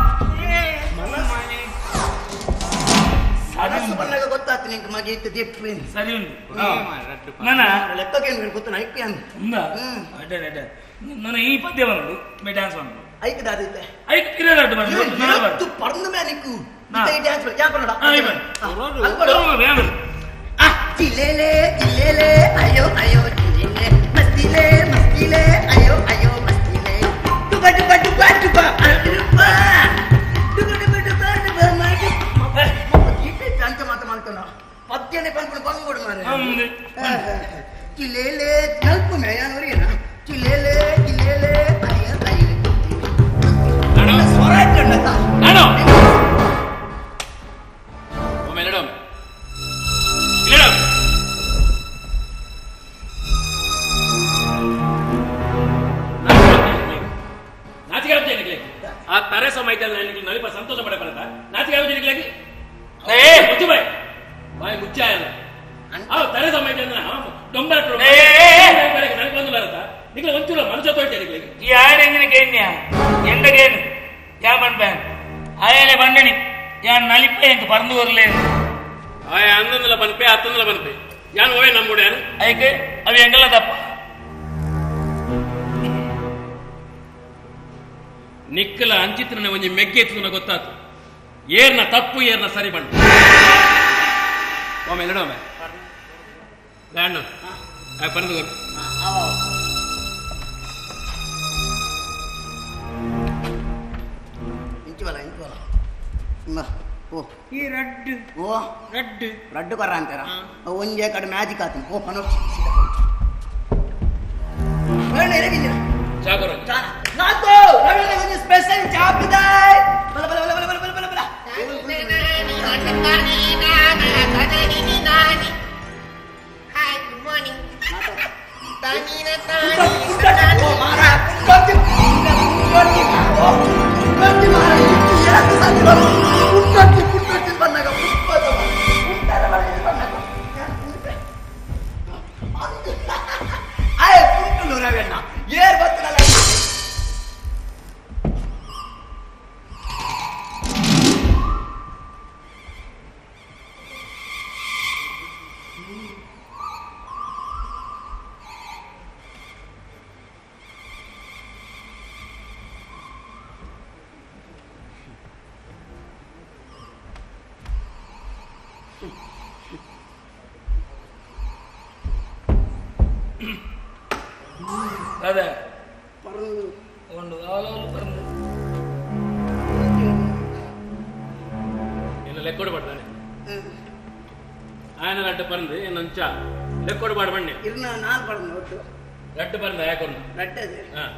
F: ಮನಸ್ಸು ಬಂದಾಗ ಗೊತ್ತಾಯ್ತು ನಿಂಗೆ ಮಗೆ ಇತ್ತು ದಿಪ್ಪೇನು
C: ಸರಿ ಉಂಟು ನನ್ನ
F: ಲೆಕ್ಕಕ್ಕೇನು ಗೊತ್ತು ನೈಪಿ ಅಂದ
C: ನನ್ನ ಈ ಪದ್ಯವನ್ನು ಡ್ಯಾನ್ಸ್ ಉಂಟು
F: ಐಕದಾದಿದ್ದೆ
C: ಐಕ್ ಕಿರದಾಟ ಬಂದು
F: ಪರ್ಂದು ಮೇಲಿಕ್ಕು
C: ಹಾ.
F: ಡ್ಯಾನ್ಸ್ ಯಾಕೆ ಬರೋಣ ಚಿಲೇಲೆ ಚಿಲೇಲೆ ಅಯ್ಯೋ ಅಯ್ಯೋ ಚಿಲೇಲೆ ಮಸ್ತಿಲೆ ಮಸ್ತಿಲೆ ಅಯ್ಯೋ ಅಯ್ಯೋ ಮಸ್ತಿಲೆ ಟುಬ ಟುಬ ಟುಬ ಟುಬ ಟುಬ ಟುಬ ಟುಬ ಟುಬ ಟುಬ ಮಾಡಿ ಗೀತೆ ಚಾಂಚ ಮಾತ ಮಾಡ್ತಾನ ಪದ್ಯನೆ ಬಂದ್ಬಿಡು ಬಂದ್ಬಿಡು ಮಾರೆ ಚಿಲೇಲೆ ನಲ್ಪು ಮೇಯಾನೋರಿನ ಚಿಲೇಲೆ ಚಿಲೇಲೆ ಅಯ್ಯೋ ಅಯ್ಯೋ ಸ್ವರ ಕಣ್ಣತ
C: ನಾನು ಒಮ್ಮೆ ನಡು ಇಲ್ಲಡ ನಾಚಿಕೆ ಆಗುತ್ತೆ ನಿನಗೆ ಆ ತರೆ ಸಮಯದಲ್ಲಿ ನನಗೆ ನಲಿಪ ಸಂತೋಷ ಪಡ ಬರತ್ತ ನಾಚಿಕೆ ಆಗುತ್ತೆ ನಿನಗೆ ಏ ಮುಚ್ಚು ಬಾಯ್ ಬಾಯ್ ಮುಚ್ಚಾಯಲ್ಲ ಆ ತರೆ ಸಮಯದಲ್ಲಿ ಡೊಂಬರ ನನಗೆ ಬಂದು ಬರತ್ತ ನಿಮಗೆ ಒಂಚೂರು ಮನಸ್ಸು ತೋಯ್ತೆ ನಿಮಗೆ
I: ಯಾಡೆಂಗಿನ ಕೇನ್ಯ ಎಂಡಗೇನು ಯಾ ಮನ್ಪೇನ್ ಆಯನೆ ಬಂಡನಿ ಯಾ ನಲಿಪ ಎಂಕ್ ಪರಂದು ಬರಲೇ
C: ಆಯ ಅಂದಂದಲ ಬನ್ಪೆ ಹತ್ತಂದಲ ಬನ್ಪೆ ಯಾನು ಹೋಯ್ ನಮ್ಮೂಡೆ ಯಾನು
I: ಅದಕ್ಕೆ ಅವು ಎಂಗಲ್ಲ ತಪ್ಪ
C: ನಿಕ್ಕಲ ಅಂಚಿತ್ರನ ಒಂಜಿ ಮೆಗ್ಗೆ ಎತ್ತುನ ಗೊತ್ತಾತು ಏರ್ನ ತಪ್ಪು ಏರ್ನ ಸರಿ ಬಂಡು ಒಮ್ಮೆ ನಡೊಮ್ಮೆ ಗಾಣ ಪರಂದು ಗೊತ್ತು
F: ಇಂಚುವಲ್ಲ ಇಂಚುವಲ್ಲ ಓ
G: ಈ ರಡ್ಡು
F: ಓ
G: ರಡ್ಡು
F: ರಡ್ಡು ಕರ ಅಂತಾರ ಒಂಜೆ ಕಡೆ ಮ್ಯಾಜಿಕ್ ಆತ ಓ ಪನೋ
C: ಜಾಗರ
F: ನಾಲ್ಕು ರವಿಗೆ ಒಂದು ಸ್ಪೆಷಲ್ ಜಾಬ್ ಇದೆ ಬಲ ಬಲ ಬಲ ಬಲ ಬಲ ಬಲ ಬಲ
H: ಹಾಯ್ ಗುಡ್ ಮಾರ್ನಿಂಗ್
F: ಏರ್ ಬರ್ತಲ್ಲ
I: ಅದೇ ಒಂದು ಆಲೋಲು ಪರಂದು
C: என்ன லெக்கோடு பாடுதானே ఆయన లడ్డు పరింది నుంచా లెక్కోడు పాడు పండి
F: ಇರ್ನ ನಾಲ್ಕು ಪಡೆದು ಒಟ್ಟು
C: లడ్డు పరింది యాకొండు
F: ರಡ್ಡದು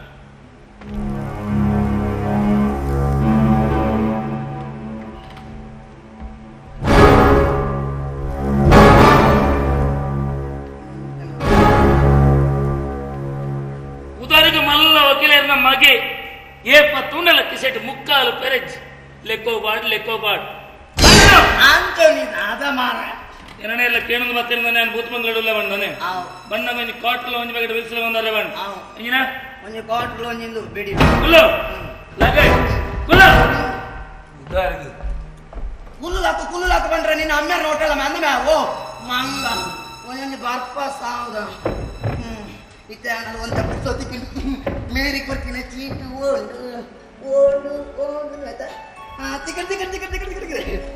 I: ఉదారికి మల్ల వకీలేరిన ಮಗೆ ಏಪ ತುಂಡಲ ಕಿಸೆಟ್ ಮುಕ್ಕಾಲು ಪೆರೆಜ್ ಲೆಕ್ಕೋ ಬಾಡ್ ಲೆಕ್ಕೋ ಬಾಡ್
F: ಆಂಟೋನಿ ಅದ ಮಾರ
I: ಏನನೇ ಎಲ್ಲ ಕೇಣದು ಮತ್ತಿಂದ ನಾನು ಭೂತ ಮಂಗಳೂಲ್ಲ ಬಂದನೆ ಬಣ್ಣ ಒಂಜಿ ಕಾಟ್ಲ ಒಂಜಿ ಬಗೆಟ್ ವಿಲ್ಸಲ ಬಂದರೆ ಬಣ್ಣ ಇಂಜಿನ
F: ಒಂಜಿ ಕಾಟ್ಲು ಒಂಜಿಂದು ಬಿಡಿ
I: ಕುಲ್ಲು ಲಗೈ ಕುಲ್ಲು ಉದಾರಿಗೆ
F: ಕುಲ್ಲು ಲಾಕು ಕುಲ್ಲು ಲಾಕು ಬಂದ್ರೆ ನಿನ್ನ ಅಮ್ಮ ನೋಟಲ್ಲ ಮಂದ ಓ ಮಂಗ ಒಂಜೊಂದು ಬರ್ಪ ಸಾವುದ ಹ್ಮ್ ಇತ್ತೆ ನಾನು ಒಂದು ಪುಸ್ತಕ ಮೇರಿ ಕೊಡ್ತೀನಿ ಚೀಟು ಓಡು ಓಡು ಓಡು ಆಯ್ತಾ ಹಾ ತಿಕ್ಕಡ್ ತಿಕ್ಕಡ್ ತಿಕ್ಕಡ್ ತಿಕ್ಕಡ್ ತಿಕ್ಕಡ್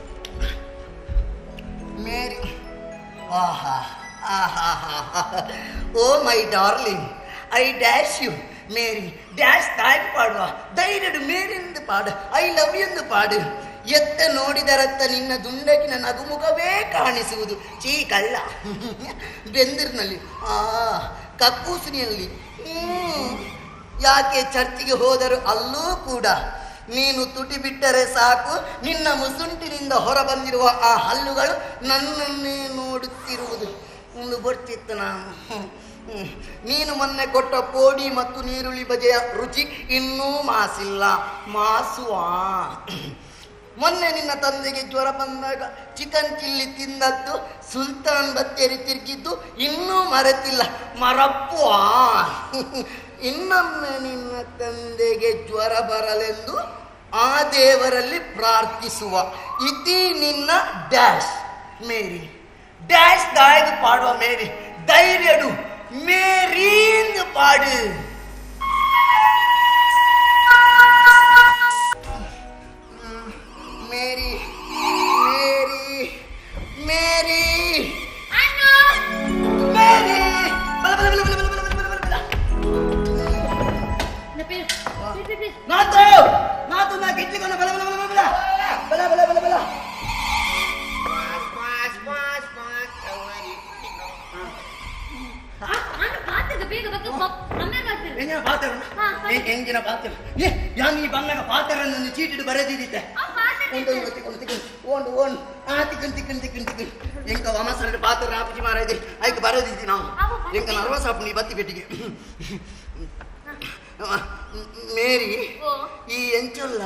F: ಮೇರಿ ಆಹಾ ಆಹಾ oh my darling I dash you Mary dash ತಾಯಿ ಪಾಡುವ ಧೈರ್ಯಡು ಮೇರಿಂದು ಪಾಡು ಐ ಲವ್ ಎಂದು ಪಾಡು ಎತ್ತ ನೋಡಿದರತ್ತ ನಿನ್ನ ದುಂಡಗಿನ ನಗುಮುಖವೇ ಕಾಣಿಸುವುದು ಚೀ ಕಳ್ಳ ಬೆಂದಿರ್ನಲ್ಲಿ ಆ ಕಕ್ಕೂಸಿನಿಯಲ್ಲಿ ಹ್ಮ್ ಯಾಕೆ ಚರ್ಚಿಗೆ ಹೋದರು ಅಲ್ಲೂ ಕೂಡ ನೀನು ತುಟಿ ಬಿಟ್ಟರೆ ಸಾಕು ನಿನ್ನ ಮುಸುಂಟಿನಿಂದ ಹೊರ ಬಂದಿರುವ ಆ ಹಲ್ಲುಗಳು ನನ್ನನ್ನೇ ನೋಡುತ್ತಿರುವುದು ಒಂದು ಬರ್ತಿತ್ತು ನಾನು ನೀನು ಮೊನ್ನೆ ಕೊಟ್ಟ ಪೋಡಿ ಮತ್ತು ನೀರುಳ್ಳಿ ಬಜೆಯ ರುಚಿ ಇನ್ನೂ ಮಾಸಿಲ್ಲ ಮಾಸುವ ಮೊನ್ನೆ ನಿನ್ನ ತಂದೆಗೆ ಜ್ವರ ಬಂದಾಗ ಚಿಕನ್ ಚಿಲ್ಲಿ ತಿಂದದ್ದು, ಸುಲ್ತಾನ್ ಬತ್ತೇರಿ ತಿರುಗಿದ್ದು ಇನ್ನೂ ಮರೆತಿಲ್ಲ. ಮರಪ್ಪುವಾ ಇನ್ನೊಮ್ಮೆ ನಿನ್ನ ತಂದೆಗೆ ಜ್ವರ ಬರಲೆಂದು ಆ ದೇವರಲ್ಲಿ ಪ್ರಾರ್ಥಿಸುವ. ಇತಿ ನಿನ್ನ ಡ್ಯಾಶ್ ಮೇರಿ ಡ್ಯಾಶ್ ದಾಯ್ದು ಪಾಡುವ ಮೇರಿ ಧೈರ್ಯಡು ಮೇರೀಂದು ಪಾಡು. ಮೇರಿ ಮೇರಿ ಮೇರಿ ಮೇರಿ ಬಲ ಬಲ ಬಲ ಬಲ ಬಲ ಬಲ ಬಲ ಬಲ ನಾತು ನಾತು ನಾ ಗಿಟ್ಲಿಗೊಂಡ ಬಲ ಬಲ ಬಲ ಬಲ ಬಲ ಬಲ ಬಲ ಬಲ ಎಂಜಿನ ಪಾತ್ರ ಯಾನ್ ಈ ಬಂದಾಗ ಪಾತ್ರರನ್ನು ಚೀಟಿಡು ಬರೆದಿದ್ದೆ ಉಂಟು ಓಂಡು ಓಂಡು ಆ ತಿಕ್ಕನ್ ತಿಕ್ಕನ್ ತಿಕ್ಕನ್ ತಿಕ್ಕನ್ ಎಂಕ ವಮಸರ ಪಾತ್ರ ಆಪಿ ಮಾರಾಯ್ದೆ ಆಯ್ಕೆ ಬರೆದಿದ್ದಿ ನಾವು ಎಂಕ ನರ್ವಸ್ ಆಪ್ ನೀ ಬತ್ತಿ ಬೆಟ್ಟಿಗೆ. ಮೇರಿ ಈ ಎಂಚುಲ್ಲ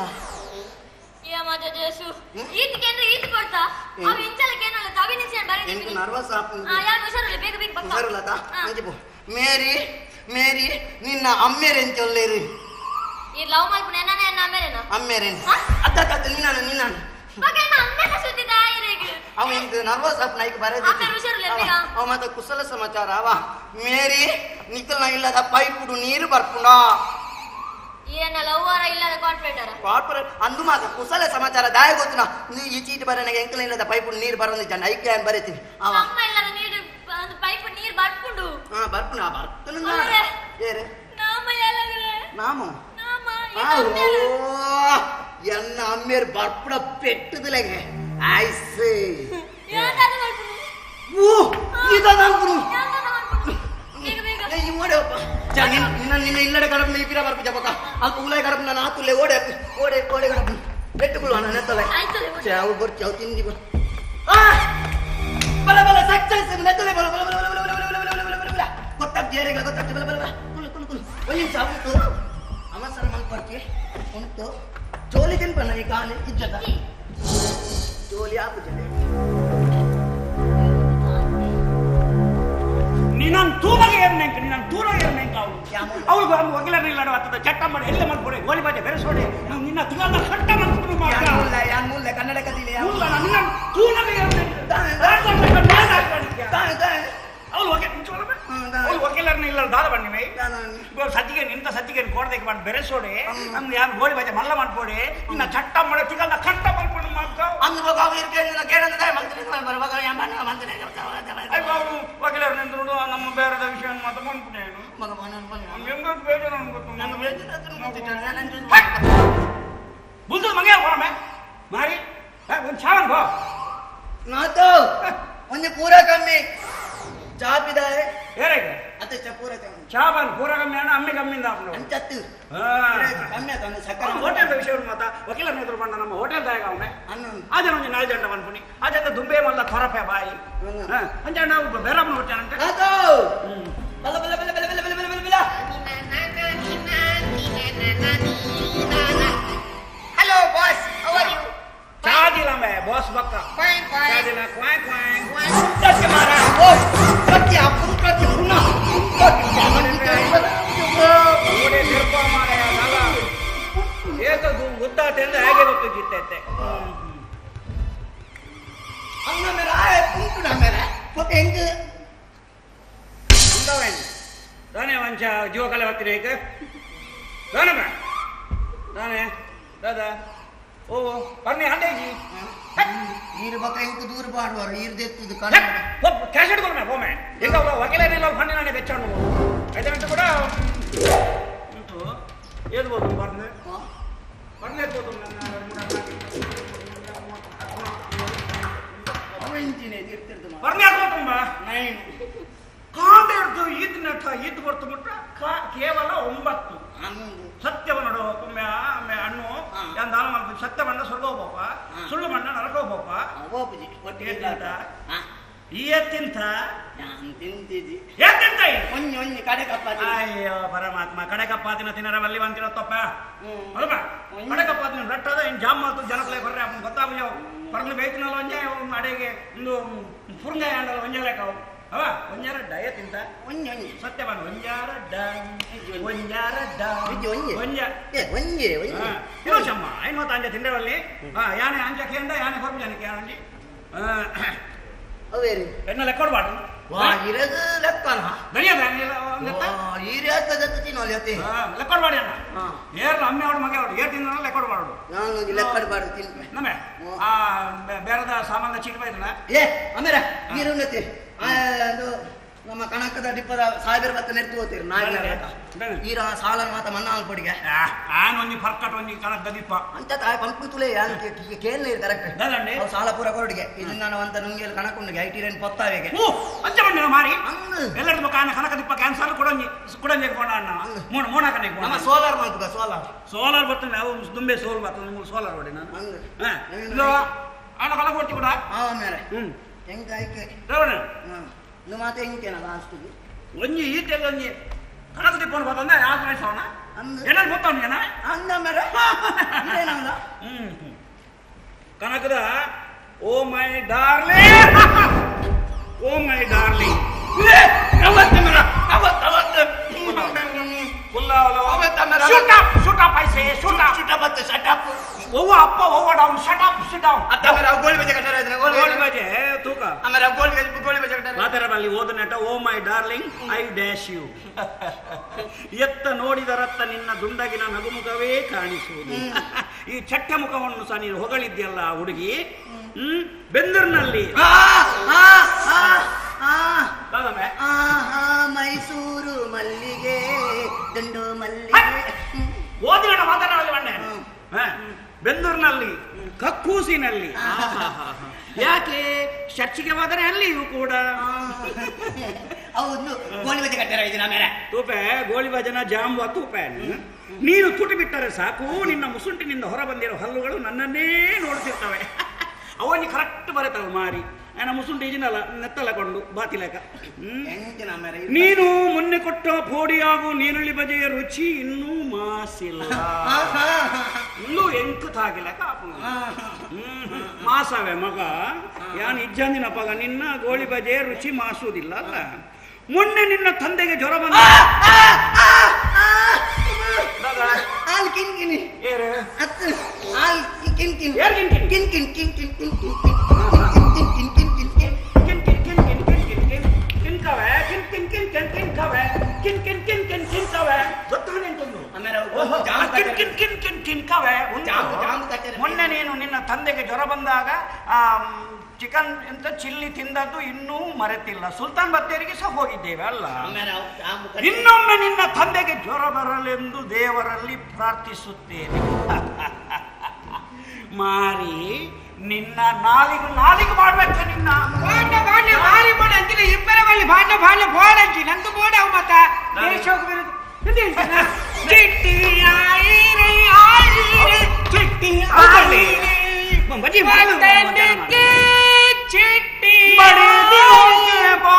F: ನರ್ವಸ್ ಆಪ್ ಮೇರಿ ಮೇರಿ ನಿನ್ನ ಅಮ್ಮೇರೆಂಚೊಲ್ಲೇರಿ ಅಮ್ಮೇರೇನು ಅತ್ತ ನಿನ್ನ ನಿನ್ನ ಅವ ನರ್ವಸ್ ಆಪ್ ನೈಕ್ ಬರೋದಿಲ್ಲ ಅವ ಮತ್ತೆ ಕುಶಲ ಸಮಾಚಾರ ಅವ ಮೇರಿ ನಿಖಲ್ನ ಇಲ್ಲದ ಪೈಪುಡು ನೀರು ಬರ್ಪುಂಡ ಕಾರ್ಪೊರೇಟ್ ಅಂದು ಮಾತ್ರ ಕುಶಲ ಸಮಾಚಾರ ದಾಯ ಗೊತ್ತಿನ ನೀ ಈ ಚೀಟಿ ಬರ ನನಗೆ ಎಂಕಲ ಇಲ್ಲದ ಪೈಪುಡು ನೀರು ಬರೋದಿದ್ದ ನೈಕ್ ಏನ್ ಬರೀತೀನಿ ಅವ ಹಾ ಬರ್ಪುಣ ಬರ್ತನ ಏರೆ ನಾಮ ಎನ್ನ ಅಮ್ಮೇರ್ ಬರ್ಪುಡ ಪೆಟ್ಟದಿಲ್ಲಗೆ ಆಯ್ಸೆ ನಿನ್ನ ನಿನ್ನ ಇಲ್ಲಡೆ ಕಡಪನ ಇಪಿರ ಬರ್ಪು ಜಪಕ ಅಲ್ಪ ಉಲಾಯ ಕಡಪನ ನಾತುಲ್ಲೆ ಓಡೆ ಓಡೆ ಓಡೆ ಕಡಪನ ಬೆಟ್ಟುಗಳು ಅಣ್ಣ ನೆತ್ತಲೆ ಚಾವು ಬರ್ ಚಾವು ತಿಂದಿ ಬರ್ ಬಲ ಬಲ ಸಕ್ಸಸ್ ನೆತ್ತಲೆ ಬಲ ಬಲ ಬಲ ಬಲ ಬಲ ಬಲ ಬಲ ಬಲ ಬಲ ಬಲ ಗೊತ್ತಾಗ ಜೇರೆಗ ಗೊತ್ತಾಗ ಬಲ ಬಲ ಬಲ ಕುಲು ಕುಲು ಕುಲು ಒಳ್ಳೆ ಚಾವು ಅಮಸರ ಮಲ್ಪರ್ಕೆ ಉಂಟು ಜೋಲಿ ತಿನ್ಪಣ್ಣ ಈ ಕಾಲಿ ಇಜ್ಜದ ಜೋಲಿ ಆಪುಜನೆ
E: ನೀನನ್ ತೂನಗೆ ಏರ್ನೆಂಕ ನೀನನ್ ತೂನಗೆ ಏರ್ನೆಂಕ ಅವಳು ಅವಳು ಒಂದು ಒಗಲನ ಇಲ್ಲಡ ಆತದ ಚಟ್ಟ ಮಾಡಿ ಎಲ್ಲ ಮಾಡ್ಕೊಡೆ ಗೋಲಿ ಬಾಜೆ ಬೆರೆಸೋಡೆ ನಿನ್ನ ತುಗಾಲ ಕಟ್ಟ ಮಾಡ್ಕೊಂಡು ಮಾಡ ಯಾನುಲ್ಲ ಯಾನುಲ್ಲ ಕನ್ನಡ ಕದಿಲೆ ಯಾನುಲ್ಲ ನಿನ್ನ ತೂನಗೆ ಏರ್ನೆಂಕ ಅವಳು ಒಗೆ ಅವಳು ಒಗಲನ ಇಲ್ಲ ದಾದ ಬಣ್ಣಿವೆ ಸಜ್ಜಿಗೆ ನಿಂತ ಸಜ್ಜಿಗೆ ಕೋಡದಕ್ಕೆ ಮಾಡಿ ಬೆರೆಸೋಡೆ ನಮ್ಗೆ ಯಾರು ಗೋಲಿ ಬಾಜೆ ಮಲ್ಲ ಮಾಡ್ಕೊಡೆ ನಿನ್ನ ಚಟ್ಟ ಮಾಡಿ ತಿಗಲ್ನ ಕಟ್ಟ ಮಾಡ್ಕೊಂಡು ಮಾಡ್ತಾವ ಅಂದು ಹೋಗ ಅವ ಇರ್ಕೆ ಕೇಳಂದ್ರೆ ಮಂತ್ರಿ ಬರುವಾಗ ಯಾಮಣ್ಣ ಮಂತ್ರಿ ಅವರು ವಕೀಲರು ನಿಂತು ನಮ್ಮ ಬೇರೆದ ವಿಷಯ ಮಾತು ಬಂದ್ಬಿಟ್ಟೇನು ಬುಲ್ದು ಮಂಗೆ ಹೋರಮೆ ಮಾರಿ ಒಂದು ಚಾವನ್ ಬಾ
F: ನಾತು ಒಂದು ಪೂರ ಕಮ್ಮಿ ಚಾ ಪಿದಾರೆ
E: ಏರೇಗೆ
F: ಅತ್ತೆ ಚಾ ಪೂರ ಕಮ್ಮಿ
E: ಚಾವನ್ ಪೂರ ಕಮ್ಮಿ ಅಣ್ಣ ಅಮ್ಮಿ ಕಮ್ಮಿಂದ ಹಾಕೊಂಡು
F: ಅಂಚತ್ತು ಕಮ್ಮಿ ಆತ ಸಕ್ಕರೆ
E: ಹೋಟೆಲ್ ವಿಷಯ ಮಾತಾ ವಕೀಲರ ಎದುರು ಬಂದ ನಮ್ಮ ಹೋಟೆಲ್ ದಾಯಗ ಅವನೆ ಅದೇ ಒಂದು ನಾಳೆ ಜಂಡ ಬಂದ್ಬಿಡಿ ಅದೇ ದುಂಬೆ ಮಲ್ಲ ತೊರಪೆ ಬಾಯಿ ಅಂಜ ನಾವು ಬೇರೆ ನೋಡ್ತೇನೆ
F: ಬಲ ಬಲ ಬಲ ಬಲ ಬಲ ಬಲ ಬಲ ಬಲ hello boss how are you
E: ಚಾದಿಲ್ಲ ಮೇ ಬಾಸ್ ಬಕ್ಕ
F: ಫೈನ್ ಫೈನ್
E: ಚಾದಿಲ್ಲ ಕ್ವಾಯ್ ಕ್ವಾಯ್
F: ಸತ್ಯ ಮಾರ ಬಾಸ್ ಸತ್ಯ ಅಪ್ಪು ಪ್ರತಿ ಪುನಃ
E: ಓಡೆ ನಿರ್ಪ ಮಾರೆ ನಾಲ ಏಕ ಗುತ್ತಾತೆಂದ ಹೇಗೆ ಗೊತ್ತಿತ್ತೆ
F: ಅನ್ನ ಮೇರಾ ಪುಂಟುನ ಮೇರಾ ಪೊತೆ ಹೆಂಗ
E: ಅಂದವೇನ್ ತಾನೇ ವಂಚ ಜೀವ ಕಲೆ ಬರ್ತೀನಿ ಈಗ ತಾನೇ ಬಾ ತಾನೇ ದಾದಾ ಓ ಬರ್ನಿ ಹಂಡೇಜಿ
F: ನೀರು ಬಕ್ಕ ಹೆಂಗ ದೂರ ಬಾಡುವರು ನೀರು ದೆತ್ತುದು ಕಣ
E: ಕ್ಯಾಶೆಟ್ ಕೊಡ್ಮೆ ಹೋಮೆ ಈಗ ವಕೀಲರಿಲ್ಲ ಫಂಡಿ ನಾನೇ ಬೆಚ್ಚಣ್ಣು ಐದು ಗಂಟೆ ಕೂಡ ಉಂಟು ಏದ್ಬೋದು ಬರ್ನೆ ಬರ್ನೆ ಎತ್ಬೋದು ಬರ್ನೆ ಹಾಕೋ ತುಂಬ
F: ನೈನ್
E: ಕಾಂಡೇರ್ದು ಈದ್ ನಟ ಈದ್ ಬರ್ತು ಬಿಟ್ಟ ಕೇವಲ ಒಂಬತ್ತು ಸತ್ಯವ ನೋಡು ಒಮ್ಮೆ ಆಮೆ ಹಣ್ಣು ಯಾನ್ ದಾನ ಮಾಡ್ತೀವಿ ಸತ್ಯ ಬಣ್ಣ ಸ್ವರ್ಗ ಹೋಗ್ಬೋಪ ಸುಳ್ಳು ಬಣ್ಣ ನರಕ ಹೋಗ್ಬೋಪ
F: ಹೋಗ್ಬಿಜಿ
E: ಈ ಎತ್ತಿಂತ
F: ತಿಂತಿದ್ದಿ
E: ಎಂತೆಂತ
F: ಒಂಜಿ ಒಂಜಿ ಕಡೆ ಕಪ್ಪಾತಿ
E: ಅಯ್ಯೋ ಪರಮಾತ್ಮ ಕಡೆ ಕಪ್ಪಾತಿನ ತಿನ್ನರ ಬಲ್ಲಿ ಬಂತಿರತ್ತಪ್ಪ ಅಲ್ವಾ ಕಡೆ ಕಪ್ಪಾತಿನ ರಟ್ಟದ ಇನ್ ಜಾಮ್ ಮಾಡ್ತು ಜನಕಲೆ ಬರ್ರೆ ಅಪ್ಪ ಗೊತ್ತಾಗ ಪರ್ಲು ಬೇಯ್ತಿನಲ್ಲ ಒಂಜೆ ಅಡೆಗೆ ಒಂದು ಫುರ್ಗಾಯ ಅಂಡಲ್ಲ ಒಂಜಲೆಕ್ಕವು ಅವ ಒಂಜಾರ ಡಯ ತಿಂತ
F: ಒಂಜಿ ಒಂಜಿ
E: ಸತ್ಯ ಬಂದು ಒಂಜಾರ ಡ ಒಂಜಾರ ಡ
F: ಒಂಜಿ ಒಂಜಿ
E: ಒಂಜ
F: ಏ ಒಂಜಿ ಒಂಜಿ
E: ಇರೋಚಮ್ಮ ಐನ್ ಮತ್ತ ಅಂಜ ತಿಂದವಲ್ಲಿ ಯಾನೆ ಅಂಜ ಕೇಂದ್ರ ಯಾನೆ ಹೊರಬು ಜನಕ್ಕೆ ಅಂಜಿ
F: ಅವೇರಿ
E: ಎನ್ನ ಲೆಕ್ಕ ಕೊಡ್ಬಾರ್ದು
F: ವಾ ಇರದು ಲೆಕ್ಕನ
E: ದಣಿಯದ
F: ಈರ್ಯಾತ ತಿನ್ನೋಲಿ ಅತಿ
E: ಲೆಕ್ಕ ಕೊಡ್ಬಾಡಿ ಅಣ್ಣ ಏರ್ ಅಮ್ಮೆ ಅವಳು ಮಗ ಅವಳು ಏರ್ ತಿಂದ ಲೆಕ್ಕ ಕೊಡ್ಬಾರ್ದು
F: ನಾನು ಲೆಕ್ಕ ಕೊಡ್ಬಾರ್ದು ತಿನ್ನೆ
E: ನಮ್ಮೆ ಆ ಬೇರೆದ ಸಾಮಾನ್ಯ ಚೀಟ್ ಬೈದಲ್ಲ
F: ಏ ಅಮೇರ ನೀರುನ್ನತಿ ಅದು ನಮ್ಮ ಕಣಕದ ಡಿಪ್ಪದ ಸಾವಿರ ಬತ್ತ ನೆಟ್ಟು ಹೋಗ್ತೀರಿ ನಾಲ್ಕು ಈರ ಸಾಲನ ಮಾತ ಮನ್ನಾ ಕೊಡಿಗೆ
E: ಆನ್ ಒಂಜಿ ಫರ್ಕಟ್ ಒಂಜಿ ಕಣಕ್ ದೀಪ
F: ಅಂತ ತಾಯಿ ಪಂಪು ತುಲೆ ಕೇಳನೆ ಇರ್ ಕರೆಕ್ಟ್
E: ದಾದಂಡಿ
F: ಸಾಲ ಪೂರ ಕೊರಡಿಗೆ ಇದು ನಾನು ಅಂತ ನುಂಗಿಯಲ್ಲಿ ಕಣಕೊಂಡಿಗೆ ಐ ಟಿ ರೇನ್ ಪೊತ್ತಾವೆಗೆ
E: ಓ ಅಂಚ ಬಂದಿನ ಮಾರಿ ಎಲ್ಲರದು ಕಾನ ಕನಕ ದೀಪ ಕ್ಯಾನ್ಸರ್ ಕೊಡಂಜಿ ಕೊಡಂಜಿ ಕೊಡ ಅಣ್ಣ ಮೂಣ ಮೂಣ ಕನೆ
F: ನಮ್ಮ ಸೋಲಾರ್ ಮಾಡ್ತದ ಸೋಲಾರ್
E: ಸೋಲಾರ್ ಬರ್ತದೆ ಅವು ದುಂಬೆ ಸೋಲ್ ಬರ್ತದೆ ನಿಮ್ಗೆ ಸೋಲಾರ್ ಹೊಡಿ ನಾನು ಅಣ್ಣ ಕಲ ಕೊಡ್ತಿ ಕೂಡ
F: ಹಾ ಮೇರೆ
E: ಹ್ಮ್
F: ಹೆಂಗ ಆಯ್ಕೆ
E: ರವಣ
F: ಇದು ಮಾತು ಹೆಂಗೇನ ಲಾಸ್ಟಿಗೆ
E: ಒಂಜಿ ಈತೆಲ್ಲ ಒಂಜಿ ಕನಕ ದೀಪ ಬರ್ತಂದ್ರೆ ಯಾಕೆ ನಡೆಸೋಣ ಏನಾದ್ರು ಗೊತ್ತವನಿಗೆನ
F: ಅಂದ ಮೇರೆ ಇದೇನಲ್ಲ
E: ಹ್ಮ್ ಕನಕದ ಓ my darling O my darling ಅವತ್ತು ಮೇರ ಅವತ್ತು ಅವತ್ತು shoot up shoot up I say shoot up shoot up ಮತ್ತೆ ಶಟ್ ಅಪ್ ಓವ ಅಪ್ಪ ಓವ down shut up sit down
F: ಅತ್ತ ಮೇರ ಗೋಲಿ ಬಜೆ ಕಟ್ಟರ ಇದ್ರೆ
E: ಗೋಲಿ ಬಜೆ ತೂಕ
F: ಆಮೇಲೆ ಗೋಲಿ ಬಜೆ ಗೋಲಿ ಬಜೆ ಕಟ್ಟರ
E: ಮಾತರ ಬಲ್ಲಿ ಓದ ನೆಟ oh my darling I dash you ಎತ್ತ ನೋಡಿದರತ್ತ ನಿನ್ನ ದುಂಡಗಿನ ನಗುಮುಖವೇ ಕಾಣಿಸುವುದು ಈ ಚಟ್ಟ ಮುಖವನ್ನು ಸಹ ನೀನು ಹೊಗಳಿದ್ಯಲ್ಲ ಹುಡುಗಿ ಹ್ಮ್ ಬೆಂದರ್ನಲ್ಲಿ
F: ಮೈಸೂರು ಮಲ್ಲಿಗೆ ದಂಡು ಮಲ್ಲಿಗೆ
E: ಓದಿನ ಮಾತನಾಡಲಿ ಬಣ್ಣೆ ಬೆಂದೂರಿನಲ್ಲಿ ಕಕ್ಕೂಸಿನಲ್ಲಿ ಯಾಕೆ ಚರ್ಚಿಗೆ ಹೋದರೆ ಅಲ್ಲಿಯೂ ಕೂಡ
F: ಹೌದು ಗೋಳಿ ಬಜೆ ಕಟ್ಟರ ಇದನ್ನ ಮೇಲೆ
E: ತೂಪೆ ಗೋಳಿ ಭಜನ ಜಾಂಬುವ ತೂಪೆ ನೀನು ತುಟಿ ಬಿಟ್ಟರೆ ಸಾಕು ನಿನ್ನ ಮುಸುಂಟಿನಿಂದ ಹೊರ ಬಂದಿರೋ ಹಲ್ಲುಗಳು ನನ್ನನ್ನೇ ನೋಡ್ತಿರ್ತವೆ ಅವನಿ ಕರೆಕ್ಟ್ ಬರುತ್ತವೆ ಮಾರಿ ನನ್ನ ಮುಸುಂಟಿ ಇಜಿನಲ್ಲ ನೆತ್ತಲಕೊಂಡು ಬಾತಿಲೆಕ ನೀನು ಮೊನ್ನೆ ಕೊಟ್ಟ ಪೋಡಿ ಹಾಗೂ ನೀರುಳ್ಳಿ ಬಜೆಯ ರುಚಿ ಇನ್ನೂ ಮಾಸಿಲ್ಲ ಇನ್ನೂ ಎಂಕು ತಾಗಿಲೆಕ ಮಾಸವೇ ಮಗ ಯಾನ್ ಇಜ್ಜಂದಿನ ಪಗ ನಿನ್ನ ಗೋಳಿ ಬಜೆಯ ರುಚಿ ಮಾಸುವುದಿಲ್ಲ ಅಲ್ಲ ಮೊನ್ನೆ ನಿನ್ನ ತಂದೆಗೆ ಜ್ವರ ಬಂದ
F: ಹಾಲ್ ಕಿನ್ಕಿನಿ
E: ಏರು
F: ಹಾಲ್ ಕಿನ್ಕಿನ್
E: ಏರ್ ಕಿನ್ಕಿನ್
F: ಕಿನ್ ಕಿನ್ ಕಿನ್ ಕಿನ್ ಕಿನ್ ಕಿನ್
E: ಮೊನ್ನೆ ನೀನು ನಿನ್ನ ತಂದೆಗೆ ಜ್ವರ ಬಂದಾಗ ಚಿಕನ್ ಎಂತ ಚಿಲ್ಲಿ ತಿಂದದ್ದು ಇನ್ನೂ ಮರೆತಿಲ್ಲ ಸುಲ್ತಾನ್ ಬತ್ತೇರಿಗೆ ಸಹ ಹೋಗಿದ್ದೇವೆ ಅಲ್ಲ ಇನ್ನೊಮ್ಮೆ ನಿನ್ನ ತಂದೆಗೆ ಜ್ವರ ಬರಲೆಂದು ದೇವರಲ್ಲಿ ಪ್ರಾರ್ಥಿಸುತ್ತೇನೆ ಮಾರಿ ನಿನ್ನ ನಾಲಿಗೆ ನಾಲಿಗೆ ಮಾಡ್ಬೇಕ ನಿನ್ನ
G: ಬಾಂಡ ಬಾಂಡ ಮಾರಿ ಬಾಂಡ ಅಂತಿನ ಇಬ್ಬರ ಬಳಿ ಬಾಂಡ ಬಾಂಡ ಬೋಡಂಚಿ ನಂದು ಬೋಡ ಅವ ಮತ್ತ ದೇಶೋಗ ವಿರುದ್ಧ ಚಿಟ್ಟಿ ಆಯಿರೆ ಆಯಿರೆ ಚಿಟ್ಟಿ ಆಯಿರೆ
E: ಬಜಿ
G: ಚಿಟ್ಟಿ
E: ಬಾ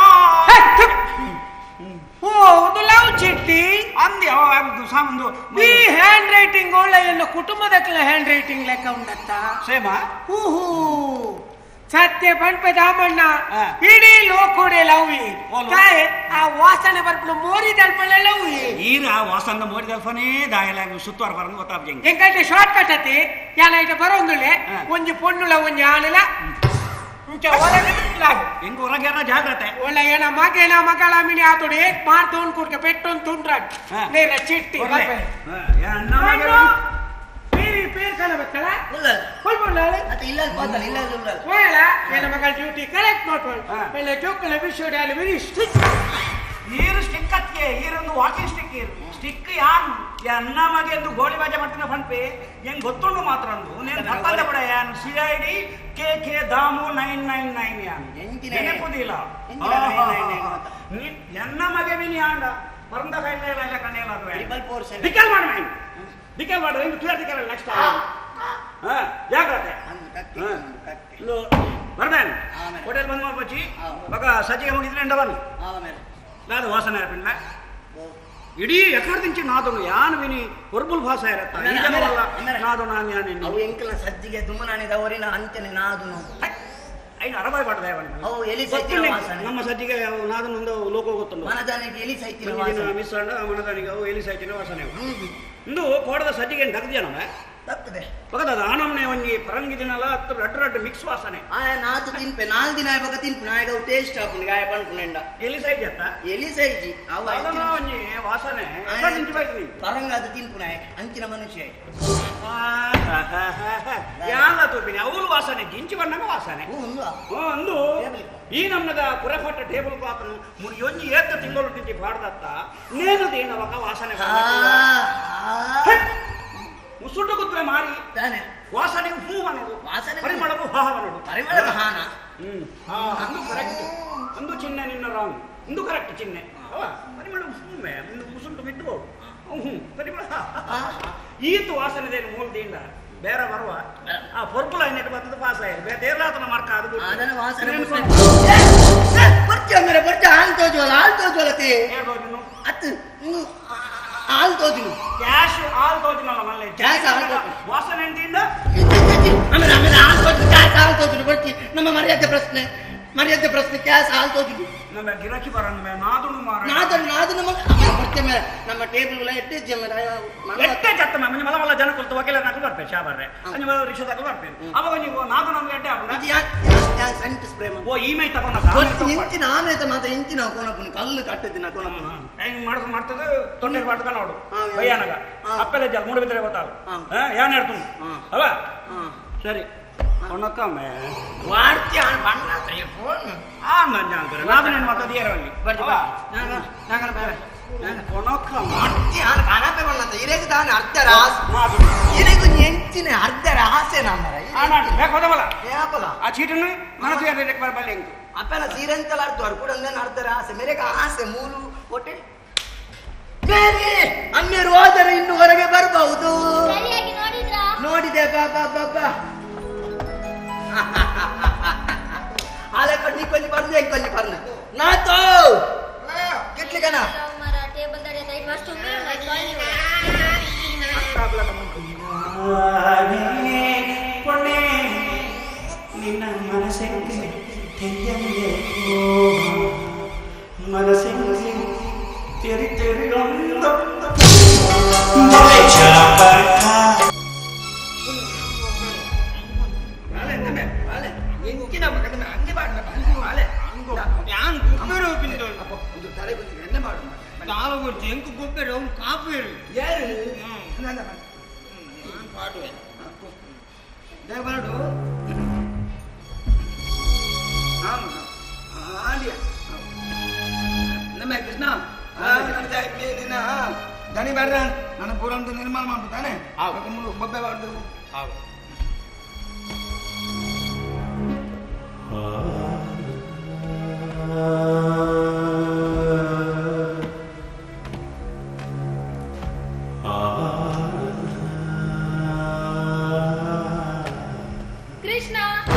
G: ಹೌದು ಲವ್ ಚಿಟ್ಟಿ
E: ಅಂದೆ ಸಾಮಂದು
G: ಈ ಹ್ಯಾಂಡ್ ರೈಟಿಂಗ್ ಒಳ್ಳೆ ಎಲ್ಲ ಕುಟುಂಬದ ಹ್ಯಾಂಡ್ ರೈಟಿಂಗ್ ಲೆಕ್ಕ ಉಂಡತ್ತ
E: ಸೇಮಾ
G: ಹೂಹೂ ಸತ್ಯ ಪಂಪೆ ದಾಮಣ್ಣ ಇಡೀ ಲೋಕೋಡೆ ಲವ್ವಿ ಕಾಯ್ ಆ ವಾಸನೆ ಬರ್ಪಡು ಮೋರಿ ದಲ್ಪಲ್ಲ ಲವ್ವಿ
E: ಈರ ವಾಸನ ಮೋರಿ ದಲ್ಪನೇ ದಾಯಲ ಸುತ್ತವಾರ ಬರಂದು ಗೊತ್ತಾಗ್ಜಂಗೆ
G: ಎಂಕಂటే ಶಾರ್ಟ್ ಕಟ್ ಅತಿ ಯಾನ ಇಟ ಬರೋಂದುಲೆ ಒಂಜಿ ಪೊಣ್ಣುಲ ಒಂಜಿ ಆಣಲ ಇಂಚ ಹೊರಗೆ
E: ಹೆಂಗ ಹೊರಗ್ಯಾರ ಜಾಗ್ರತೆ
G: ಒಳ್ಳೆ ಏನ ಮಗೇನ ಮಗಳ ಮಿನಿ ಆತೋಡಿ ಮಾರ್ತೋನ್ ಕುಡ್ಕ ಪೆಟ್ಟೊಂದು ತುಂಡ್ರಾಡ್ ನೇರ ಚಿಟ್ಟಿ ಬೇರೆ ಪೇರ್ ಕಾಣಬೇಕಲ್ಲ ಕೊಳ್ಕೊಂಡಾಳೆ
F: ಮತ್ತೆ ಇಲ್ಲ ಬಂದಲ್ಲ ಇಲ್ಲ ಇಲ್ಲ
G: ಹೋಯಲ್ಲ ಏನ ಮಗಳ ಡ್ಯೂಟಿ ಕರೆಕ್ಟ್ ಮಾಡ್ಕೊಂಡು ಒಳ್ಳೆ ಜೋಕಲ ವಿಶ್ವಡೆ ಅಲ್ಲಿ ವೆರಿ ಸ್ಟ್ರಿಕ್ಟ್
E: ನೀರು ಸ್ಟಿಕ್ ಅದಕ್ಕೆ ಈರೊಂದು ವಾಕಿಂಗ್ ಸ್ಟಿಕ್ ಇರು ಸ್ಟಿಕ್ ಯಾನ್ ಅನ್ನ ಮಗೆ ಎಂದು ಗೋಳಿ ಬಾಜೆ ಮಾಡ್ತೀನಿ ಫನ್ಪೆ ಹೆಂಗ್ ಗೊತ್ತುಂಡು ಮಾತ್ರ ಅಂದು ನೀನು ತಪ್ಪಂದ ಬಿಡ ಯಾನ್ C I D K K ದಾಮು ನೈನ್ ನೈನ್ ನೈನ್ ಯಾನ್ ನೆನಪುದಿಲ್ಲ ಎನ್ನ ಮಗೆ ಬಿನಿ ಆಂಡ ಬರಂದ ಕೈಲ ಇಲ್ಲ ಕಣ್ಣೆಲ್ಲ ಅದು ಡಿಕಲ್ ಮಾಡ ಮೈ ಡಿಕಲ್ ಮಾಡು ಹಿಂಗೆ ತುಳ ಡಿಕಲ್ ನೆಕ್ಸ್ಟ್ ಹಾ ಜಾಗ್ರತೆ ಬರ್ಬೇನ್ ಹೋಟೆಲ್ ಬಂದ್ ಮಾಡ್ಬಚ್ಚಿ ಬಗ ಸಜ್ಜಿಗೆ ಮುಗಿದ್ರೆ ಎಂಡ ಬನ್ನಿ ನಾದು ವಾಸನೆ ಪಿಣ್ಣ ಇಡೀ ಎಕರ್ದಿಂಚಿ ನಾದನು ಯಾನು ವಿನಿ ಹೊರ್ಬುಲ್ ಭಾಷೆ ಇರತ್ತ ನಾದು ನಾನು ಯಾನೆ
F: ಅವು ಎಂಕಲ ಸಜ್ಜಿಗೆ ದುಮ್ಮನಾಣಿದವರಿನ ಅಂಚನೆ ನಾದುನು
E: ಐನು ಅರಬಾಯಿ ಪಡ್ದೆ
F: ಅವು ಎಲಿ ಸೈತಿನ ವಾಸನೆ
E: ನಮ್ಮ ಸಜ್ಜಿಗೆ ನಾದನು ಒಂದು ಲೋಕ ಗೊತ್ತುಂಡು
F: ಮನದಾನಿಗೆ ಎಲಿ ಸೈತಿನ ವಾಸನೆ
E: ಮಿಸ್ ಅಂಡ ಮನದಾನಿಗೆ ಅವು ಎಲಿ ಸೈತಿನ ವಾಸನೆ ಇಂದು ಕೋಡದ ಸಜ್ಜಿಗೆ ದಗ್ದಿಯ ನಮ್ಮ
F: ತಪ್ಪದೆ
E: ಬಗದ ಆನಮ್ನೆ ಒಂಜಿ ಪರಂಗಿ ದಿನಲ ಹತ್ತು ರಡ್ಡು ರಡ್ಡು ಮಿಕ್ಸ್ ವಾಸನೆ
F: ಆ ನಾತು ತಿನ್ಪೆ ನಾಲ್ ದಿನ ಬಗ ತಿನ್ಪು ನಾಯಗ ಟೇಸ್ಟ್ ಆಪುಂಡು ಗಾಯ ಪಂಡ್ಪುನೆಂಡ
E: ಎಲಿ ಸೈಜಿ ಅತ್ತ
F: ಎಲಿ ಸೈಜಿ ಅವು
E: ಅದನ್ನ ಒಂಜಿ ವಾಸನೆ ನಿಂಚಿ ಬೈತು ನೀ
F: ಪರಂಗ ಅದು ತಿನ್ಪು ನಾಯಕ ಅಂಚಿನ ಮನುಷ್ಯ
E: ಯಾಲ ತೋಪಿನಿ ಅವಳು ವಾಸನೆ ಜಿಂಚಿ ಬಣ್ಣಗ ವಾಸನೆ ಒಂದು ಈ ನಮ್ಮದ ಪುರಪಟ್ಟ ಟೇಬಲ್ ಕ್ಲಾತ್ ಮುರಿ ಒಂಜಿ ಏತ್ತ ತಿಂಗಳು ತಿಂಚಿ ಪಾಡ್ದತ್ತ ನೇನು ದೇನವಕ ವಾಸನೆ ಮುಸುಟ್ಟು ಕುತ್ರೆ ಮಾರಿ ವಾಸನೆಗೂ ಹೂ ಅನ್ನೋದು
F: ವಾಸನೆ
E: ಪರಿಮಳವು ಹಾಹ ಅನ್ನೋದು
F: ಪರಿಮಳ ಹಾನ
E: ಹ್ಮ್ ಹಾ ಅಂದು ಕರೆಕ್ಟ್ ಅಂದು ಚಿಹ್ನೆ ನಿನ್ನ ರಾಂಗ್ ಇಂದು ಕರೆಕ್ಟ್ ಚಿಹ್ನೆ ಅವ ಪರಿಮಳ ಹೂವೆ ಮುಸುಂಟು ಬಿಟ್ಟುಬೋದು ಹ್ಞೂ ಪರಿಮಳ ಈತು ವಾಸನೆದೇನು ಮೂಲದಿಂದ ಬೇರೆ ಬರುವ ಆ ಪೊರ್ಪುಲ ಇನ್ನಿಟ್ಟು ಬರ್ತದ ಪಾಸ ಆಯ್ತು ಬೇರೆ ದೇರ್ಲಾತನ ಮಾರ್ಕ ಅದು
F: ಅದನ್ನ ವಾಸನೆ ಬರ್ತಿ ಅಂದ್ರೆ ಬರ್ತಿ ಹಾಲು ತೋಜುವಲ್ಲ ಹಾಲು ತೋಜುವಲ್ಲತಿ ಅತ್ತು ಹಾಲು ತೋಜು
E: ಕ್ಯಾಶ್ ಹಾಲು ತೋಜಿನಲ್ಲ ಮಲ್ಲೆ
F: ಕ್ಯಾಶ್ ಹಾಲು
E: ವಾಸನೆ ಎಂತಿಂದ
F: ಆಮೇಲೆ ಆಮೇಲೆ ಹಾಲು ತೋಜು ಕ್ಯಾಶ್ ಹಾಲು ತೋಜು ಬರ್ತಿ ನಮ್ಮ ಮರ್ಯಾದೆ ಪ್ರಶ್ನೆ ಮರ್ಯಾದೆ ಪ್ರಶ್ನೆ ಕ್ಯಾಶ್ ಹಾಲು ತೋಜು
E: ನಮ್ಮ ಗಿರಾಕಿ ಬರಂಗ ನಾದುನು ಮಾರ
F: ನಾದನು ನಾದನು ಬರ್ತೆ ಮೇಲೆ ನಮ್ಮ ಟೇಬಲ್ ಎಟ್ಟೆ
E: ಎಟ್ಟೆ ಚತ್ತ ಮಂಜ ಮಲ ಮಲ ಜನ ಕೊಲ್ತು ವಕೀಲ ನಕಲು ಬರ್ಪೆ ಶಾಬರ್ರೆ ಅಂಜ ಮಲ ರಿಕ್ಷಾ ತಕಲು ಬರ್ಪೆ ಅವಾಗ ನೀವು ನಾದು ನಮ್ಗೆ ಎಟ್ಟೆ ಆಪುಂಡ
F: ಸೆಂಟ್ ಸ್ಪ್ರೇ
E: ಓ ಈ ಮೈ ತಕೊಂಡ
F: ಇಂಚಿನ ಆಮೇಲೆ ಮಾತ್ರ ಇಂಚಿನ ಕೋನಪುನಿ ಕಲ್ಲು ಕಟ್ಟದಿನ ಕೋನಪುನ
E: ಹೆಂಗ್ ಮಾಡ್ದು ಮಾಡ್ತದ ತೊಂಡೆ ಮಾಡ್ತದ ನೋಡು ಬಯ್ಯಾನಗ ಅಪ್ಪೆಲ್ಲ ಜಲ್ ಮೂಡು ಬಿದ್ದರೆ ಗೊತ್ತಾಗ ಏನ್ ಹೇಳ್ತು ಅಲ್ಲ ಸರಿ ಒಣಕಮ್ಮೆ
F: ವಾಡ್ತಿ ಬಣ್ಣ ಫೋನ್
E: ಆ ನಂಜ ಅಂತಾರೆ ನಾದು ನಿನ್ನ ಮಕ್ಕ ದಿಯರಲ್ಲಿ
F: ಬರ್ತಿ ಬಾ ನಾಗನ ಬೇರೆ
E: ಒಣಕಮ್ಮ
F: ವಾಡ್ತಿ ಆನ್ ಕಾಣಪೆ ಬಣ್ಣ ಇರೇಗ ತಾನ ಅರ್ಧ ರಾಸ್ ಇರೇಗ ಎಂಚಿನ ಅರ್ಧ ರಾಸೆ ನಮ್ಮರ
E: ಆನ ಬೇಕು ಹೋದವಲ್ಲ
F: ಯಾಪಲ
E: ಆ ಚೀಟನ್ನು ಮನಸ್ಸು ಯಾರು ರೆಕ್ ಬರಬಲ್ಲ ಹೆಂಗ್
F: ಅಪ್ಪೆಲ್ಲ ಸೀರೆಂತಲ ಅರ್ಧ ಅವ್ರು ಕೂಡ ಅರ್ಧ ರಾಸೆ ಮೇರೆಗ ಆಸೆ ಮೂಲು ಹೊಟ್ಟೆ ಬೇರೆ ಅಮ್ಮೇರು ಹೋದರೆ ಇನ್ನು ಹೊರಗೆ ಬರಬಹುದು ನೋಡಿದೆ ಬಾಬಾ ಬಾಬಾ आले कन्नी कन्नी परने एक कन्नी परने ना तो कितने का ना
J: टेबल दाड़े साइड वास्ट होंगे लाइक कॉल
E: आपला कम आने पने निन्ना मनसेंगे तेयंगे ओ मनसेंगे तेरी तेरी अंदर मुझे चापर का
A: ಎಂಕು ಗೊಬ್ಬರ ಅವ್ನು ಕಾಪೇರು ಯಾರು ಪಾಡುವೆ ದಯಮಾಡು ನಮ್ಮ ಕೃಷ್ಣ ದಿನ ದನಿ ಬೇಡ ನನ್ನ ಪೂರ ಅಂತ ನಿರ್ಮಾಣ ಮಾಡ್ತಾನೆ ಬೊಬ್ಬೆ ಬಾರ್ದು
B: ಕೃಷ್ಣ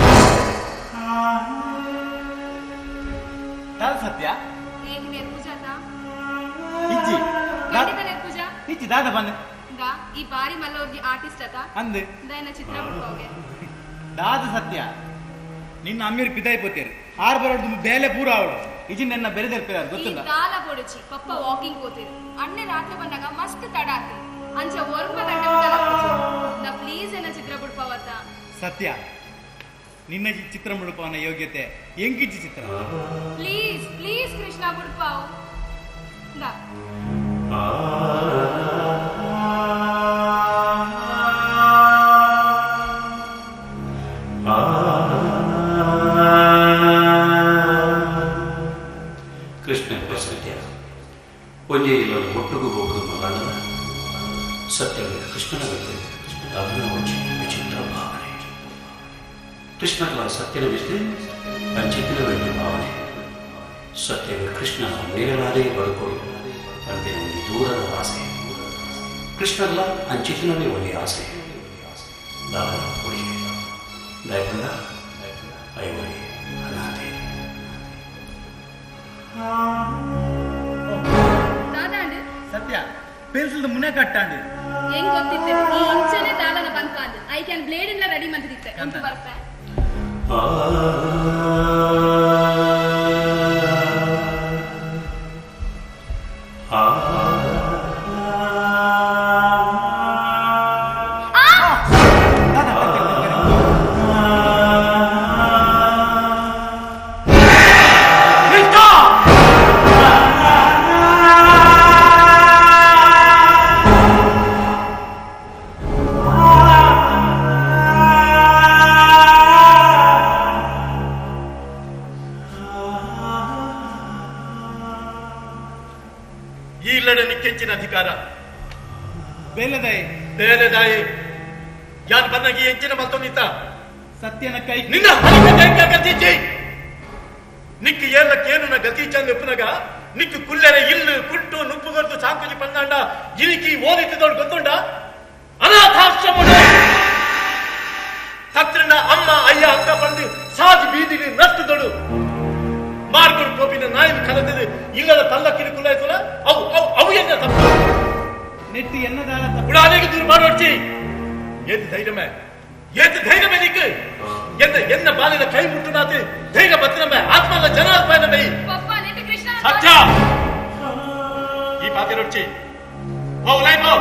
D: ಸತ್ಯ
B: ಹೇಗೆ ನೆರ್ಪುಜಾತ
D: ಇಜ್ಜಿ
B: ಖಂಡಿತ ನೆರ್ಪುಜ
D: ಇಜ್ಜಿ ದಾದ ಬಂದೆ
B: ದಾ ಈ ಬಾರಿ ಮಲ್ಲೋರ್ಗಿ ಆರ್ಟಿಸ್ಟ್ ಅತ
D: ಅಂದೆ
B: ದಯನ ಚಿತ್ರ ಬಿಡ್ಕೋಗೆ
D: ದಾದ ಸತ್ಯ ನಿನ್ನ ಅಮ್ಮೀರ್ ಪಿದಾಯಿ ಪೋತೇರು ಆರು ಬರೋದು ಬೇಲೆ ಪೂರ ಅವಳು ಇಜಿ ನನ್ನ ಬೆರೆದಿರ್ತಾರೆ
B: ಈ
D: ಗೊತ್ತಿಲ್ಲ
B: ದಾಲ ಪೊಡಚಿ ಪಪ್ಪ ವಾಕಿಂಗ್ ಹೋತಿರು ಅಣ್ಣೆ ರಾತ್ರಿ ಬಂದಾಗ ಮಸ್ತ್ ತಡ ಆತಿ ಅಂಚ ಒರ್ಮ ಗಂಟೆ ಉಂಟಲ್ಲ ನಾ ಪ್ಲೀಸ್ ಏನ ಚಿತ್ರ ಬಿಡ್ಪವತ್ತ
D: ಸತ್ಯ ನಿನ್ನ ಈ ಚಿತ್ರ ಮುಡುಪವನ ಯೋಗ್ಯತೆ ಎಂಕಿಜ್ಜಿ ಚಿತ್ರ
B: ಪ್ಲೀಸ್ ಪ್ಲೀಸ್ ಕೃಷ್ಣ ಬಿಡ್ಪಾವ್ ದಾ
K: ಕೃಷ್ಣ ಸತ್ಯ ಒಂದೇ ಇಲ್ಲ ಒಟ್ಟಿಗೂ ಹೋಗುದು ಮಗಳ ಸತ್ಯವೇ ಕೃಷ್ಣನ ಬಗ್ಗೆ ಅದನ್ನ ಒಂದು ವಿಚಿತ್ರ ಭಾವನೆ ಕೃಷ್ಣನ ಸತ್ಯನ ವಿಷಯ ಅಂಚಿತಿನ ವೇಳೆ ಭಾವನೆ ಸತ್ಯವೇ ಕೃಷ್ಣ ನೇರನಾದೇ ಬದುಕೋದು ಅಂತೆ ಒಂದು ದೂರದ ಆಸೆ ಕೃಷ್ಣಲ್ಲ ಅಂಚಿತಿನಲ್ಲಿ ಒಂದು ಆಸೆ ದಾದ ಕೊಡಿ ದಯವಿಂದ ಐವರಿ ಅನಾಥೆ.
B: ದಾದಾಂಡು
D: ಸತ್ಯ ಪೆನ್ಸಿಲ್ ಮುನೆ ಕಟ್ಟಾಂಡು
B: ಹೆಂಗ್ ಗೊತ್ತಿತ್ತೆ ಈ ಇಂಚನೆ ದಾದನ ಬಂದ್ಕಾಂಡು ಐ ಕ್ಯಾನ್ ಬ್ಲೇಡ್ ಎಲ್ಲ ರೆಡಿ ಮಾಡ್ತಿದ್ದೆ ಅಂತ ಬರ್ತೆ
K: ಆ
D: ಅಧಿಕಾರ ಬೇಲೆದಾಯಿ ಬೇಲೆದಾಯಿ ಯಾರು ಬಂದಾಗಿ ಎಂಚಿನ ಮಲ್ತೊಂದಿತ್ತ ಸತ್ಯನ ಕೈ ನಿನ್ನ ಗತಿ ನಿಕ್ಕು ಏಲಕ್ಕೇನು ನ ಗತಿ ಚಂದ ಎಪ್ಪನಾಗ ನಿಕ್ಕು ಕುಲ್ಲೆರೆ ಇಲ್ಲು ಕುಟ್ಟು ನುಪ್ಪುಗರ್ದು ಸಾಂಕುಜಿ ಪಂದಾಂಡ ಇನಿಕಿ ಓದಿದ್ದೋಡು ಗೊತ್ತುಂಡ ಅನಾಥಾಶ್ರಮ ತತ್ರನ ಅಮ್ಮ ಅಯ್ಯ ಅಕ್ಕ ಬಂದು ಸಾಜಿ ಬೀದಿಲಿ ನಷ್ಟದೊಡು ಮಾರ್ಕೊಂಡು ಕೋಪಿನ ನಾಯಿನ ಕಲದದು ಇಲ್ಲದ ತಲ್ಲಕ್ಕಿನ ಕುಲ್ಲಾಯ್ತಲ್ಲ ಅವು ಅವು ಅವು ಎನ್ನ ತಪ್ಪು ನೆಟ್ಟಿ ಎನ್ನದಾಳ ಉಡಾನೆಗೆ ದೂರ ಮಾಡೋಡ್ಚಿ ಏದು ಧೈರ್ಯಮೇ ಏದು ಧೈರ್ಯಮೇ ನಿಕ್ಕು ಎನ್ನ ಎನ್ನ ಬಾಲಿನ ಕೈ ಮುಟ್ಟುನಾತು ಧೈರ್ಯ ಬತ್ತನಮೇ ಆತ್ಮಲ್ಲ ಜನಾತ್ಮನಮೇ ಸತ್ಯ ಈ ಬಾತಿ ನೋಡ್ಚಿ ಹೋಗ್ ಲೈ ಹೋಗ್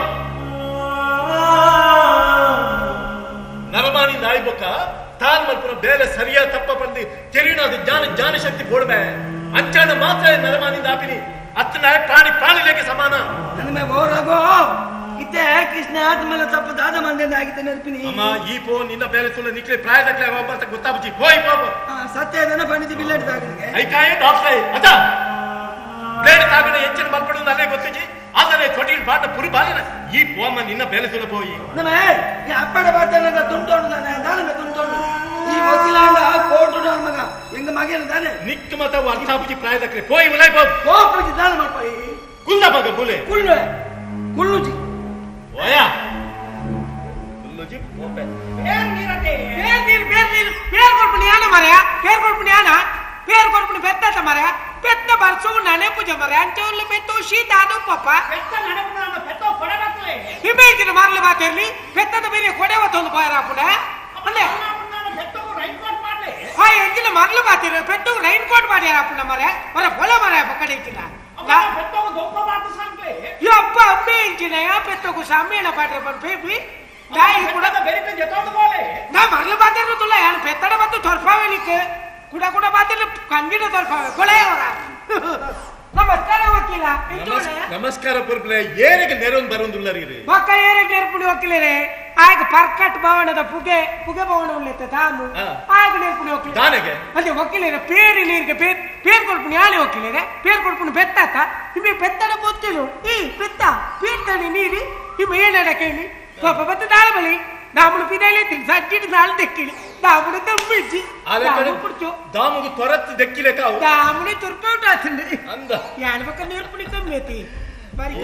D: ನರಮಾನಿ ನಾಯಿ ಬೊಕ್ಕ ತಾನ್ ಮಲ್ಪುನ ಬೇಲೆ ಸರಿಯಾ ತಪ್ಪ ಬಂದು ತೆರಿನಾದ ಜ್ಞಾನ ಜ್ಞಾನ ಶಕ್ತಿ ಕೊಡ್ಬೆ ಅಂಚಾಣ ಮಾತ್ರ ನರಮಾನಿಂದ ಆಪಿನಿ ಅತ್ತನ ಪ್ರಾಣಿ ಪ್ರಾಣಿಲೇಕೆ ಸಮಾನ
A: ನನ್ನ ಗೋರಗೋ ಇತ್ತೆ ಕೃಷ್ಣ ಆದ್ಮೇಲೆ ತಪ್ಪು ದಾದ ಮಂದಿಯಿಂದ ಆಗಿದ್ದೆ ನೆನಪಿನಿ
D: ಅಮ್ಮ ಈ ಪೋ ನಿನ್ನ ಬೇಲೆ ಸುಳ್ಳು ನಿಕ್ಲೆ ಪ್ರಾಯದಕ್ಲೆ ಒಬ್ಬ ಅಂತ ಗೊತ್ತಾಗ್ಬಿಚ್ಚಿ ಹೋಯ್ ಪಾಪ
A: ಸತ್ಯ ಇದನ್ನ ಬಂದಿದ್ದು ಬಿಲ್ಲೆಟ್ ತಾಗನಿಗೆ
D: ಐಕಾಯ ಡಾಕ್ಟ್ರೇ ಅದ ಬೇರೆ ತಾಗಣ ಹೆಚ್ಚಿನ ಮಲ್ಪಡುವುದು ಅಲ್ಲೇ ಗೊತ್ತಿಜಿ ಆದರೆ ತೊಟಿಲ್ ಬಾಟ ಪುರಿ ಬಾಲಿನ ಈ ಪೋಮ ನಿನ್ನ ಬೇಲೆ ಸುಳ್ಳು ಹೋಯಿ
A: ನಮ್ಮ ಈ ಅಪ್ಪಡ ಬಾತನ ತುಂಟೋಡು ದಾನ ತುಂಟೋಡು ಈ ವಕೀಲಾಂಡ ಕೋರ್ಟು ಮಗ ಎಂಗ ಮಗೇನು ತಾನೆ
D: ನಿಕ್ಕ ಮತ ಅರ್ಥಾಪುಜಿ ಪ್ರಾಯದಕ್ಲೆ ಹೋಯ್ ಉಲೈ ಪಾಪ
A: ಕೋಪುಜಿ ದಾನ ಮಾಡ್ಪಾಯಿ
D: ಕುಲ್ಲ ಮಗ ಬುಲೆ
A: ಕುಲ್ಲು ಕುಲ್ಲುಜಿ
D: ಓಯಾ ಕುಲ್ಲುಜಿ ಓಪೆ
G: ಬೇರ್ ನೀರತೆ ಬೇರ್ ನೀರು ಬೇರ್ ನೀರು ಬೇರ್ ಕೊಡ್ಪುನಿ ಯಾನ ಮರೆಯ ಬೇರ್ ಕೊಡ್ಪುನಿ ಯಾನ ಬೇರ್ ಕೊಡ್ಪುನಿ ಬೆತ್ತತ ಮರೆಯ ಬೆತ್ತ ಬರ್ಸು ನನೆ ಪೂಜ ಮರೆಯ ಅಂಚೋಲ್ಲ ಬೆತ್ತು ಶೀತ ಅದು ಪಪ್ಪ ಬೆತ್ತ ನಡಪುನ ಬೆತ್ತ ಕೊಡಬತ್ತಲೆ ಹಿಮೇಕಿನ ಮಾರ್ಲೆ ಬಾತಿರ್ಲಿ ಬೆತ್ತದ ಬೇರೆ ಕೊಡೆ ಒತ್ತೊಂದು ಬಾಯರಾಪುನ ಅಲ್ಲೇ ಬೆತ್ತವು ರೈನ್ ಕೋಟ್ ಮಾಡ್ಲೆ ಹಾ ಎಂಗಿನ ಮಾರ್ಲೆ ಬಾತಿರ ಬೆತ್ತವು ರೈನ್ ಕೋಟ್ ಮಾಡ್ಯಾರಾಪುನ ಮರೆ ಮರೆ ಹೊಲ ಮರೆ ಪಕಡೆಕಿನ ಬೆತ್ತವು ದೊಪ್ಪ ಬಾತು ಸಂತೆ ಯಪ್ಪ ಅಮ್ಮೆ ಇಂಚಿನ ಯಾ ಬೆತ್ತವು ಸಾಮೇನ ಬಾಟ್ರೆ ಬನ್ ಬೇಬಿ ದಾಯಿ ಕೂಡ ಬೆರಿಕ ಜತೋದು ಬೋಲೆ ನಾ ಮಾರ್ಲೆ ಬಾತಿರ ತುಲ್ಲ ಯಾನ್ ಬೆತ್ತಡ ಬಂದು ತೊರ್ಫಾವೆಲಿಕ್ಕೆ ಕೂಡ ಕೂಡ ಬಾತಿರ ಕಂಗಿನ ತೊರ್ಫಾವೆ ಕೊಳೆ ಅವರ ನಮಸ್ಕಾರ ವಕೀಲ
D: ನಮಸ್ಕಾರ ಪುರ್ಬ್ಲೆ ಏರಿಗೆ ನೆರೊಂದು ಬರೊಂದುಲ್ಲರಿ
G: ಬಕ್ಕ ಏರಿಗೆ ನೆರಪುಡಿ ವಕೀಲರೇ ಆಗ ಪರ್ಕಟ್ ಭವನದ ಪುಗೆ ಪುಗೆ ಭವನ ಉಳ್ಳೆತ್ತ ತಾನು ಆಗ ನೆರಪುಡಿ ವಕೀಲ
D: ತಾನೆಗೆ
G: ಅದೇ ವಕೀಲರ ಪೇರಿ ನೀರಿಗೆ ಪೇರ್ ಪೇರ್ ಕೊಡ್ಪುನಿ ಯಾಳೆ ವಕೀಲರೇ ಪೇರ್ ಕೊಡ್ಪುನಿ ಬೆತ್ತಾತ ನಿಮಗೆ ಬೆತ್ತಡ ಗೊತ್ತಿಲು ಈ ಬೆತ್ತ ಪೇರ್ತಣಿ ನೀರಿ ನಿಮ್ಮ ಏನಡ ಕೇಳಿ ಪಾಪ ಬತ್ತ ದಾಳ ಬಳಿ ನಾಮುಡು ಪಿದೈಲಿ ತಿನ್ ಸಜ್ಜಿಡಿ ನಾಲ್ ದೆಕ್ಕಿಳಿ ನಾಮುಡು ತಮ್ಮಿಜ್ಜಿ
D: ಆಲೆ ಕುಡ್ಚು ದಾಮುಗು ತೊರತ್ತು ದೆಕ್ಕಿಲೆ ಕಾವು
G: ದಾಮುಡಿ ತುರ್ಪೌಟ ಆತಂದೆ
D: ಅಂದ
G: ಯಾಣಬಕ ನೀರ್ಪುಡಿ ಕಮ್ಮೇತಿ ಬರಿ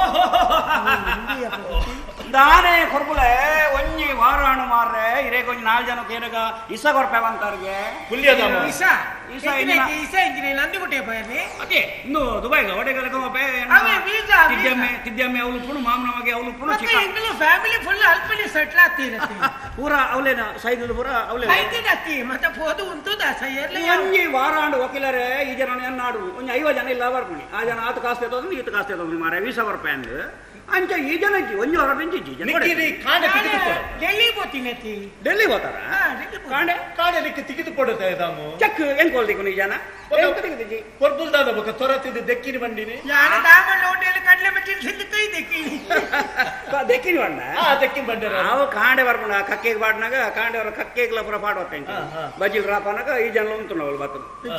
E: ದಾನೆ ಕೊರ್ಬುಳೆ ಒಂಜಿ ವಾರಾಣು ಮಾರ್ರೆ ಇರೇ ಕೊಂಚ ನಾಲ್ ಜನಕ್ಕೆ ಏನಗ ಇಸ ಕೊರ್ಪೇವ ಅಂತಾರ್ಗೆ
D: ಕುಲ್ಯದಾಮ
G: ಇಸ ಇಸ ಇಸ ಇಂಜಿನ ನಂದಿಗುಟ್ಟೆ ಬಯಲಿ
E: ಅದೇ ಇನ್ನು ದುಬೈಗ ಒಡೆಗಲಕ ಹೋಪೆ
G: ಅವೇ ವೀಸಾ
E: ತಿದ್ಯಮ್ಮೆ ತಿದ್ಯಮ್ಮೆ ಅವಳು ಪುಣು ಮಾಮನವಾಗಿ ಅವಳು ಪುಣು
G: ಮತ್ತೆ ಇಂಗ್ಲಿ ಫ್ಯಾಮಿಲಿ ಫುಲ್ ಅಲ್ಪಲಿ ಸೆಟ್ಲ್ ಆಗ್ತಿರತ್ತೆ
E: ಪೂರ ಅವಲೇನ ಸೈದು ಪೂರ ಅವಲೇ
G: ಸೈದಿನತ್ತಿ ಮತ್ತೆ ಪೋದು ಉಂಟು ದಾಸ ಎರ್ಲಿ
E: ಒಂಜಿ ವಾರಾಂಡು ವಕೀಲರೇ ಈ ಜನ ಎನ್ನಾಡು ಒಂಜಿ ಐವ ಜನ ಇಲ್ಲ ಬರ್ಪುಣಿ ಆ ಜನ ಆತು ಕಾಸ್ತೆ ತೋದು ಈತು ಕಾಸ್ತೆ ತೋದು ಮಾರ ವೀಸ ಬರ್ಪೆ ಅಂದು ಅಂಚ ಈ ಜನ ಒಂಜಿ ಹೊರ ಬೆಂಚಿ
D: ನಿಕ್ಕಿರಿ ಕಾಂಡೆ ತಿಗಿದು ಕೊಡು
G: ಡೆಲ್ಲಿ ಬೋತಿನತಿ
E: ಡೆಲ್ಲಿ ಹೋತಾರ ಕಾಂಡೆ
D: ಕಾಂಡೆ ನಿಕ್ಕೆ ತಿಗಿದು ಕೊಡುತ್ತೆ ದಾಮು
E: ಚೆಕ್ ಏನ್ ಕೊಲ್ದಿಕು ನೀ ಜನ
D: ಕೊರ್ಬುಲ್ದಾದ ಬಕ ತೊರತಿದ್ದು ದೆಕ್ಕಿನಿ ಬಂದಿನಿ
G: ಯಾನ ದಾಮನ್ ಹೋಟೆಲ್ ಕಡ್ಲೆ ಮೆಟ್ಟಿನ ಸಿದ್ದು ಕೈ ದೆಕ್ಕಿ
E: ದೆಕ್ಕಿನಿ ಬಂಡ
D: ಆ ದೆಕ್ಕಿನ ಬಂಡರ
E: ನಾವು ಕಾಂಡೆ ಬರ್ಪುಣ ಕಕ್ಕೆಗೆ ಪಾಡ್ನಾಗ ಕಾಂಡೆ ಅವರ ಕಕ್ಕೆಗ್ಲ ಪುರ ಪಾಡೋತ್ತೆ ಬಜಿಲ್ ರಾಪನಾಗ ಈ ಜನ ಉಂಟು ನಾವು ಬತ್ತು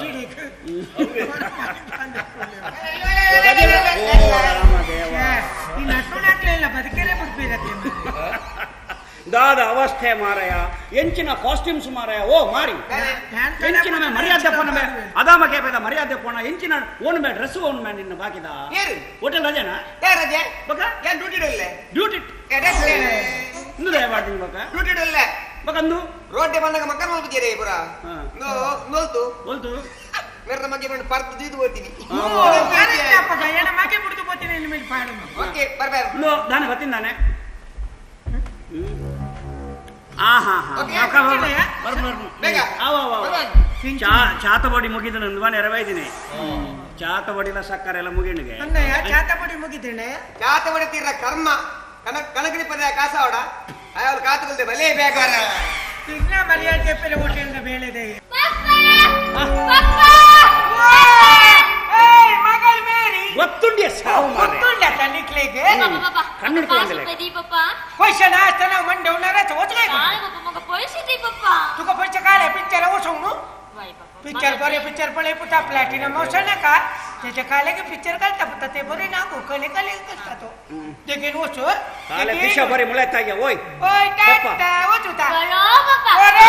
G: ಈ ನಟುನಾಕ್ಲೆಲ್ಲ ಬದುಕಲೇ ಬಿಡ್ಬೇಕತ್ತೆ
E: ದಾದ ಅವಸ್ಥೆ ಮಾರಯ ಎಂಚಿನ ಕಾಸ್ಟ್ಯೂಮ್ಸ್ ಮಾರಯ ಓ ಮಾರಿ ಎಂಚಿನ ಮರ್ಯಾದೆ ಪೋಣ ಅದಾಮ ಕೇಪದ ಮರ್ಯಾದೆ ಪೋಣ ಎಂಚಿನ ಓನ್ ಮೇ ಡ್ರೆಸ್ ಓನ್ ಮೇ ನಿನ್ನ ಬಾಕಿದ ಹೋಟೆಲ್ ರಜೆನಾ
F: ರಜೆ ಡ್ಯೂಟಿ
E: ಡ್ಯೂಟಿ ಇನ್ನು ದಯ ಮಾಡ್ತೀನಿ ಬಕ
F: ಡ್ಯೂಟಿ ಇಲ್ಲ
E: ಬಕಂದು
F: ರೋಡ್ಡೆ ಬಂದಾಗ ಮಕ್ಕಳು ನೋಡ್ಬಿದ್ದೀರಿ ಪುರ ನೋ ನೋಲ್ತು
E: ನೋಲ್ತು
F: ಮೇರೆ ಮಗೆ ಬಂದು ಪರ್ತು ದೀದು ಬರ್ತೀನಿ
G: ಮಗೆ ಬಿಡ್ತು ಬರ್ತೀನಿ ನಿಮಗೆ ಪಾಡು
F: ಓಕೆ ಬರ್ಬೇಡ
E: ನೋ ನಾನು ಬರ್ತಿದ್ದಾನೆ ಆ ಹಾ ಹಾ ಚಾತಬಡಿ ಮುಗಿದು ನಂದು ಮನೆ ಎರವೈದಿನಿ ಚಾತಬಡಿಲ ಸಕ್ಕರೆ ಎಲ್ಲ ಮುಗಿಣಿಗೆ
G: ಅಣ್ಣಯ್ಯ ಚಾತಬಡಿ ಮುಗಿದೇನೆ
F: ಚಾತಬಡಿ ತೀರ ಕರ್ಮ ಕನ ಕನಕರಿ ಪದ ಕಾಸಾವಡ ಅಯ್ಯವ್ರು ಕಾತುಕೊಳ್ತೆ ಬಲೇ ಬೇಕಾರ
G: ಇನ್ನ ಮರ್ಯಾದೆ ಪೆರೆ ಹೋಟೆಲ್ನ ಬೇಳೆದೆ ಮಗಳ ಮೇರಿ
E: ಗೊತ್ತುಂಡಿ ಸಾವು ಮಾರೆ
G: ಗೊತ್ತುಂಡ ತನಿಕ್ಲೆಗೆ
E: ಕಣ್ಣಿಡ್ಕೊಂಡಲೆ
G: ಕ್ವಶನ್ ಆಸ್ತನ ಮಂಡೆ ಉಳ್ಳಾರ ಚೋಚಲೆ
J: काय बाबा मग पैसे दे पप्पा
G: तुका पैसे काढे पिक्चर ओसवू
J: बाई बाबा
G: पिक्चर बरे पिक्चर पळे पुता प्लॅटिनम ओसन का त्याच्या काले की पिक्चर काढता पुता ते बरे ना कले कले कसता तो देखील ओसो
E: काले पिशा बरे मुळे ताग्या ओय
G: ओय टाटा ओचुता
J: बरो बाबा
G: ओरे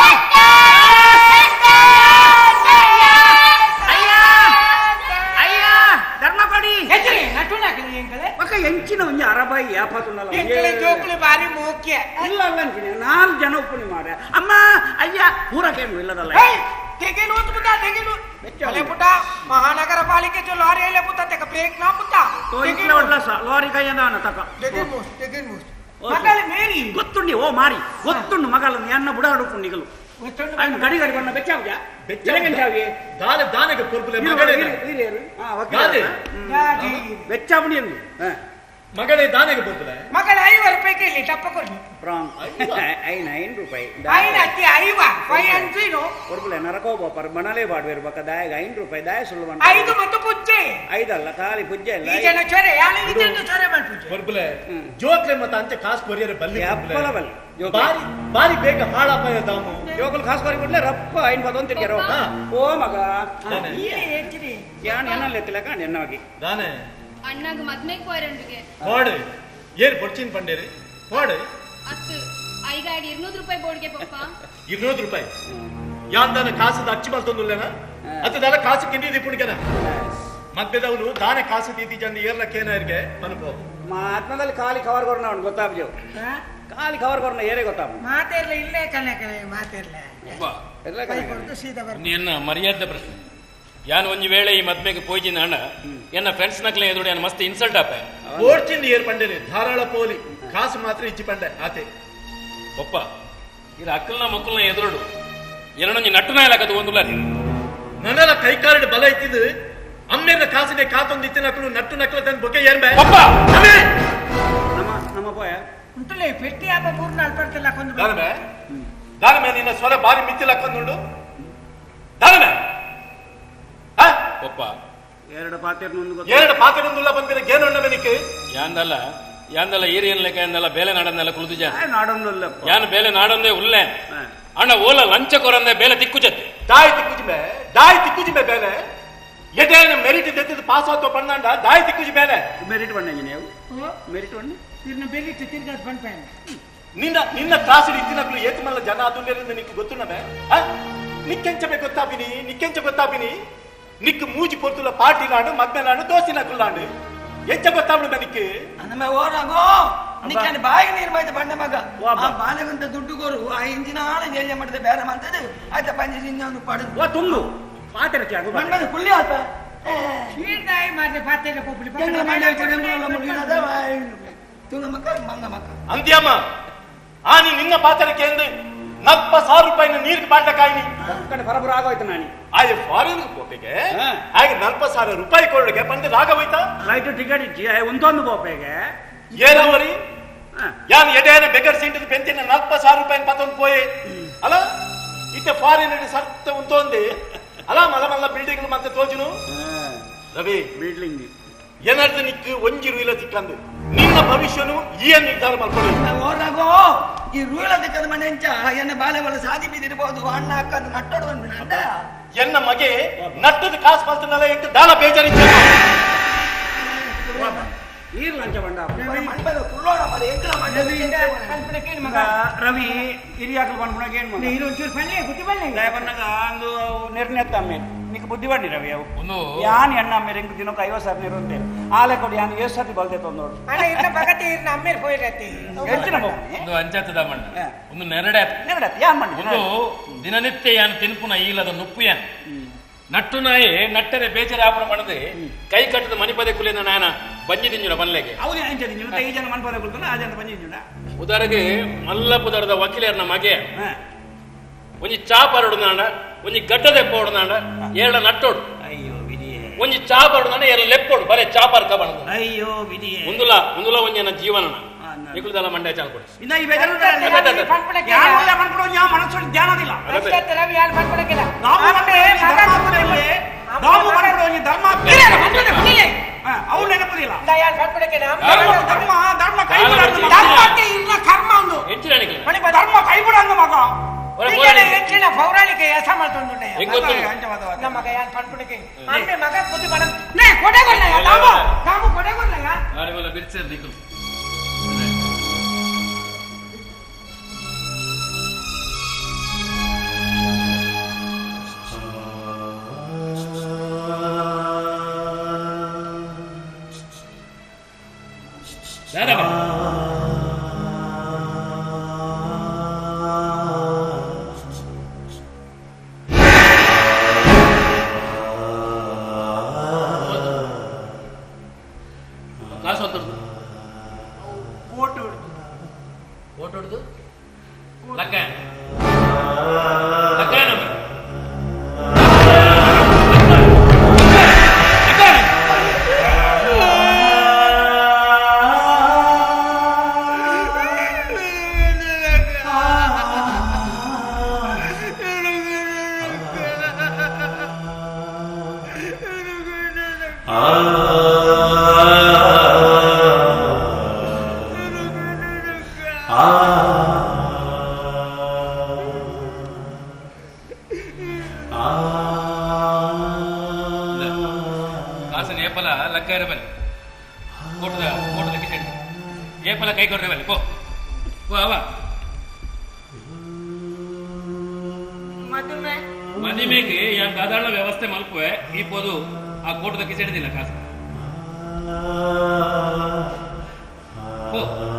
E: ಅಯ್ಯ ಅಯ್ಯ ಧರ್ಮಪಡಿ
G: ಹೆಜ್ಜೆ ನಟು ನಾಕಲಿ ಎಂಕಲೆ
E: ಒಕ್ಕ ಎಂಚಿನ ಒಂಜಿ ಅರಬಾಯಿ ಯಾಪಾತುನಲ್ಲ
G: ಎಂಕಲೆ ಜೋಕುಲಿ ಬಾರಿ ಮುಖ್ಯ
E: ಇಲ್ಲ ಅಲ್ಲ ಅಂತೀನಿ ನಾಲ್ಕು ಜನ ಉಪ್ಪುನಿ ಮಾರೆ ಅಮ್ಮ ಅಯ್ಯ ಪೂರಕೇನು ಇಲ್ಲದಲ್ಲ
G: देखील ओच पुता देखील अले पुता महानगर पालिकेचे लॉरी आले पुता ते का ब्रेक ना पुता
E: तो इकडे ओढला लॉरी काय येणार तका
G: देखील मोस देखील मोस मगल मेरी
E: ಗೊತ್ತುಂಡಿ ಓ ಮಾರಿ ಗೊತ್ತುಂಡು ಮಗಲು ಎನ್ನ ಬುಡಾಡುಕೊಂಡು ನಿಗಲು ఆయన గడి గడి కొన్న బెచ్చావుగా బెచ్చలగంచావి
D: దాని దానికి పొరుపులే మగడే
E: వీరేరు ఆ ఓకే
D: గాది
G: గాది
E: బెచ్చాపుని ಎಂದು
D: ಮಗಳೆ ದಾನಿಗೆ పొరుపులే
G: ಮಗಲ ಐದು ರೂಪಾಯಿ ಕೇಳಿ ತಪ್ಪಕೊಂಡು
E: ಫ್ರಾಮ್ ಐದು ಐದು ರೂಪಾಯಿ
G: ಐದು ಅತ್ತಿ ಐವ ಫೈವ್ ಅಂತೀನೋ
E: పొరుపులే నరకో పోపర్ మనలే బాడవేరు బక్క దాయ ಐದು ರೂಪಾಯಿ దాయ ಸುಳ್ಳು
G: ಐದು ಮತ್ತು ಪುಜ್ಜೆ
E: ಐದಲ್ಲ ಖಾಲಿ ಪುಜ್ಜೆ ಅಲ್ಲ
G: ಈ ಜನ ಚೊರೆ ಯಾಳೆ ಇದನ್ನು ಚೊರೆ ಮಾಡ್ಬಿಟ್ಟು
D: పొరుపులే ಜೋಕ್ಲೆ ಮತ ಅಂತೆ ಕಾಸ್ ಕೊರಿಯರೆ ಬಲ್ಲಿ
E: ಅಪ್ಪಲ ಬಲ್ಲಿ
D: ಬಾರಿ ಬಾರಿ ಬೇಗ ಹಾಳಾಪಾಯ ದಾಮು
E: ಜೋಕಲ್ ಖಾಸ್ ಕೊರಿ ಕೊಡ್ಲೆ ರಪ್ಪ ಐನ್ ಬದೊಂದು ತಿರ್ಗಾರೋ ಓ ಮಗ ಯಾನ್ ಏನಲ್ಲ ಎತ್ತಿಲ್ಲ ಕಾಣ್ ಎನ್ನವಾಗಿ
D: ದಾನೆ
B: ಅಣ್ಣಗ ಮದ್ಮೆಗೆ ಪೋಯರಂಡುಗೆ
D: ಹೋಡು ಏನ್ ಬಡ್ಚಿನ್ ಪಂಡೇರಿ ಹೋಡು
B: ಅತ್ತು ಐಗಾಡಿ ಇರ್ನೂರು ರೂಪಾಯಿ ಬೋರ್ಡ್ಗೆ ಪಪ್ಪ
D: ಇರ್ನೂರು ರೂಪಾಯಿ ಯಾಂದಾನ ಕಾಸದ ಅಚ್ಚಿ ಬಲ್ತೊಂದುಲ್ಲೇನ ಅತ್ತ ದಾನ ಕಾಸು ಕಿಂಡಿ ಪುಣಿಕೆನ ಮಧ್ಯದವನು ದಾನ ಕಾಸು ತೀತಿ ಜಂದು ಏರ್ಲಕ್ಕೇನಾರಿಗೆ ಅನುಭವ
E: ಮಾತ್ಮದಲ್ಲಿ ಖಾಲಿ ಕವರ್ ಕೊರ್ನ ಅವ್ನು ಗೊತ್ತಾಗ್ಜೋ ಖಾಲಿ ಕವರ್ ಕೊರ್ನ ಏರೇ ಗೊತ್ತಾಗ
G: ಮಾತೆಲ್ಲ ಇಲ್ಲೇ ಕಲೆ ಕಲೆ ಮಾತೆಲ್ಲ
C: ನಿನ್ನ ಮರ್ಯಾದೆ ಪ್ರಶ್ನೆ ಯಾನ್ ಒಂಜಿ ವೇಳೆ ಈ ಮದ್ಮೆಗೆ ಪೋಯ್ಜಿನ ಅಣ್ಣ ಎನ್ನ ಫ್ರೆಂಡ್ಸ್ ನಕ್ಲೆ ಎದುರು ಯಾನ್ ಮಸ್ತ್ ಇನ್ಸಲ್ಟ್ ಆಪೆ
D: ಓಡ್ಚಿಂದ ಏರ್ ಪಂಡೇರಿ ಧಾರಾಳ ಪೋಲಿ ಕಾಸು ಮಾತ್ರ ಇಚ್ಚಿ ಪಂಡೆ ಆತೆ
C: ಒಪ್ಪ ಇದು ಅಕ್ಕಲ್ನ ಮಕ್ಕಳನ್ನ ಎದುರುಡು ಎರಡೊಂಜಿ ನಟ್ಟನ ಇಲ್ಲಕದು ಒಂದು
D: ನನ್ನೆಲ್ಲ ಕೈಕಾರಡ್ ಬಲ ಇತ್ತಿದ್ದು ಅಮ್ಮೇನ ಕಾಸಿಗೆ ಕಾತೊಂದು ಇತ್ತಿನ ನಕ್ಕಲು ನಟ್ಟು ನಕ್ಕಲ ತನ್ನ ಬೊಕ್ಕೆ ಏನ್ ಬೇ
C: ಒಪ್ಪ
E: ನಮ್ಮ ನಮ್ಮ ಪೋಯ
G: ಉಂಟುಲೇ ಪೆಟ್ಟಿ ಆಪ ಮೂರು ನಾಲ್ಕು ಪಡ್ತಿಲ್ಲ ಕೊಂದು
D: ದಾನಮೆ ದಾನಮೆ ನಿನ್ನ ಸ್ವರ ಬಾರಿ ಮಿತ್ತಿಲಕ್ಕೊಂದುಂಡು ದಾನಮೆ
C: ಒಪ್ಪ
E: ಎರಡು ಪಾತ್ರೆ
D: ಎರಡು ಪಾತ್ರೆ ಒಂದುಲ್ಲ ಬಂದಿರ ಗೇನೊಂಡ ನಿಕ್ಕೆ
C: ಯಾಂದಲ್ಲ ಯಾಂದಲ್ಲ ಏರಿಯನ್ ಲೆಕ್ಕ ಎಂದಲ್ಲ ಬೇಲೆ ನಾಡನ್ನೆಲ್ಲ ಕುಳಿತು ಜಾನ
E: ನಾಡೊಂದಲ್ಲ
C: ಯಾನ್ ಬೇಲೆ ನಾಡೊಂದೇ ಉಲ್ಲೆ ಅಣ್ಣ ಓಲ ಲಂಚ ಕೊರಂದೆ ಬೇಲೆ ತಿಕ್ಕುಜತ್ತೆ
D: ದಾಯಿ ತಿಕ್ಕುಜಿಮೆ ದಾಯಿ ತಿಕ್ಕುಜಿಮೆ ಬೇಲೆ ಎದೇನ ಮೆರಿಟ್ ದೆತ್ತಿದ ಪಾಸ್ ಆತೋ ಪಣ್ಣಂಡ ದಾಯಿ ತಿಕ್ಕುಜಿ ಬೇಲೆ
E: ಮೆರಿಟ್ ಬಣ್ಣಿ ನೀವು ಮೆರಿಟ್ ಬಣ್ಣ
G: ಇರ್ನ ಬೆರಿಟ್ ತಿರ್ಗಾದ ಬಣ್ಣ
D: ನಿನ್ನ ನಿನ್ನ ಕ್ಲಾಸಿಡ್ ಇತ್ತಿನಕ್ಲು ಏತು ಮಲ್ಲ ಜನ ಅದುಲ್ಲೇರಿಂದ ನಿಕ್ಕು ಗೊತ್ತುನಮೆ ನಿಕ್ಕೆಂಚಮೆ ಗೊತ್ತಾಪಿನಿ ನಿಕ್ಕೆಂಚ ಗೊತ್ತಾಪಿನಿ ನಿಕ್ಕು ಮೂಜಿ ಪೊರ್ತುಲ ಪಾರ್ಟಿ ನಾಡು ಮಗ್ನ ನಾಡು ದೋಸ್ತಿ ನಕುಲಾಂಡು ಎಂಚ ಗೊತ್ತಾವಳು ನನಕ್ಕೆ
A: ಅನ್ನಮೆ ಓರಾಗೋ ನಿಕ್ಕನೆ ಬಾಯಿಗೆ ನೀರು ಮಾಯ್ತ ಬಂಡ ಮಗ ಆ ಬಾಲೆಗಂತ ದುಡ್ಡು ಕೊರು ಆ ಇಂಜಿನ ಆಳ ಜೇಜೆ ಮಾಡಿದ ಬೇರೆ ಮಾಡ್ತದೆ ಆಯ್ತ ಪಂಚ ಸಿಂಜವನ್ನು ಪಡೆದು
E: ಓ ತುಂಬು ಪಾತ್ರೆ ಚಾಗು
A: ಬಂಡ ಕುಳ್ಳಿ ಆತ
G: ದಾಯಿ ಮಾರ್ರೆ ಪಾತ್ರೆ ಪೊಪ್ಪಲಿ
A: ಎಂಗ ಮಂಡ ಚಡೆಂಬಳ ಮುಗಿನದ ತುಂಗ ಮಕ್ಕ ಮಂಗ ಮಕ್ಕ
D: ಅಂತ್ಯಮ್ಮ ಆನಿ ನಿನ್ನ ಪಾತ್ರಕ್ಕೆ ಎಂದು ನಪ್ಪ ಸಾವಿರ ರೂಪಾಯಿನ ನೀರಿಗೆ ಬಾಟ್ಲ ಕಾಯಿನಿ
E: ಕಡೆ ಬರಬರ ಆಗೋಯ್ತು ನಾನು
D: ಆಯ್ತು ಫಾರಿನ್ ಹೋಗ್ಬೇಕೆ ಹಾಗೆ ನಲ್ಪ ಸಾವಿರ ರೂಪಾಯಿ ಕೊಡ್ಲಿಕ್ಕೆ ಬಂದು ರಾಗವೈತಾ
E: ಫ್ಲೈಟ್ ಟಿಕೆಟ್ ಇಚ್ಚಿ ಒಂದೊಂದು ಬೋಪೆಗೆ
D: ಏನವರಿ ಯಾನ್ ಎಡೆಯನ ಬೆಗರ್ ಸೀಂಟದ ಪೆಂಚಿನ ನಲ್ಪ ಸಾವಿರ ರೂಪಾಯಿ ಪತ್ತೊಂದು ಪೋಯೆ ಅಲ್ಲ ಇತ್ತೆ ಫಾರಿನ್ ಸರ್ತ ಉಂತೊಂದಿ ಅಲ್ಲ ಮಲ ಮಲ್ಲ ಬಿಲ್ಡಿಂಗ್ ಮತ್ತೆ ತೋಜುನು ರವಿ
E: ಬಿಲ್ಡಿಂಗ್
D: ಏನಾರ್ದು ನಿಕ್ಕು ಒಂಜಿ ರೂಲ ತಿಕ್ಕಂದು ನಿನ್ನ ಭವಿಷ್ಯನು ಈ ನಿರ್ಧಾರ ಮಾಡ್ಕೊಳ್ಳಿ
A: ಓರಾಗೋ ಈ ರೂಲ ತಿಕ್ಕದ ಮನೆ ಎಂಚ ಎನ್ನ ಬಾಲೆಗಳು ಸಾದಿ ಬಿದ್ದಿರ್ಬೋದು ಅಣ್ಣ ಅಕ್ಕದು ನಟ್ಟೋಡು ಬಂದ್ಬಿಡ
D: ಎನ್ನ ಮಗೆ ನಟ್ಟದ ಕಾಸು ಬಲ್ತನಲ್ಲ ಎಂಟು ದಾನ ಬೇಜಾರಿದ್ದ
E: ನೀರು ಲಂಚ ಬಂಡ ರವಿ ಹಿರಿಯಾಕಲು ಬಂದ್ಬಿಡಾಗ ಏನ್ ಮಾಡಿ
G: ನೀರು ಒಂಚೂರು ಬನ್ನಿ ಗುಟ್ಟಿ ಬನ್ನಿ
E: ಬಂದಾಗ ಒಂದು ನಿರ್ಣಯ ತಮ್ಮೆ నీకు బుద్ధి పండి రవి అవు
C: ಒಂದು
E: ಯಾನ್ ಎಣ್ಣ ಅಮ್ಮೇರು ಇಂಕ ದಿನಕ್ಕೆ ಐವತ್ತು ಸಾವಿರ ನೀರು ಅಂತೇವೆ ಆಲೆ ಕೊಡಿ ಯಾನ್ ಎಷ್ಟು ಸತಿ ಬಲ್ದೆ ತೊಂದೋಡು
G: ಅಣ್ಣ ಇನ್ನ ಬಗತಿ ಇರ್ನ ಅಮ್ಮೇರು ಹೋಯ್ರತಿ
E: ಹೆಚ್ಚಿನ
C: ಒಂದು ಅಂಚತ್ತದ ಮಣ್ಣ ಒಂದು ನೆರಡೆ
E: ನೆರಡೆ ಯಾನ್ ಮಾಡಿ
C: ಒಂದು ದಿನನಿತ್ಯ ಯಾನ್ ತಿನ್ಪುನ ಈಲದ ನುಪ್ಪು ಯಾನ್ ನಟ್ಟು ನಾಯಿ ನಟ್ಟರೆ ಬೇಜಾರ ಆಪಣ ಮಾಡದೆ ಕೈ ಕಟ್ಟದ ಮನಿಪದೆ ಕುಲಿನ ನಾಯನ ಬಂಜಿ ತಿಂಜುಡ ಬನ್ಲೆಗೆ
E: ಅವ್ರು ಎಂಚದಿ ನೀವು ಐದು ಜನ ಮನ್ಪದ ಕುಲ್ತಲ್ಲ ಆ ಜನ ಬಂಜಿ ತಿಂಜುಡ
C: ಉದಾಹರಣೆಗೆ ಮಲ್ಲಪುದರದ ವಕೀಲರ್ನ ಮಗೆ ಒಂಜಿ ಚಾಪ್ ಹರಡುದಾಂಡ ಒಂಜಿ ಗಡ್ಡದ ಎಪ್ಪ ಹೊಡೆದಾಂಡ ಏಳ ನಟ್ಟೋಡು
E: ಅಯ್ಯೋ ವಿಧಿಯೇ
C: ಒಂಜಿ ಚಾಪ್ ಹರಡುದಾಂಡ ಏಳ ಲೆಪ್ಪೋಡು ಬರೇ ಚಾಪರ್ ಕಬಣದು
E: ಅಯ್ಯೋ ವಿಧಿಯೇ
C: ಒಂದುಲ ಒಂದುಲ ಒಂಜನ ಜೀವನ ನಿಕುಲದಲ್ಲ ಮಂಡ್ಯ ಚಾಲ್ ಕೊಡಿ
E: ಇನ್ನ ಈ ಬೇಜಾರು ಯಾರು ಒಳ್ಳೆ ಮನ್ಕೊಡೋ ಯಾ ಮನಸ್ಸು ಧ್ಯಾನದಿಲ್ಲ
G: ರವಿ ಯಾರು ಮಾಡ್ಕೊಡಕ್ಕಿಲ್ಲ
E: ನಾವು ನಾವು ಮಾಡ್ಕೊಡೋ ಈ ಧರ್ಮ ಅವ್ರು ನೆನಪದಿಲ್ಲ
G: ಯಾರು ಮಾಡ್ಕೊಡಕ್ಕಿಲ್ಲ
E: ಧರ್ಮ ಧರ್ಮ ಕೈ ಬಿಡ
G: ಧರ್ಮಕ್ಕೆ ಇಲ್ಲ ಕರ್ಮ ಒಂದು
C: ಹೆಚ್ಚಿನ
E: ಧರ್ಮ ಕೈ ಬಿಡ ಅಂದ ಮಗ
G: ಹೆಚ್ಚಿನ ಪೌರಾಣಿಕ ಯಸ ಮಾಡ್ಕೊಂಡು
C: ಹೆಂಗ್
G: ನಮ್ಮ ಮಗ ಯಾರು ಮಾಡ್ಕೊಡಕ್ಕೆ ಅಮ್ಮೆ ಮಗ ಬುದ್ಧಿ ಮಾಡ ನೇ ಕೊಡೆಗೊಳ್ಳಯ್ಯ ನಾವು ನಾವು ಕೊಡೆಗೊಳ್ಳಯ್ಯ
C: ನಾಳೆಲ್ಲ ಬಿರ್ಸೇರ್ ನಿಕುಲ್ ಕಾಸು ಹೊತ್ತೊಡ್ದು
E: ಓಟು
C: ಓಟ್ ಹೊಡ್ದು ಲಕ್ಕ ಲಕ್ಕ ನಮಗೆ ಕಾಸನ ಏಪಲ ಲಕ್ಕ ಇರಬಲ್ಲಿ ಕೋಟದ ಕೋಟದ ಕಿಸೆಡ್ ಏಪಲ ಕೈ ಕೊಡ್ರೇಬಲ್ಲಿ ಪೋ ಪೋ ಅವ
J: ಮದುವೆ
C: ಮದಿಮೆಗೆ ಯಾನ್ ದಾದಾಳ ವ್ಯವಸ್ಥೆ ಮಲ್ಪುವೆ ಈ ಪೋದು ಆ ಕೋಟದ ಕಿಸೆಡ್ದಿಲ್ಲ ಕಾಸು ಪೋ